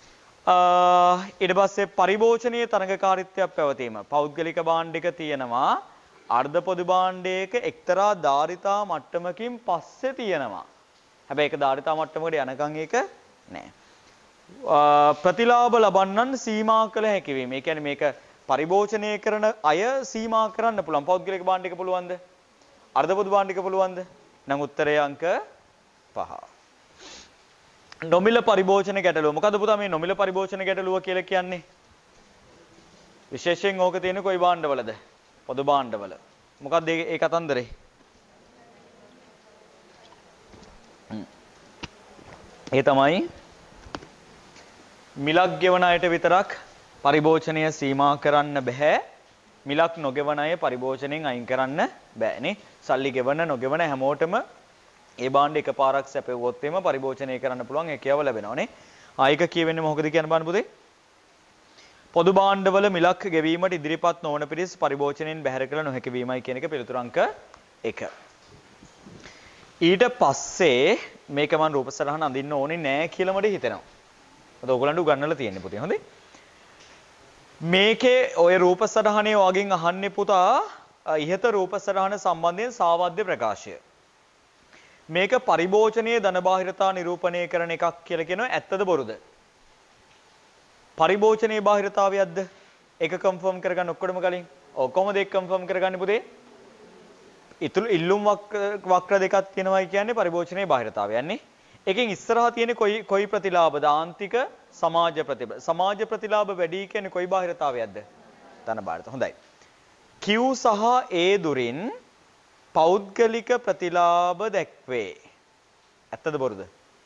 ඊට පස්සේ පරිභෝජනීය තරඟකාරීත්වයක් පැවතීම. පෞද්ගලික භාණ්ඩ එක තියෙනවා. අර්ධ පොදු භාණ්ඩයක එක්තරා ධාරිතා මට්ටමකින් පස්සේ තියෙනවා. හැබැයි ඒක ධාරිතා මට්ටමකට යනකම් ඒක නෑ. ප්‍රතිලාභ ලබන්නන් සීමා කළ හැකි වීම. ඒ කියන්නේ මේක පරිභෝජනය කරන අය සීමා කරන්න පුළුවන්. පෞද්ගලික භාණ්ඩ එක පුළුවන්ද? අර්ධ පොදු භාණ්ඩ එක පුළුවන්ද? නම් උත්තරය අංක පහ. නොමිල පරිභෝජන ගැටලුව. මොකද පුතා මේ නොමිල පරිභෝජන ගැටලුව කියලා කියන්නේ? විශේෂයෙන් ඕක තියෙන කොයි භාණ්ඩවලද? පොදු භාණ්ඩවල. මොකක්ද ඒ කතන්දරේ? ඒ තමයි මිලක් ගෙවන අයට විතරක් පරිභෝජනය සීමා කරන්න බෑ. මිලක් නොගෙවන අය පරිභෝජනයෙන් අයින් කරන්න බෑනේ. සල්ලි ගෙවන නොගෙවන හැමෝටම ඒ භාණ්ඩ එකපාරක් සැපෙවුවොත් එම පරිභෝජනය කරන්න පුළුවන් හැකියාව ලැබෙනවානේ. ආයික කියවෙන්නේ මොකද කියන්න බලන්න පුතේ. පොදු භාණ්ඩවල මිලක් ගෙවීමට ඉදිරිපත් නොවන පිරිස් පරිභෝජනයෙන් බැහැර කළ නොහැකි වීමයි කියන එක පිළිතුරු අංක එක. ඊට පස්සේ මේක මම රූප සටහන අඳින්න ඕනේ නෑ කියලා මට හිතෙනවා. මොකද ඕගලන්ට උගන්වලා තියෙන්නේ පුතේ. හොඳේ. මේකේ ඔය රූප සටහනේ වගේ අහන්නේ පුතා ඉහත රූප සටහන සම්බන්ධයෙන් සාවද්‍ය ප්‍රකාශය. මේක පරිභෝජනීය ධන බාහිරතා නිරූපණය කරන එකක් කියලා කියනවා. ඇත්තද බොරුද? පරිභෝජනීය බාහිරතාවයක්ද? ඒක කන්ෆර්ම් කරගන්න ඔක්කොම කලින්. ඔව් කොහොමද ඒක කන්ෆර්ම් කරගන්නේ පුතේ? ඉතුරු ඉල්ලුම් වක්‍ර දෙකක් තියෙනවායි කියන්නේ පරිභෝජනීය බාහිරතාවයන්නේ. එකෙන් ඉස්සරහා තියෙන කොයි කොයි ප්‍රතිලාභද? ආන්තික සමාජ ප්‍රතිලාභ. සමාජ ප්‍රතිලාභ වැඩි කියන්නේ කොයි බාහිරතාවයක්ද? ධන බාහිරතාව. හොඳයි. Q සහ A දුරින් පෞද්ගලික ප්‍රතිලාභ දැක්වේ. ඇත්තද බොරුද?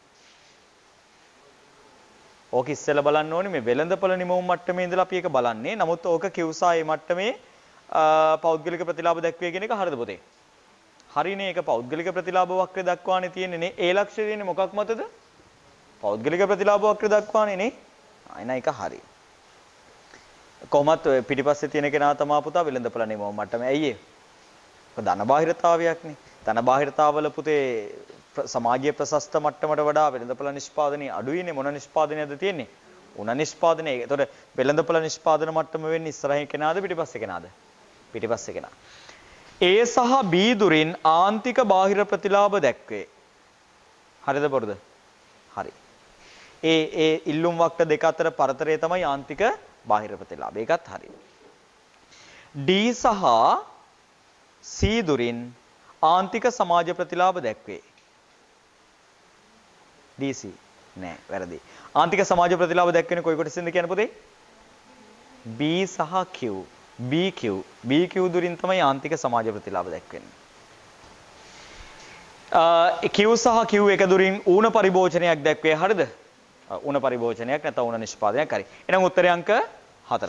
ඕක ඉස්සෙල්ලා බලන්න ඕනේ මේ වෙළඳපොළ නිමවුම් මට්ටමේ ඉඳලා අපි ඒක බලන්නේ. නමුත් ඕක Q සහ A මට්ටමේ පෞද්ගලික ප්‍රතිලාභ දැක්වේ කියන එක හරිද පුතේ? හරිනේ. ඒක පෞද්ගලික ප්‍රතිලාභ වක්‍රය දක්වානේ තියෙන්නේ නේ. ඒ ලක්ෂ්‍ය දෙන්නේ මොකක් මතද? පෞද්ගලික ප්‍රතිලාභ වක්‍රය දක්වානේ නේ. ආ එන එක හරි. කොහොමත් පිටිපස්සේ තියෙන කෙනා තමයි පුතා වෙළඳපොළ නිමවුම් මට්ටමේ. ඇයි ඒ? ධන බාහිරතාවයක්නේ. ධන බාහිරතාවල පුතේ සමාජීය ප්‍රශස්ත මට්ටමට වඩා වෙළඳපොළ නිෂ්පාදනය අඩුයිනේ. මොන නිෂ්පාදනයක්ද තියෙන්නේ? උණ නිෂ්පාදනය. ඒතකොට වෙළඳපොළ නිෂ්පාදන මට්ටම වෙන්නේ ඉස්සරහින් කෙනාද පිටිපස්සේ කෙනාද? පිටිපස්සේ කෙනා. A සහ B දුරින් ආන්තික බාහිර ප්‍රතිලාභ දැක්වේ. හරිද බොරුද? හරි. ඒ ඒ ඉල්ලුම් වක්‍ර දෙක අතර පරතරය තමයි ආන්තික බාහිර ප්‍රතිලාභ. ඒකත් හරි. D සහ C දුරින් ආන්තික සමාජ ප්‍රතිලාභ දැක්වේ. D C නෑ වැරදි. ආන්තික සමාජ ප්‍රතිලාභ දැක්වෙන්නේ කොයි කොටසින්ද කියන්නේ පුතේ? B සහ Q. B Q. B Q දුරින් තමයි ආන්තික සමාජ ප්‍රතිලාභ දැක්වෙන්නේ. Q සහ Q එක දුරින් ඌණ පරිභෝජනයක් දැක්වේ. හරිද? ඌණ පරිභෝජනයක් නැත්නම් ඌණ නිෂ්පාදනයක් හරි. එහෙනම් උත්තරය අංක හතර.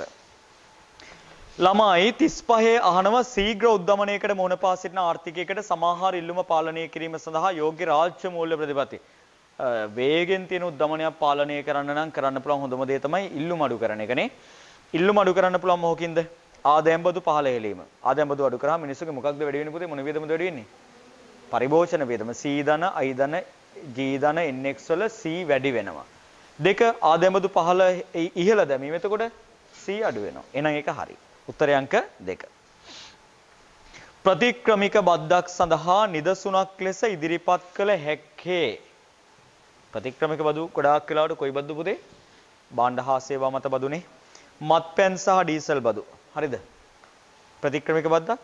ළමයි තිස් පහේ අහනවා ශීඝ්‍ර උද්දමනයකට මුහුණ පා සිටින ආර්ථිකයකට සමාහාර ඉල්ලුම පාලනය කිරීම සඳහා යෝග්‍ය රාජ්‍ය මූල්‍ය ප්‍රතිපත්ති. වේගෙන් තියෙන උද්දමනයක් පාලනය කරන්න නම් කරන්න පුළුවන් හොඳම දේ තමයි ඉල්ලුම අඩු කරන එකනේ. ඉල්ලුම අඩු කරන්න පුළුවන් මොකකින්ද? ආදායම් බදු පහළ හෙලීම. ආදායම් බදු අඩු කරාම මිනිස්සුගේ මොකක්ද වැඩි වෙන්නේ පුතේ? මොන වියදමද වැඩි වෙන්නේ? පරිභෝජන වියදම. C ධන, I ධන, G ධන, N X වල C වැඩි වෙනවා. දෙක ආදැම්බදු පහළ ඉහළ දැමීම. එතකොට C අඩු වෙනවා. එහෙනම් ඒක හරි. උත්තරය අංක දෙක. ප්‍රතික්‍රමික බද්දක් සඳහා නිදසුනක් ලෙස ඉදිරිපත් කළ හැක්කේ. ප්‍රතික්‍රමික බදු ගොඩාක් වෙලාවට කොයි බද්දු පුතේ? භාණ්ඩ හා සේවා මත බදුනේ. මත්පැන් සහ ඩීසල් බදු. හරිද? ප්‍රතික්‍රමික බද්දක්?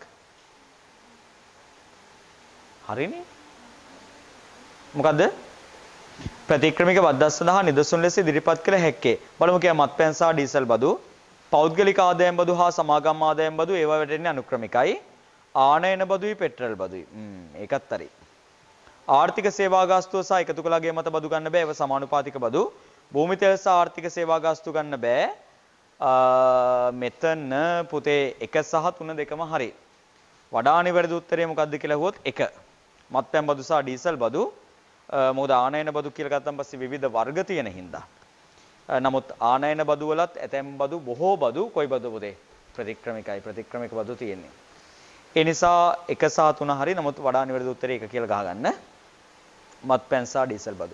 හරිනේ. මොකද්ද? ප්‍රතික්‍රමික බද්දක් සඳහා නිදසුන් ලෙස ඉදිරිපත් කළ හැක්කේ. බලමු කිය මත්පැන් සහ ඩීසල් බදු. පෞද්ගලික ආදායම් බදු හා සමාගම් ආදායම් බදු ඒවා වැටෙන්නේ අනුක්‍රමිකයි. ආනයන බදුයි පෙට්‍රල් බදුයි. හ්ම් ඒකත් හරි. ආර්ථික සේවා ගාස්තුව සහ එකතු කළාගේ මත බදු ගන්න බෑ. ඒව සමානුපාතික බදු. භූමි තෙල් සහ ආර්ථික සේවා ගාස්තු ගන්න බෑ. මෙතන පුතේ එක සහ තුන දෙකම හරි. වඩා නිවැරදි උත්තරය මොකක්ද කියලා අහුවොත් එක. මත්පැන් බදු සහ ඩීසල් බදු. මොකද ආනයන බදු කියලා ගත්තන් පස්සේ විවිධ වර්ග තියෙන හින්දා. නමුත් ආනයන බදු වලත් ඇතැම් බදු බොහෝ බදු කොයි බදු පුතේ? ප්‍රතික්‍රමිකයි. ප්‍රතික්‍රමික බදු තියෙන්නේ. ඒ නිසා එක සහ තුන හරි. නමුත් වඩා නිවැරදි උත්තරය එක කියලා ගහගන්න. මත්පැන් සහ ඩීසල් බදු.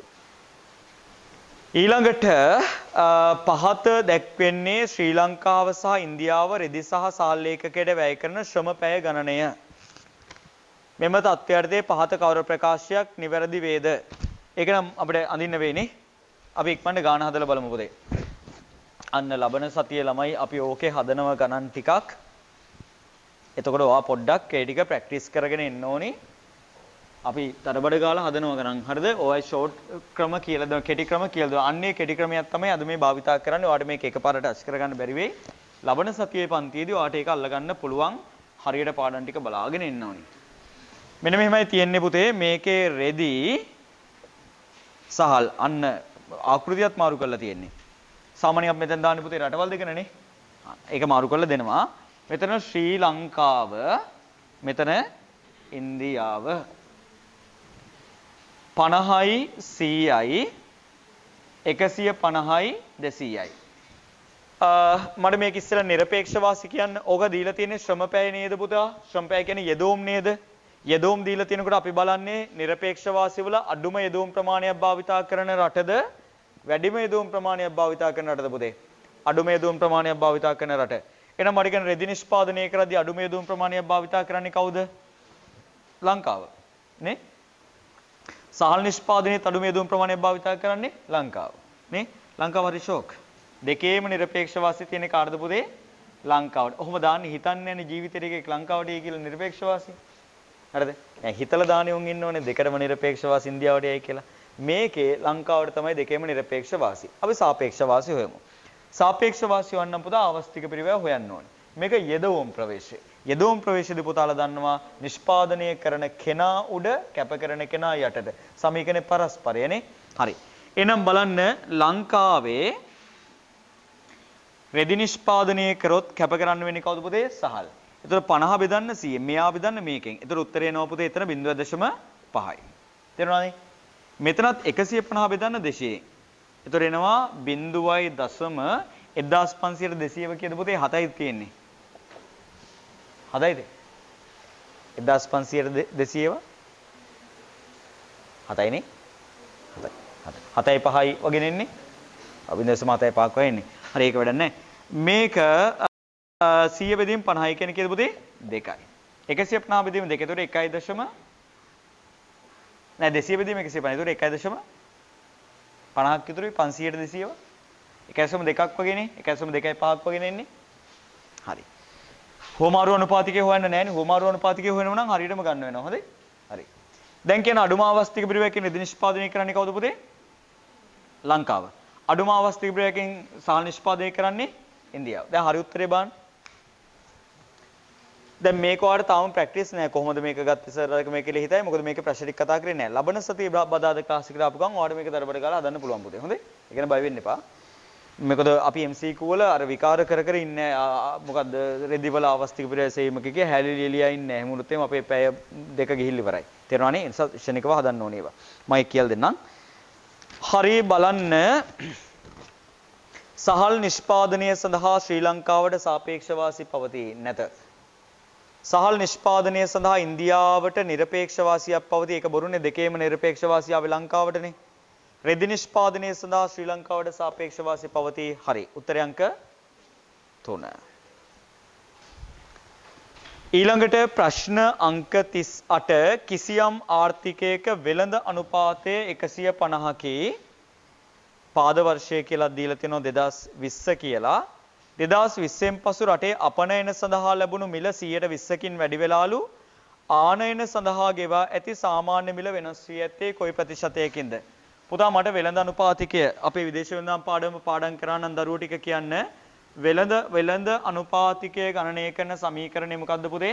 ඊළඟට පහත දැක්වෙන්නේ ශ්‍රී ලංකාව සහ ඉන්දියාව රෙදි සහ සාල් ලේඛකයට වැය කරන ශ්‍රම පැය ගණනය. මෙම තත්ත්වයටදී පහත කවර ප්‍රකාශයක් නිවැරදි වේද? ඒක නම් අපිට අඳින්න වෙන්නේ. අපි ඉක්මනට ගාන හදලා බලමු පුතේ. අන්න ලබන සතියේ ළමයි අපි ඕකේ හදනව ගණන් ටිකක්. එතකොට ඔයා පොඩ්ඩක් ඒ ටික ප්‍රැක්ටිස් කරගෙන එන්න ඕනි. අපි තරබඩ ගාලා හදනවා ගණන්. හරිද? ඔය ෂෝට් ක්‍රම කියලා දෙනවා, කෙටි ක්‍රම කියලා දෙනවා. අන්නේ කෙටි ක්‍රමයක් තමයි අද මේ භාවිතා කරන්නේ. ඔයාට මේක එකපාරට ටච් කරගන්න බැරි වෙයි. ලබන සතියේ පන්තියේදී ඔයාට ඒක අල්ලගන්න පුළුවන්. හරියට පාඩම් ටික බලාගෙන ඉන්න ඕනි. මෙන්න මෙහෙමයි තියෙන්නේ පුතේ. මේකේ රෙදි සහල් අන්න ආකෘතියත් මාරු කරලා තියෙන්නේ. සාමාන්‍යයෙන් අපි මෙතෙන් දාන්නේ පුතේ රටවල් දෙකනේ. ඒක මාරු කරලා දෙනවා. මෙතන ශ්‍රී ලංකාව, මෙතන ඉන්දියාව. පනහයි සීයයි එකසිය පනහයි දෙසීයයි. මට මේක ඉස්සෙල්ලා නිරපේක්ෂ වාසි කියන්න. ඕක දීලා තියෙන්නේ ශ්‍රම පැය නේද පුතා? ශ්‍රම පැය කියන්නේ යෙදෝම් නේද? යෙදෝම් දීලා තියෙනකොට අපි බලන්නේ නිරපේක්ෂ වාසි වල අඩුම යෙදෝම් ප්‍රමාණයක් භාවිතා කරන රටද වැඩිම යෙදෝම් ප්‍රමාණයක් භාවිතා කරන රටද පුතේ? අඩුම යෙදෝම් ප්‍රමාණයක් භාවිතා කරන රට. එහෙනම් මට කියන්නේ රෙදි නිෂ්පාදනය කරද්දී අඩුම යෙදෝම් ප්‍රමාණයක් භාවිතා කරන්නේ කවුද? ලංකාව. නේ? සහල් නිෂ්පාදනයේ අඩුම යෙදවුම් ප්‍රමාණයක් භාවිත කරන්නේ ලංකාව. නේ? ලංකාව හරි ෂෝක්. දෙකේම නිරපේක්ෂ වාසි තියෙන කාර්ද පුතේ ලංකාවට. ඔහොම දාන්නේ හිතන්නේ නැනේ ජීවිතේට එක ලංකාවට එයි කියලා නිරපේක්ෂ වාසි. හරිද? දැන් හිතලා දාන්නේ උන් ඉන්න ඕනේ දෙකටම නිරපේක්ෂ වාසි ඉන්දියාවට එයි කියලා. මේකේ ලංකාවට තමයි දෙකේම නිරපේක්ෂ වාසි. අපි සාපේක්ෂ වාසි හොයමු. සාපේක්ෂ වාසි වන්නම් පුතා අවස්තික පිරිවැය හොයන්න ඕනේ. මේක යෙදවුම් ප්‍රවේශය. යෙදවුම් ප්‍රවේශයේදී පුතාලා දන්නවා නිෂ්පාදනය කරන කෙනා උඩ කැප කරන කෙනා යටට. සමීකරණේ පරස්පරයනේ. හරි. එහෙනම් බලන්න ලංකාවේ රෙදි නිෂ්පාදනය කරොත් කැප කරන්න වෙන්නේ කවුද පුතේ? සහල්. එතකොට පනහ බෙදන්න සීයෙන්. මෙයා බෙදන්න මේකෙන්. එතකොට උත්තරේ එනවා පුතේ එතන zero point five. තේරුණානේ? මෙතනත් එකසිය පනහ බෙදන්න දෙසීයෙන්. එතකොට එනවා zero point one පන්සියයට දෙසීයව කියද පුතේ හතයි තියෙන්නේ. හතයිද? එක්දාස් පන්සියයට දෙසීයව හතයිනේ. හතයි. හතයි පහයි වගේ නෙන්නේ. අපි දශම හතයි පහක් වගේ ඉන්නේ. හරි ඒක වැඩක් නැහැ. මේක සීය බෙදීම පනහයි කියන කීයද පුතේ? දෙකයි. එකසිය පනහ බෙදීම දෙක. ඒතකොට එකයි දශම නෑ දෙසීය බෙදීම එකසිය පනහ. ඒතකොට එකයි දශම පනහක් ඉතුරුයි පන්සියයට දෙසීයව. එකයි දශම දෙකක් වගේනේ. එකයි දශම දෙකයි පහක් වගේ නෙන්නේ. හරි. හෝමාරු අනුපාතිකය හොයන්න නෑනේ. හෝමාරු අනුපාතිකය හොයනම නම් හරියටම ගන්න වෙනවා. හොඳයි? හරි. දැන් කියන අඩුම අවස්තික පිරිවැයකින් රෙදි නිෂ්පාදනය කරන්නේ කවුද පුතේ? ලංකාව. අඩුම අවස්තික පිරිවැයකින් සහල් නිෂ්පාදනය කරන්නේ ඉන්දියාව. දැන් හරි උත්තරේ බලන්න. දැන් මේක ඔයාලට තාම ප්‍රැක්ටිස් නෑ. කොහොමද මේක ගත්තේ සර් අරක මේක කියලා හිතයි. මොකද මේක ප්‍රශ්න ටික කතා කරේ නෑ. ලබන සතියේ බදාද ක්ලාස් එකට ආපු ගමන් ඔයාලට මේක දරබඩ ගාලා හදන්න පුළුවන් පුතේ. හොඳයි? ඒ කියන්නේ බය වෙන්න එපා. මොකද අපි එම් සී කූ වල අර විකාර කර කර ඉන්නේ මොකද්ද රෙදි වල අවස්තික පිරිසෙයිමකගේ හැලිලිලියා ඉන්නේ නැහැ. මුරුත් එම අපේ පැය දෙක ගිහිල්ලා ඉවරයි. තේරුණානේ? ඒ නිසා ක්ෂණිකව හදන්න ඕනේ ඒවා. මම ඒක කියලා දෙන්නම්. හරි බලන්න. සහල් නිෂ්පාදනය සඳහා ශ්‍රී ලංකාවට සාපේක්ෂ වාසි පවතී නැත. සහල් නිෂ්පාදනය සඳහා ඉන්දියාවට නිරපේක්ෂ වාසියක් පවතී. ඒක බොරුනේ. දෙකේම නිරපේක්ෂ වාසිය ආවේ ලංකාවටනේ. රෙදි නිෂ්පාදනය සඳහා ශ්‍රී ලංකාවට සාපේක්ෂ වාසි පවතී. හරි. උත්තරය අංක තුන. ඊළඟට ප්‍රශ්න අංක තිස් අට කිසියම් ආර්ථිකයක වෙළඳ අනුපාතය එකසිය පනහකි පාද වර්ෂය කියලා දීලා තියෙනවා දෙදාස් විස්ස කියලා. දෙදාස් විස්සෙන් පසු රටේ අපනයන සඳහා ලැබුණු මිල සියයට විස්සකින් වැඩි වෙලාලු ආනයන සඳහා ගෙවා ඇති සාමාන්‍ය මිල වෙනස් වී ඇත්තේ කොයි ප්‍රතිශතයකින්ද? පුතා මට වෙළඳ අනුපාතිකය අපේ විදේශ වෙළඳාම් පාඩම පාඩම් කරා නම් දරුවෝ ටික කියන්න වෙළඳ වෙළඳ අනුපාතිකය ගණනය කරන සමීකරණය මොකද්ද පුතේ?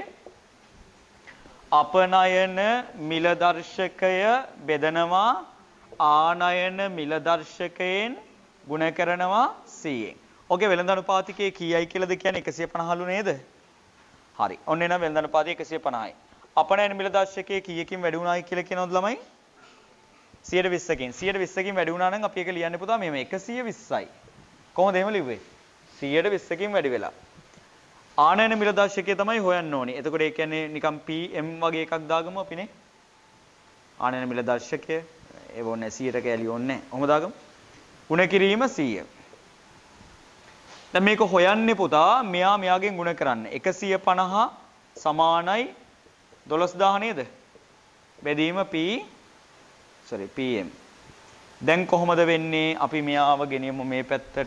අපනයන මිල දර්ශකය බෙදනවා ආනයන මිල දර්ශකයෙන් ගුණ කරනවා සීයෙන්. ඔගේ වෙළඳ අනුපාතිකය කීයයි කියලාද කියන්නේ එකසිය පනහලු නේද? හරි. ඔන්න එන වෙළඳ අනුපාතය එකසිය පනහයි. අපනයන මිල දර්ශකයේ කීයකින් වැඩි වුණායි කියලා කියනවද ළමයි? සියයට විස්සකින්. සියයට විස්සකින් වැඩි වුණා නම් අපි ඒක ලියන්නේ පුතා මෙහෙම එකසිය විස්සයි. කොහොමද එහෙම ලිව්වේ? සියයට විස්සකින් වැඩි වෙලා. ආනයන මිල දර්ශකය තමයි හොයන්න ඕනේ. එතකොට ඒ කියන්නේ නිකන් පී එම් වගේ එකක් දාගමු අපිනේ. ආනයන මිල දර්ශකය ඒ වොන්නේ සියයට කැලිය ඕනේ නැහැ. ඔහොම දාගමු. ගුණ කිරීම සීය. දැන් මේක හොයන්නේ පුතා මෙයා මෙයාගෙන් ගුණ කරන්න. එකසිය පනහ සමානයි දොළොස්දාහ නේද? බෙදීම p sorry pm. දැන් කොහොමද වෙන්නේ? අපි මෙයාව ගෙනියමු මේ පැත්තට.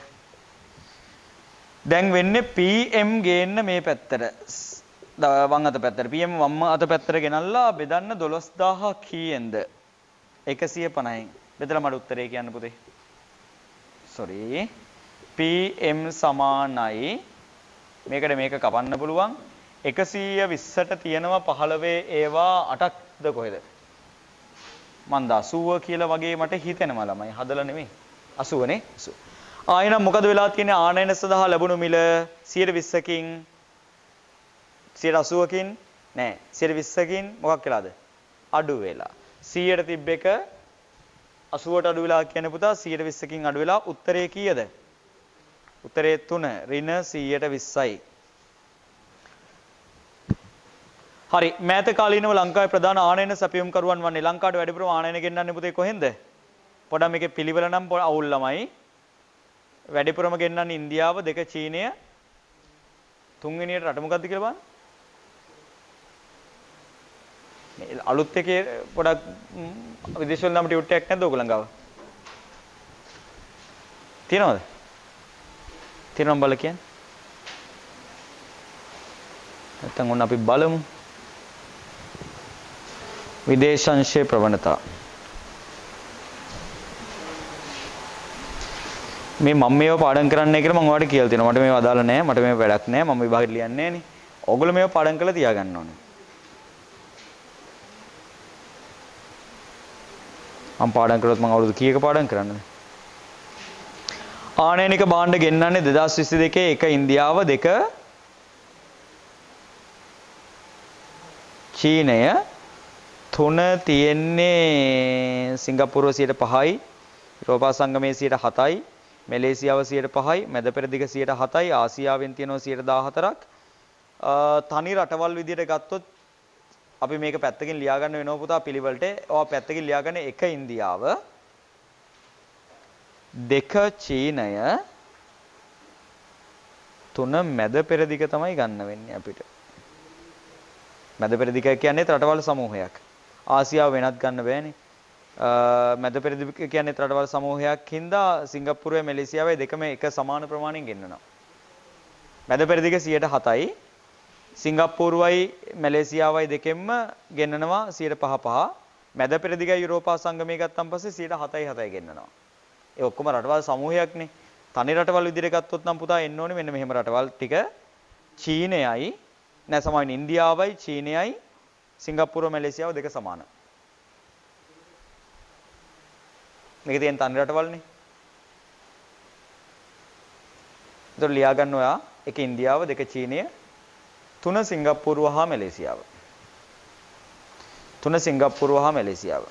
දැන් වෙන්නේ pm ගේන්න මේ පැත්තට. වම් අත පැත්තට. pm වම් අත පැත්තට ගෙනල්ලා බෙදන්න දොළොස්දාහ කීයෙන්ද? එකසිය පනහෙන්. බෙදලා මට උත්තරේ කියන්න පුතේ. sorry. pm සමානයි මේකට මේක කපන්න පුළුවන් එකසිය විස්සට තියෙනවා පහළොවේ ඒවා අටක්ද කොහෙද? මන්ද අසූව කියලා වගේ මට හිතෙනවා ළමයි. හදලා නෙමෙයි. අසූව නේ? අසූව. ආයෙනම් මොකද වෙලා තියෙන්නේ? ආනයන සඳහා ලැබුණු මිල සියයට විස්සකින් සියයට අසූවකින් නෑ සියයට විස්සකින් මොකක් වෙලාද? අඩු වෙලා. සියයට තිබ්බ එක අසූවට අඩු වෙලා කියන්නේ පුතා සියයට විස්සකින් අඩු වෙලා උත්තරේ කීයද? උත්තරේ තුන ඍණ සියයට විස්සයි. හරි මෑත කාලීනව ලංකාවේ ප්‍රධාන ආනයන සැපයුම් කරුවන් වන්නේ ලංකාවට වැඩිපුරම ආනයන ගෙන්නන්නේ පුතේ කොහෙන්ද? පොඩක් මේකේ පිළිවෙල නම් අවුල් ළමයි. වැඩිපුරම ගෙන්නන්නේ ඉන්දියාව දෙක චීනය තුන්වෙනියට රට මොකද්ද කියලා බලන්න. මේ අලුත් එකේ පොඩක් විදේශ වල නම් ටියුට් එකක් නැද්ද ඔයගොල්ලන් ගාව? තියනවද? තියනම් බල කියන්නේ. නැත්තම් ඔන්න අපි බලමු. විදේශාංශයේ ප්‍රවණතා. මේ මම මේව පාඩම් කරන්නයි කියලා මම ඔයාලට කියලා තියෙනවා. මට මේව අදාළ නැහැ. මට මේව වැඩක් නැහැ. මම විභාගෙට ලියන්නේ නැහැ නේ. ඔයගොල්ලෝ මේව පාඩම් කරලා තියාගන්න ඕනේ. මම පාඩම් කරොත් මම අවුරුදු කීයක පාඩම් කරන්නද? ආනයනික භාණ්ඩ ගෙන්නන්නේ දෙදාස් විසි දෙකේ එක ඉන්දියාව දෙක චීනය තුන තියෙන්නේ සිංගප්පූරුව සියයට පහයි යුරෝපා සංගමයේ සියයට හතයි මැලේසියාව සියයට පහයි මැද පෙරදිග සියයට හතයි ආසියාවෙන් තියෙනවා සියයට දාහතරක් තනි රටවල් විදියට ගත්තොත් අපි මේක පැත්තකින් ලියා ගන්න වෙනවා පුතා පිළිවෙලට. ඔයා පැත්තකින් ලියා ගන්න එක ඉන්දියාව දෙක චීනය තුන මැද පෙරදිග තමයි ගන්න වෙන්නේ අපිට. මැද පෙරදිග කියන්නේ රටවල් සමූහයක්. ආසියාව වෙනත් ගන්න බෑනේ. මැද පෙරදිග කියන්නේ රටවල් සමූහයක් හින්දා සිංගප්පූරුවේ මැලේසියාවේ දෙකම එක සමාන ප්‍රමාණයෙන් ගෙන්නනවා. මැද පෙරදිග සියයට හතයි සිංගප්පූරුවයි මැලේසියාවයි දෙකෙන්ම ගෙන්නනවා සියයට පහ පහ. මැද පෙරදිගයි යුරෝපා සංගමයේ ගත්තන් පස්සේ සියයට හතයි හතයි ගෙන්නනවා. ඒ ඔක්කොම රටවල් සමූහයක්නේ. තනි රටවල් විදිහට ගත්තොත් නම් පුතා එන්න ඕනේ මෙන්න මෙහෙම රටවල් ටික. චීනයයි නෑ සමාවෙන්නේ ඉන්දියාවයි චීනයයි සිංගප්පූරුව මැලේසියාව දෙක සමාන. මේක තියෙන තනි රටවල්නේ. ඒතර ලියා ගන්න ඔයා එක ඉන්දියාව දෙක චීනය තුන සිංගප්පූරුව හා මැලේසියාව. තුන සිංගප්පූරුව හා මැලේසියාව.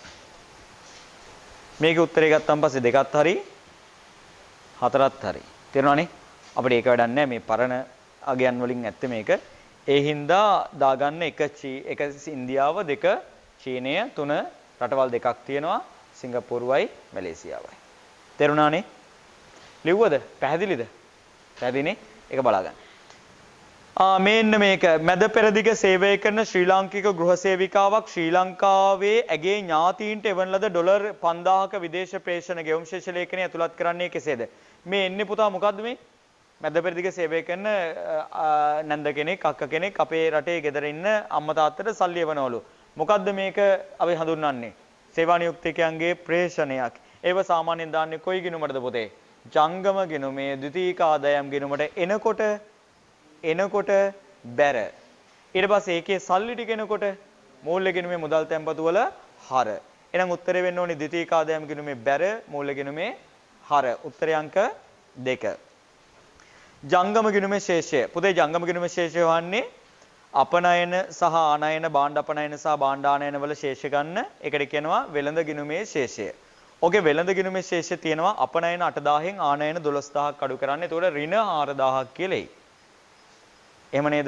මේකේ උත්තරේ ගත්තන් පස්සේ දෙකත් හරි හතරත් හරි. තේරෙනවනේ? අපිට ඒක වැඩක් නැහැ මේ පරණ අගයන් වලින් ඇත්තේ මේක. ඒ හින්දා දාගන්න එක එක ඉන්දියාව දෙක චීනය තුන රටවල් දෙකක් තියෙනවා සිංගප්පූරුවයි මැලේසියාවයි. තේරුණානේ? ලිව්වද? පැහැදිලිද? පැහැදිලිනේ? ඒක බලා ගන්න. ආ මේන්න මේක මැද පෙරදිග සේවය කරන ශ්‍රී ලාංකික ගෘහ සේවිකාවක් ශ්‍රී ලංකාවේ ඇගේ ඥාතීන්ට එවන ලද ඩොලර් පන්දාහක විදේශ ප්‍රේෂණ ගෙවුම් ශේෂ ලේඛනය ඇතුළත් කරන්නේ කෙසේද? මේ එන්නේ පුතා මොකද්ද මේ? මැද පෙරදිග සේවය කරන නැන්ද කෙනෙක් අක්ක කෙනෙක් අපේ රටේ ගෙදර ඉන්න අම්මා තාත්තට සල්ලි එවනවලු. මොකද්ද මේක අපි හඳුන්වන්නේ? සේවා නියුක්තිකයන්ගේ ප්‍රේෂණයක්. ඒව සාමාන්‍යයෙන් දාන්නේ කොයි ගිණුමටද පොතේ? ජංගම ගිණුමේ ද්විතීයික ආදායම් ගිණුමට එනකොට එනකොට බැර. ඊට පස්සේ ඒකේ සල්ලි ටික එනකොට මූල්‍ය ගිණුමේ මුදල් තැන්පතු වල හර. එහෙනම් උත්තරේ වෙන්න ඕනේ ද්විතීයික ආදායම් ගිණුමේ බැර මූල්‍ය ගිණුමේ හර. උත්තරේ අංක දෙක. ජංගම ගිණුමේ ශේෂය. පුතේ ජංගම ගිණුමේ ශේෂය වන්නේ අපනයන සහ ආනයන භාණ්ඩ අපනයන සහ භාණ්ඩ ආනයන වල ශේෂ ගන්න. ඒකට කියනවා වෙළඳ ගිණුමේ ශේෂය. ඕකේ වෙළඳ ගිණුමේ ශේෂය තියෙනවා අපනයන අට දහසෙන් ආනයන දොළොස් දහසක් අඩු කරන්න. ඒතකොට ඍණ හාර දහසක් කියලා එයි. එහෙම නේද?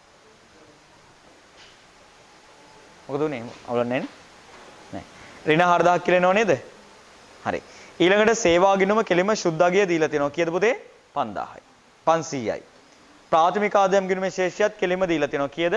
මොකද උනේ? අවුලන්නේ නැහැ. ඍණ හාර දහසක් කියලා එනව නේද? හරි. ඊළඟට සේවා ගිණුම කෙලිම ශුද්ධගිය දීලා තියෙනවා. කීයද පුතේ? පන්දාහයි. පන්සීයයි. ප්‍රාථමික ආදායම් ගිණුමේ ශේෂයත් කෙලිම දීලා තියෙනවා. කීයද?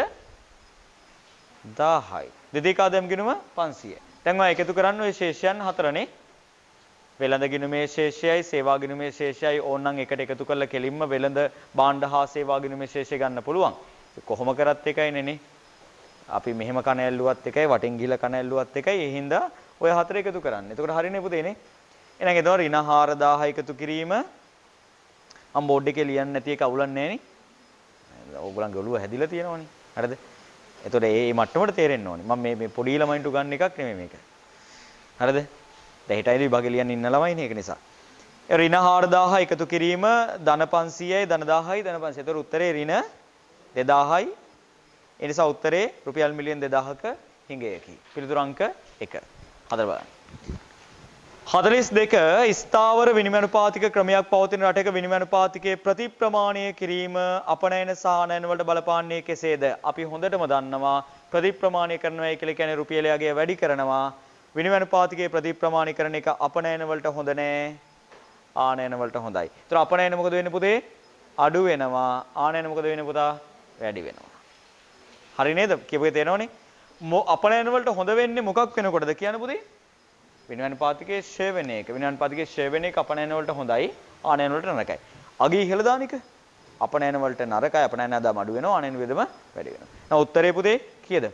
දහයයි. ද්විතීයික ආදායම් ගිණුම පන්සීයයි. දැන් ඔය එකතු කරන්න ඔය ශේෂයන් හතරනේ. වෙළඳ ගිණුමේ ශේෂයයි සේවා ගිණුමේ ශේෂයයි ඕනනම් එකට එකතු කරලා කෙලින්ම වෙළඳ භාණ්ඩ හා සේවා ගිණුමේ ශේෂය ගන්න පුළුවන්. කොහොම කරත් එකයිනේ නේ. අපි මෙහෙම කන ඇල්ලුවත් එකයි වටින් ගිහලා කන ඇල්ලුවත් එකයි. ඒ හින්දා ඔය හතර එකතු කරන්න. එතකොට හරිනේ පුතේනේ. එහෙනම් එතකොට ඍණ හාර දහසයි එකතු කිරීම මම බෝඩ් එකේ ලියන්නේ නැති එක අවුලන්නේ නැහැ නේ. ඕගොල්ලන්ගේ ඔළුව හැදිලා තියෙනවනේ. හරිද? එතකොට මේ මේ මට්ටමට තේරෙන්න ඕනේ. මම මේ මේ පොඩි ළමයින්ට ගන්න එකක් නෙමෙයි මේක. හරිද? දැන් හිටයිලි විභාගෙ ලියන්න ඉන්න ළමයිනේ ඒක නිසා. ඒ ඍණ හාර දහසයි එකතු කිරීම ධන පන්සීයයි ධන දහසයි ධන පන්සීයයි. එතකොට උත්තරේ ඍණ දෙදාහයි. ඒ නිසා උත්තරේ රුපියල් මිලියන් දෙදාහක හිඟයකි. පිළිතුරු අංක එක. හතර බලන්න. හතළිස් දෙක ස්ථාවර විනිමය අනුපාතික ක්‍රමයක් පවතින රටක විනිමය අනුපාතිකයේ ප්‍රතිප්‍රමාණය කිරීම අපනයන සහ ආනයන වලට බලපාන්නේ කෙසේද? අපි හොඳටම දන්නවා ප්‍රතිප්‍රමාණය කරනවා කියලා කියන්නේ රුපියලයේ වැඩි කරනවා. විනිමය අනුපාතිකයේ ප්‍රතිප්‍රමාණීකරණ එක අපනයන වලට හොඳ නෑ ආනයන වලට හොඳයි. ඒතර අපනයන මොකද වෙන්නේ පුතේ? අඩු වෙනවා. ආනයන මොකද වෙන්නේ පුතා? වැඩි වෙනවා. හරි නේද? කියපුවේ තේරෙනවනේ. අපනයන වලට හොඳ වෙන්නේ මොකක් වෙනකොටද කියන්නේ පුතේ? විනිමය අනුපාතිකයේ ෂේ වෙන එක. විනිමය අනුපාතිකයේ ෂේ වෙන එක අපනයන වලට හොඳයි ආනයන වලට නරකයි. අගී ඉහළ දාන එක අපනයන වලට නරකයි. අපනයන ආදායම අඩු වෙනවා ආනයන වියදම වැඩි වෙනවා. now උත්තරේ පුතේ කීයද?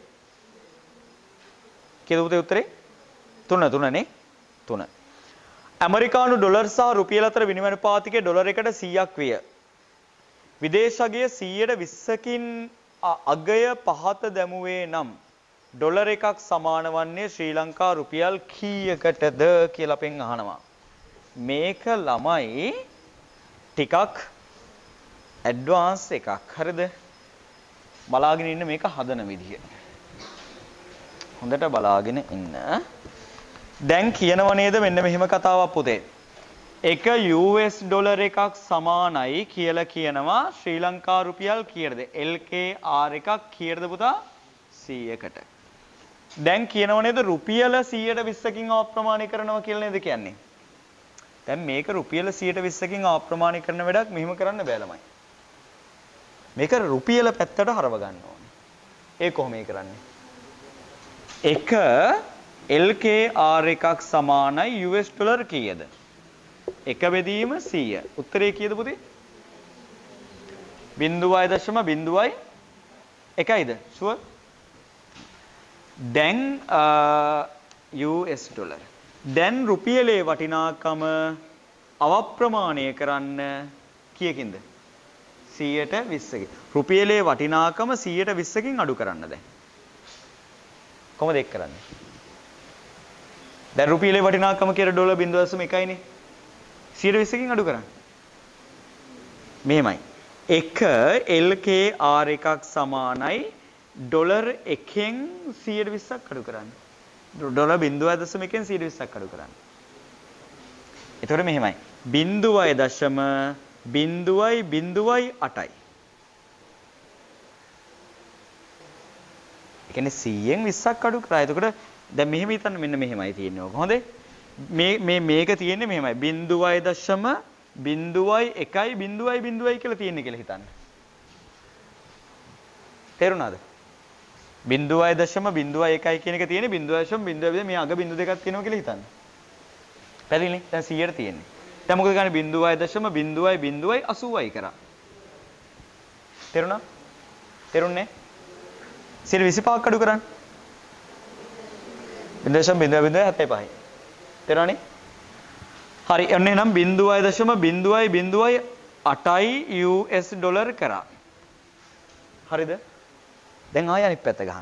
කීයද පුතේ උත්තරේ? තුන තුනනේ තුන. ඇමරිකානු ඩොලර් සහ රුපියල් අතර විනිමය අනුපාතිකයේ ඩොලර් එකට සීයක් විය. විදේශ අගය සීයට විස්සකින් අගය පහත දැමුවේ නම් ඩොලර් එකක් සමාන වන්නේ ශ්‍රී ලංකා රුපියල් කීයකටද කියලා අපෙන් අහනවා. මේක ළමයි ටිකක් ඇඩ්වාන්ස් එකක්. හරිද? බලාගෙන ඉන්න මේක හදන විදිය. හොඳට බලාගෙන ඉන්න. දැන් කියනව නේද මෙන්න මෙහෙම කතාවක් පුතේ. එක යූ එස් ඩොලර් එකක් සමානයි කියලා කියනවා ශ්‍රී ලංකා රුපියල් කීයටද? එල් කේ ආර් එකක් කීයටද පුතා? සීයකට. දැන් කියනව නේද රුපියල සීයට විස්සකින් අප්‍රමාණය කරනවා කියලා නේද කියන්නේ? දැන් මේක රුපියල සීයට විස්සකින් අප්‍රමාණය කරන වැඩක් මෙහෙම කරන්න බෑ ළමයි. මේක රුපියල පැත්තට හරව ගන්න ඕනේ. ඒ කොහොමද කරන්නේ? එක එල් කේ ආර් එකක් සමානයි යූ එස් ඩොලර් කීයද? එක බෙදීම සීය. උත්තරේ කීයද පුතේ? බිංදුවයි දශම බිංදුවයි එකයිද? ෂුවර්? දැන් යූ එස් ඩොලර්. දැන් රුපියලේ වටිනාකම අවප්‍රමාණය කරන්න කීයකින්ද? සීයට විස්සකින්. රුපියලේ වටිනාකම සීයට විස්සකින් අඩු කරන්න දැන්. කොහොමද ඒක කරන්නේ? දැන් රුපියලේ වටිනාකම කියලා ඩොලර් බිංදුව දශම එකයිනේ. සීයට විස්සකින් අඩු කරන්න. මෙහෙමයි. එක එල් කේ ආර් එකක් සමානයි ඩොලර් එකෙන් සීයට විස්සක් අඩු කරන්න. ඩොලර් බිංදුවයි දශම එකෙන් සීයට විස්සක් අඩු කරන්න. එතකොට මෙහෙමයි. බිංදුවයි දශම බිංදුවයි බිංදුවයි අටයි. ඒ කියන්නේ සීයෙන් විස්සක් අඩු කරා. එතකොට දැන් මෙහෙම හිතන්න මෙන්න මෙහෙමයි තියෙන්නේ. ඕක හොඳේ. මේ මේ මේක තියෙන්නේ මෙහෙමයි. බිංදුවයි දශම බිංදුවයි එකයි බිංදුවයි බිංදුවයි කියලා තියෙන්නේ කියලා හිතන්න. තේරුණාද? බිංදුවයි දශම බිංදුවයි එකයි කියන එක තියෙන්නේ බිංදුවයි දශම බිංදුවයි මේ අග බිංදු දෙකක් තියෙනවා කියලා හිතන්න. පැහැදිලිනේ? දැන් සීයට තියෙන්නේ. දැන් මොකද ගන්නේ බිංදුවයි දශම බිංදුවයි බිංදුවයි අසූවයි කරා. තේරුණා? තේරුන්නේ? සියයට විසිපහක් අඩු කරන්න. බිංදුවයි දශම බිංදුවයි බිංදුවයි හතයි පහයි. තේරුණානේ? හරි එන්නේ නම් බිංදුවයි දශම බිංදුවයි බිංදුවයි අටයි යූ එස් ඩොලර් කරා. හරිද? දැන් ආයෙ අනිත් පැත්ත ගහන්න.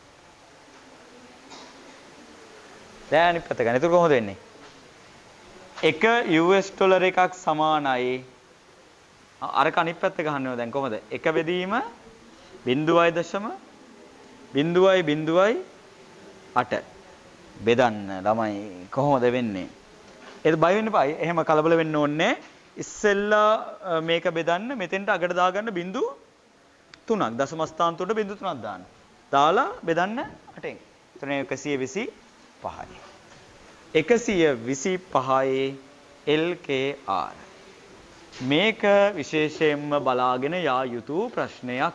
දැන් අනිත් පැත්ත ගන්න. ඒක කොහොමද වෙන්නේ? එක යූ එස් ඩොලර් එකක් සමානයි අර අනිත් පැත්ත ගහන්නේ දැන් කොහොමද? එක බෙදීම බිංදුවයි දශම බිංදුවයි බිංදුවයි අට බෙදන්න ළමයි කොහොමද වෙන්නේ? ඒක බය වෙන්න එපා. එහෙම කලබල වෙන්න ඕනේ. ඉස්සෙල්ලා මේක බෙදන්න මෙතෙන්ට අගට දාගන්න බිංදු තුනක් දශම ස්ථාන තුනට බිංදු තුනක් දාන්න. දාලා බෙදන්න අටෙන්. එතන එකසිය විසිපහයි. එකසිය විසිපහයි එල් කේ ආර්. මේක විශේෂයෙන්ම බලාගෙන යා යුතු ප්‍රශ්නයක්.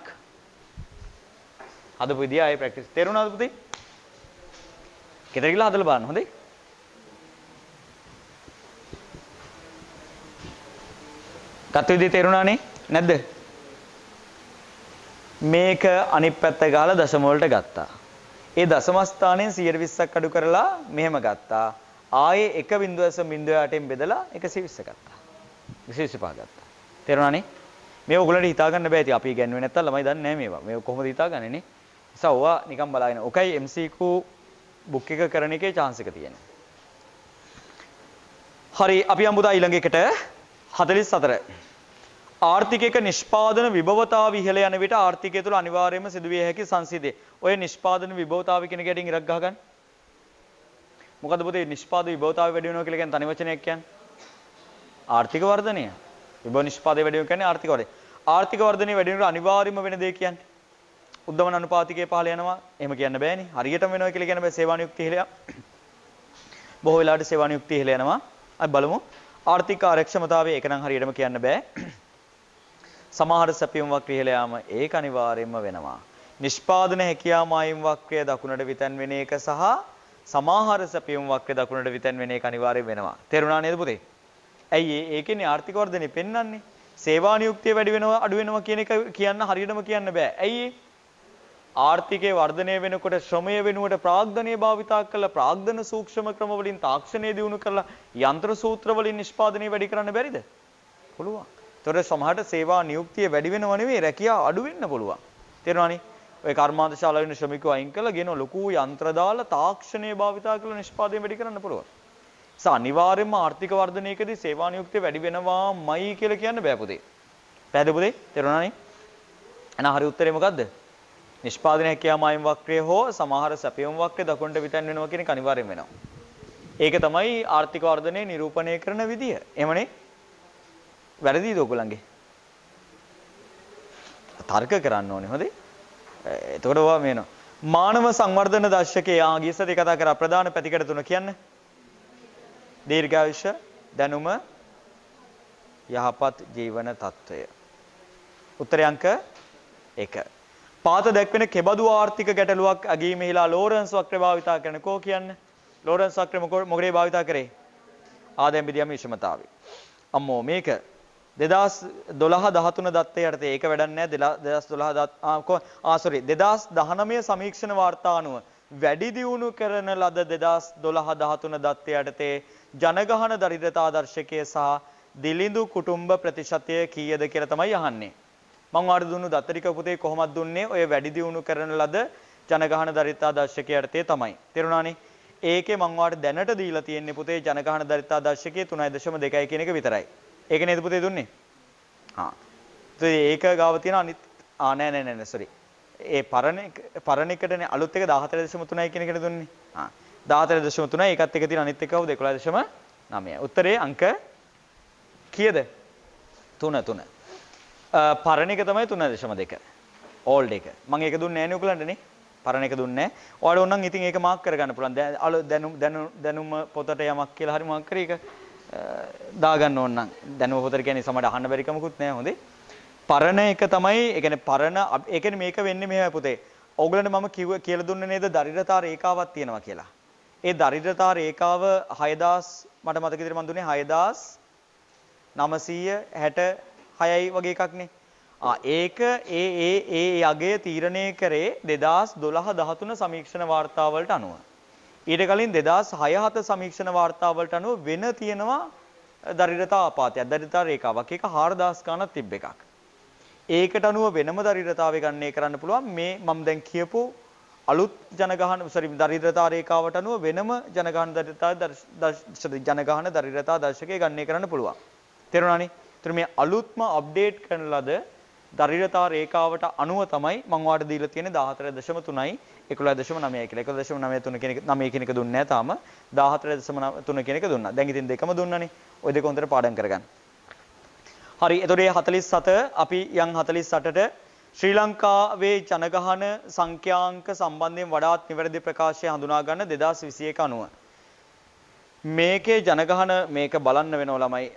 අද පුදී ආයේ ප්‍රැක්ටිස් තේරුණාද පුතේ? කෙතර ගිහලා හදලා බලන්න හොඳේ. ගත විදිහ තේරුණානේ නැද්ද? මේක අනිත් පැත්ත ගහලා දශම වලට ගත්තා. ඒ දශම ස්ථානයෙන් සියයට විස්සක් අඩු කරලා මෙහෙම ගත්තා. ආයේ එක බිංදුව දශම බිංදුව අටෙන් බෙදලා එකසිය විස්ස ගත්තා. එකසිය විසිපහ ගත්තා. තේරුණානේ? මේ ඔයගොල්ලන්ට හිතා ගන්න බෑ. ඉතින් අපි ඉගෙනුවේ නැත්තම් ළමයි දන්නේ නැහැ මේවා. මේ කොහොමද හිතාගන්නේ නේ? නිසා ඔවා නිකන් බලාගෙන. ඔකයි එම් සී කියු බුක් එක කරන එකේ chance එක තියෙනවා. හරි අපි යමු පුතා ඊළඟ එකට හතළිස් හතර. ආර්ථිකයක නිෂ්පාදන විභවතාව ඉහළ යන විට ආර්ථිකය තුළ අනිවාර්යයෙන්ම සිදුවිය හැකි සංසිද්ධිය. ඔය නිෂ්පාදන විභවතාව කියන ගැටින් ඉරක් ගහගන්න. මොකද පුතේ නිෂ්පාදන විභවතාව වැඩි වෙනවා කියලා කියන්නේ තනි වචනයක් කියන්නේ. ආර්ථික වර්ධනය. විභව නිෂ්පාදනය වැඩි වෙනවා කියන්නේ ආර්ථික වර්ධනය. ආර්ථික වර්ධනය වැඩි වෙනකොට අනිවාර්යයෙන්ම වෙන දේ කියන්නේ. උද්දමන අනුපාතිකයේ පහළ යනවා. එහෙම කියන්න බෑනේ. හරියටම වෙනවා කියලා කියන්න බෑ. සේවානියුක්තිය ඉහළ යනවා. බොහෝ වෙලාවට සේවානියුක්තිය ඉහළ යනවා. අපි බලමු. ආර්ථික කාර්යක්ෂමතාවය ඒක නම් හරියටම කියන්න බෑ. සමහර සැපයුම් වක්‍රය ඉහළ යාම ඒක අනිවාර්යයෙන්ම වෙනවා. නිෂ්පාදන හැකියාව මායිම් වක්‍රය දකුණට විතන් වෙන එක සහ සමහර සැපයුම් වක්‍රය දකුණට විතන් වෙන එක අනිවාර්යයෙන් වෙනවා. තේරුණා නේද පුතේ? ඇයි ඒ ඒකනේ ආර්ථික වර්ධනය පෙන්වන්නේ. සේවා නියුක්තිය වැඩි වෙනවා අඩු වෙනවා කියන එක කියන්න හරියටම කියන්න බෑ. ඇයි ආර්ථිකයේ වර්ධනය වෙනකොට ශ්‍රමය වෙනුවට ප්‍රාග්ධනීය භාවිතා කළ ප්‍රාග්ධන සූක්ෂම ක්‍රම වලින් තාක්ෂණය දියුණු කරලා යන්ත්‍ර සූත්‍ර වලින් නිෂ්පාදනය වැඩි කරන්න බැරිද? පුළුවන්. ඒතොර සමහරට සේවා නියුක්තිය වැඩි වෙනව නෙවෙයි රැකියාව අඩු වෙන්න පුළුවන්. තේරුණානේ? ඔය කර්මාන්ත ශාලාවේ ඉන්න ශ්‍රමිකයෝ අයින් කළා ගෙන ලොකු යන්ත්‍ර දාලා තාක්ෂණීය භාවිතා කරලා නිෂ්පාදනය වැඩි කරන්න පුළුවන්. ඒ අනිවාර්යයෙන්ම ආර්ථික වර්ධනයකදී සේවා නියුක්තිය වැඩි වෙනවාමයි කියලා කියන්න බෑ පුතේ. පැහැදිලි පුතේ? තේරුණානේ? එහෙනම් හරි උත්තරේ මොකද්ද? නිෂ්පාදන හැකියාව මායිම් වක්‍රය හෝ සමහර සැපයුම් වක්‍රය දකුණට විතන් වෙනවා කියන එක අනිවාර්යෙන් වෙනවා. ඒක තමයි ආර්ථික වර්ධනය නිරූපණය කරන විදිය. එහෙමනේ? වැරදිද ඔයගොල්ලන්ගේ? තර්ක කරන්න ඕනේ හොඳේ. එතකොට ඔවා මේනවා. මානව සංවර්ධන දර්ශකයේ ආ ගිය සතියේ කතා කරා ප්‍රධාන පැතිකඩ තුන කියන්නේ. දීර්ඝායුෂ, දැනුම, යහපත් ජීවන තත්ත්වය. උත්තරය අංක එක. පාත දැක්වෙන කෙබඳු ආර්ථික ගැටලුවක් අගීමෙහිලා ලෝරන්ස් වක්‍රය භාවිතා කරන කෝ කියන්නේ. ලෝරන්ස් වක්‍රය මොකටද භාවිතා කරේ? ආදායම් බෙදීම විෂමතාවය. අම්මෝ මේක දෙදාස් දොළහ දහතුන දත්තේ යටතේ ඒක වැඩක් නැහැ. දෙදාස් දොළහ ආ සෝරි දෙදාස් දහනවය සමීක්ෂණ වාර්තා අනුව වැඩි දියුණු කරන ලද දෙදාස් දොළහ දහතුන දත්තේ යටතේ ජනගහන දරිද්‍රතා දර්ශකය සහ දිලිඳු කුටුම්බ ප්‍රතිශතය කීයද කියලා තමයි අහන්නේ. මම වාට දුන්නු දත්ත ටික පුතේ කොහොමද දුන්නේ? ඔය වැඩි දියුණු කරන ලද ජනගහන දරිද්‍රතා දර්ශකය යටතේ තමයි. තේරුණානේ? ඒකේ මම වාට දැනට දීලා තියෙන්නේ පුතේ ජනගහන දරිද්‍රතා දර්ශකයේ තුනයි දශම දෙකයි කියන එක විතරයි. ඒක නේද පුතේ දුන්නේ? ආ. ඒක ගාව තියෙන අනිත් ආ නෑ නෑ නෑ සෝරි. ඒ පරණ පරණ එකටනේ අලුත් එක දාහතර දශම තුනයි කියන එකට දුන්නේ. ආ. දාහතර දශම තුනයි ඒකත් එක තියෙන අනිත් එක කවුද? එකොළහ දශම නවය. උත්තරේ අංක කීයද? තුන තුන. පරණ එක තමයි තුන දශම දෙක. ඕල්ඩ් එක. මම ඒක දුන්නේ නෑනේ ඔයගලන්ට නේ. පරණ එක දුන්නේ නැහැ. ඔයාලට ඕන නම් ඉතින් ඒක මාක් කරගන්න පුළුවන්. දැනුම් දැනුම් දැනුම පොතට යමක් කියලා හරි මාක් කරේ ඒක දාගන්න ඕන නම්. දැනුම පොතට කියන්නේ සමහරට අහන්න බැරි කමකුත් නැහැ හොඳේ. පරණ එක තමයි ඒ කියන්නේ පරණ ඒ කියන්නේ මේක වෙන්නේ මෙහෙමයි පුතේ. ඕගලන්ට මම කිව්ව කියලා දුන්නේ නේද දරිද්‍රතා රේඛාවක් තියෙනවා කියලා. ඒ දරිද්‍රතා රේඛාව හයදාස් මට මතක විදිහට මම දුන්නේ හයදාස් නවසීය හැට හයයි වගේ එකක්නේ. ආ ඒක ඒ ඒ ඒ යගය තීරණය කරේ දෙදාස් දොළහ දහතුන සමීක්ෂණ වාර්තාවලට අනුව. ඊට කලින් දෙදාස් හය හත සමීක්ෂණ වාර්තාවලට අනුව වෙන තියෙනවා දරිද්‍රතා ආපాతයක්. දරිද්‍රතා රේඛාවක්. ඒක හාරදාස් ගණන් තිබ්බ එකක්. ඒකට අනුව වෙනම දරිද්‍රතාවය ගණනය කරන්න පුළුවන්. මේ මම දැන් කියපු අලුත් ජනගහන sorry දරිද්‍රතා රේඛාවට අනුව වෙනම ජනගහන දරිද්‍රතා ජනගහන දරිද්‍රතා දර්ශකය ගණනය කරන්න පුළුවන්. තේරුණානේ? ඒතර මේ අලුත්ම අප්ඩේට් කරන ලද දරිද්‍රතා රේඛාවට අනුව තමයි මම ඔයාලට දීලා තියෙන්නේ දාහතර දශම තුනයි එකොළහ දශම නවයයි කියලා. එකොළහ දශම නවය තුන කියන එක නවය කියන එක දුන්නේ නැහැ තාම. දාහතර දශම තුන කියන එක දුන්නා. දැන් ඉතින් දෙකම දුන්නානේ. ওই දෙක හොඳට පාඩම් කරගන්න. හරි. එතකොට මේ හතළිස් හත අපි යම් හතළිස් අටට ශ්‍රී ලංකාවේ ජනගහන සංඛ්‍යාංක සම්බන්ධයෙන් වඩාත් නිවැරදි ප්‍රකාශය හඳුනා ගන්න දෙදාස් විසි එක අනුව මේකේ ජනගහන මේක බලන්න වෙනව ළමයි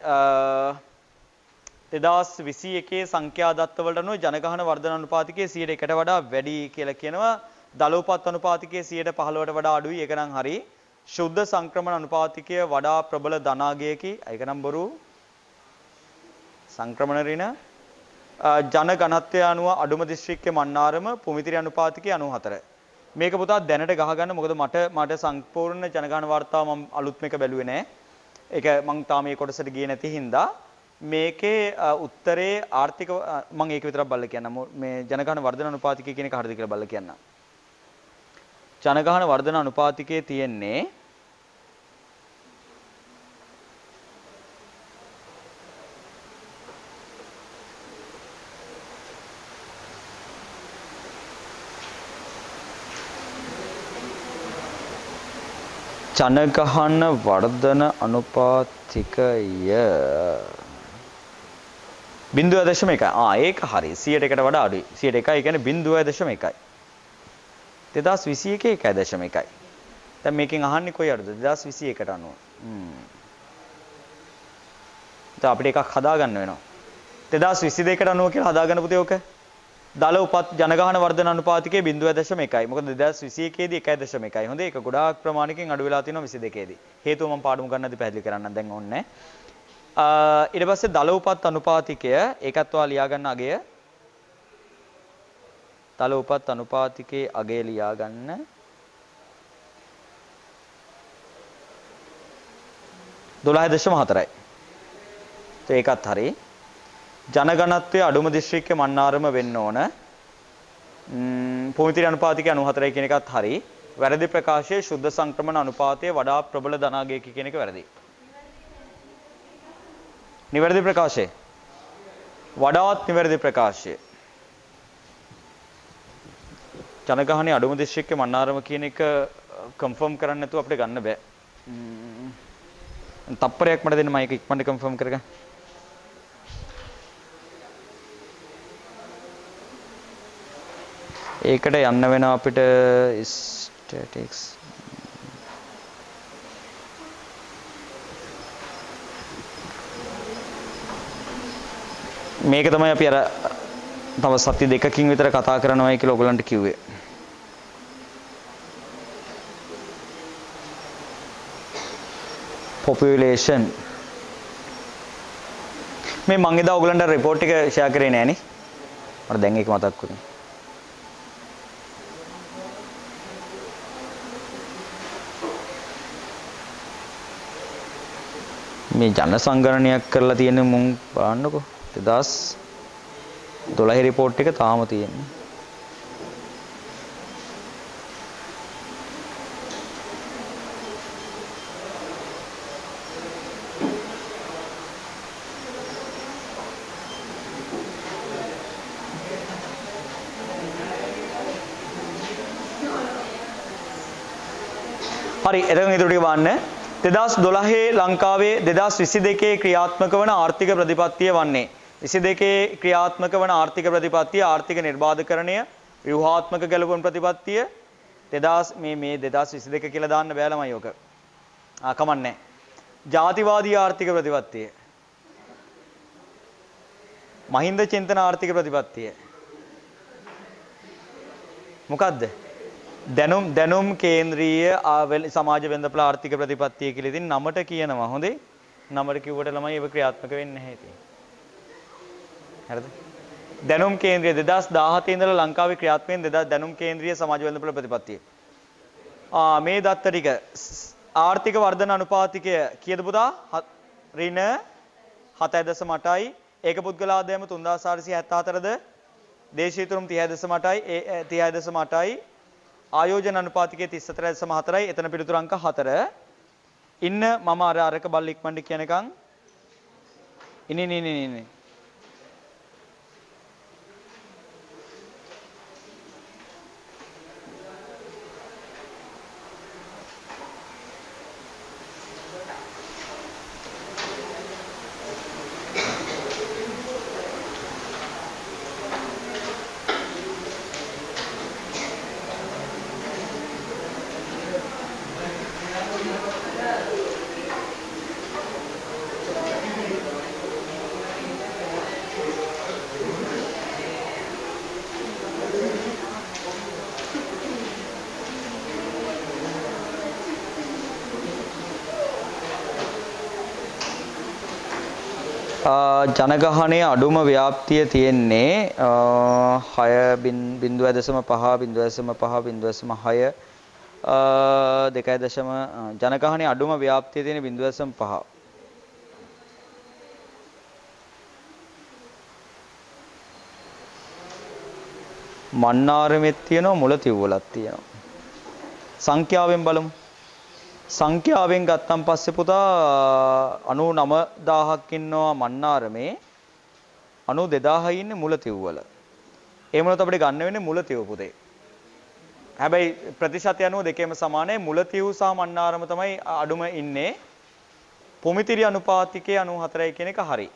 දෙදාස් විසි එකේ සංඛ්‍යා දත්ත වලට අනුව ජනගහන වර්ධන අනුපාතිකයේ සියයට එකට වඩා වැඩි කියලා කියනවා. දලෝපත් අනුපාතිකයේ සියයට පහළොවට වඩා අඩුයි. ඒක නම් හරි. ශුද්ධ සංක්‍රමණ අනුපාතිකය වඩා ප්‍රබල ධනාගයකි. ඒක නම් බොරු. සංක්‍රමණ ඍණ ජන ඝනත්වය අනුව අඩුම දිස්ත්‍රික්කයේ මන්නාරම පුමිතිරි අනුපාතිකය අනූහතර. මේක පුතා දැනට ගහගන්න. මොකද මට මට සම්පූර්ණ ජනගහන වාර්තාව මම අලුත් මේක බැලුවේ නෑ. ඒක මම තාම මේ කොටසට ගියේ නැති හින්දා මේකේ උත්තරේ ආර්ථික මම ඒක විතරක් බලලා කියන්නම්. මේ ජනගහන වර්ධන අනුපාතිකය කියන එක හරියද කියලා බලලා කියන්නම්. ජනගහන වර්ධන අනුපාතිකයේ තියෙන්නේ ජනගහන වර්ධන අනුපාතිකය බිංදුව දශම එකයි. ආ ඒක හරි. සියයට එකට වඩා අඩුයි. සියයට එකයි කියන්නේ බිංදුව දශම එකයි. දෙදාස් විසි එකේ එකයි දශම එකයි. දැන් මේකෙන් අහන්නේ කොයි අරද? දෙදාස් විසි එකට අනුව. හ්ම්. දැන් අපිට එකක් හදාගන්න වෙනවා. දෙදාස් විසි දෙකට අනුව කියලා හදාගන්න පුතේ ඔක. දල උපත් ජනගහන වර්ධන අනුපාතිකයේ බිංදුව දශම එකයි. මොකද දෙදාස් විසි එකේ දී එකයි දශම එකයි. හොඳේ. ඒක ගොඩාක් ප්‍රමාණිකෙන් අඩු වෙලා තියෙනවා විසි දෙකේ දී. හේතුව මම පාඩම ගන්නදී පැහැදිලි කරන්නම්. දැන් ඕනේ නැහැ. ඊට පස්සේ දල උපත් අනුපාතිකය ඒකත් ඔයා ලියා ගන්න අගය. දල උපත් අනුපාතිකයේ අගය ලියා ගන්න. දොළහ දශම හතරයි. ඒකත් හරි. ජනගණත්වයේ අඩුම දිස්ත්‍රික්කයේ මන්නාරම වෙන්න ඕන. පුමිතිරි අනුපාතිකය අනූහතරයි කියන එකත් හරි. වැරදි ප්‍රකාශයේ ශුද්ධ සංක්‍රමණ අනුපාතය වඩා ප්‍රබල ධනාගයකි කියන එක වැරදි. නිවැරදි ප්‍රකාශය. වඩාත් නිවැරදි ප්‍රකාශය. ජනගහනයේ අඩුම දිස්ත්‍රික්කයේ මන්නාරම කියන එක කන්ෆර්ම් කරන්න නැතුව අපිට ගන්න බෑ. තප්පරයක් මට දෙන්න මම ඒක ඉක්මනට කන්ෆර්ම් කරගන්න. ඒකට යන්න වෙන අපිට statics මේක තමයි අපි අර තව සති දෙකකින් විතර කතා කරනවායි කියලා ඔයගලන්ට කිව්වේ. population මේ මං එදා ඔයගලන්ට report එක share කරේ නෑනේ. මට දැන් ඒක මතක් වුණේ. මේ ජන සංගණනයක් කරලා තියෙන මුන් බලන්නකෝ දෙදාස් දොළහ report එක තාම තියෙන්නේ. හරි එතන ඉදිරියට ගන්න. දෙදාස් දොළහේ ලංකාවේ දෙදාස් විසි දෙකේ ක්‍රියාත්මක වන ආර්ථික ප්‍රතිපත්තිය වන්නේ විසි දෙකේ ක්‍රියාත්මක වන ආර්ථික ප්‍රතිපත්තිය ආර්ථික නිර්බාධකරණය ව්‍යුහාත්මක ගැලවුම් ප්‍රතිපත්තිය දෙදාස් මේ මේ දෙදාස් විසි දෙක කියලා දාන්න බෑ ළමයි ඔක. ආ කමන්නේ. ජාතිවාදී ආර්ථික ප්‍රතිපත්තිය. මහින්ද චින්තන ආර්ථික ප්‍රතිපත්තිය. මොකද්ද? දැනුම් දැනුම් කේන්ද්‍රීය සමාජ වෙළඳපොළ ආර්ථික ප්‍රතිපත්තිය කියලා ඉතින් නමට කියනවා. හොඳේ. නමට කිව්වට ළමයි ඒක ක්‍රියාත්මක වෙන්නේ නැහැ ඉතින්. හරිද? දැනුම් කේන්ද්‍රය දෙදාස් දාහතේ ඉඳලා ලංකාවේ ක්‍රියාත්මක වෙන දෙදාස් දැනුම් කේන්ද්‍රීය සමාජ වෙළඳපොළ ප්‍රතිපත්තිය. ආ මේ දත්ත ටික ආර්ථික වර්ධන අනුපාතිකය කීයද පුතා? ඍණ හතයි දශම අටයි, ඒක පුද්ගල ආදායම තුන්දාස් හාරසිය හැත්තෑ හතරද, දේශීය තුරුම් තිහයි දශම අටයි, ඒ තිහයි දශම අටයි, ආයෝජන අනුපාතිකය තිස් හතරයි දශම හතරයි, එතන පිළිතුරු අංක හතර. ඉන්න මම අර අරක බල්ල ඉක්මනට කියනකම් ඉන්නේ නේ නේ නේ ජනගහනයේ අඩුම ව්‍යාප්තිය තියෙන්නේ හය බිංදුව දශම පහ බිංදුව දශම පහ බිංදුව දශම හය දෙකයි දශම ජනගහනයේ අඩුම ව්‍යාප්තිය තියෙන බිංදුව දශම පහ. මන්නාරමෙත් තියෙනවා මුලතිව්වලක් තියෙනවා. සංඛ්‍යාවෙන් බලමු. සංඛ්‍යාවෙන් ගත්තන් පස්සේ පුතා අනූ නව දාහක් ඉන්නවා මන්නාරමේ, අනූ දෙදාහයි ඉන්නේ මුලතිව්වල. ඒ මොනවද අපිට ගන්න වෙන්නේ මුලතිව් පුතේ. හැබැයි ප්‍රතිශතය අනුව දෙකේම සමානයි. මුලතිව් සහ මන්නාරම තමයි අඩුම ඉන්නේ. පුමිතිරි අනුපාතිකයේ අනූ හතරයි කියන එක හරි.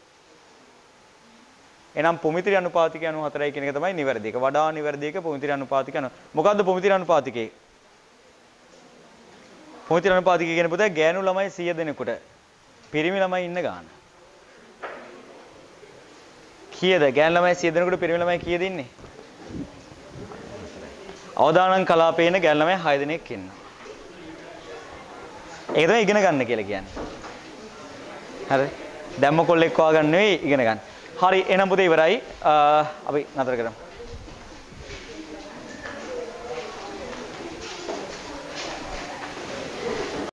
එහෙනම් පුමිතිරි අනුපාතිකයේ අනූ හතරයි කියන එක තමයි නිවැරදි. ඒක වඩා නිවැරදි එක පුමිතිරි අනුපාතිකය අනු. මොකද්ද පුමිතිරි අනුපාතිකයේ? පුමිතිරි අනුපාතිකය කියන්නේ පුතේ ගෑනු ළමයි සිය දෙනෙකුට පිරිමි ළමයි ඉන්න ගාන. කීයද? ගෑනු ළමයි සිය දෙනෙකුට පිරිමි ළමයි කීයද ඉන්නේ? අවදානම් කලාපේන ගෑනු ළමයි හය දෙනෙක් ඉන්නවා. ඒක තමයි ඉගෙන ගන්න කියලා කියන්නේ. හරි. දැම්ම කොල්ලෙක් වා ගන්න නෙවෙයි ඉගෙන ගන්න. හරි එහෙනම් පුතේ ඉවරයි. අපි නතර කරමු.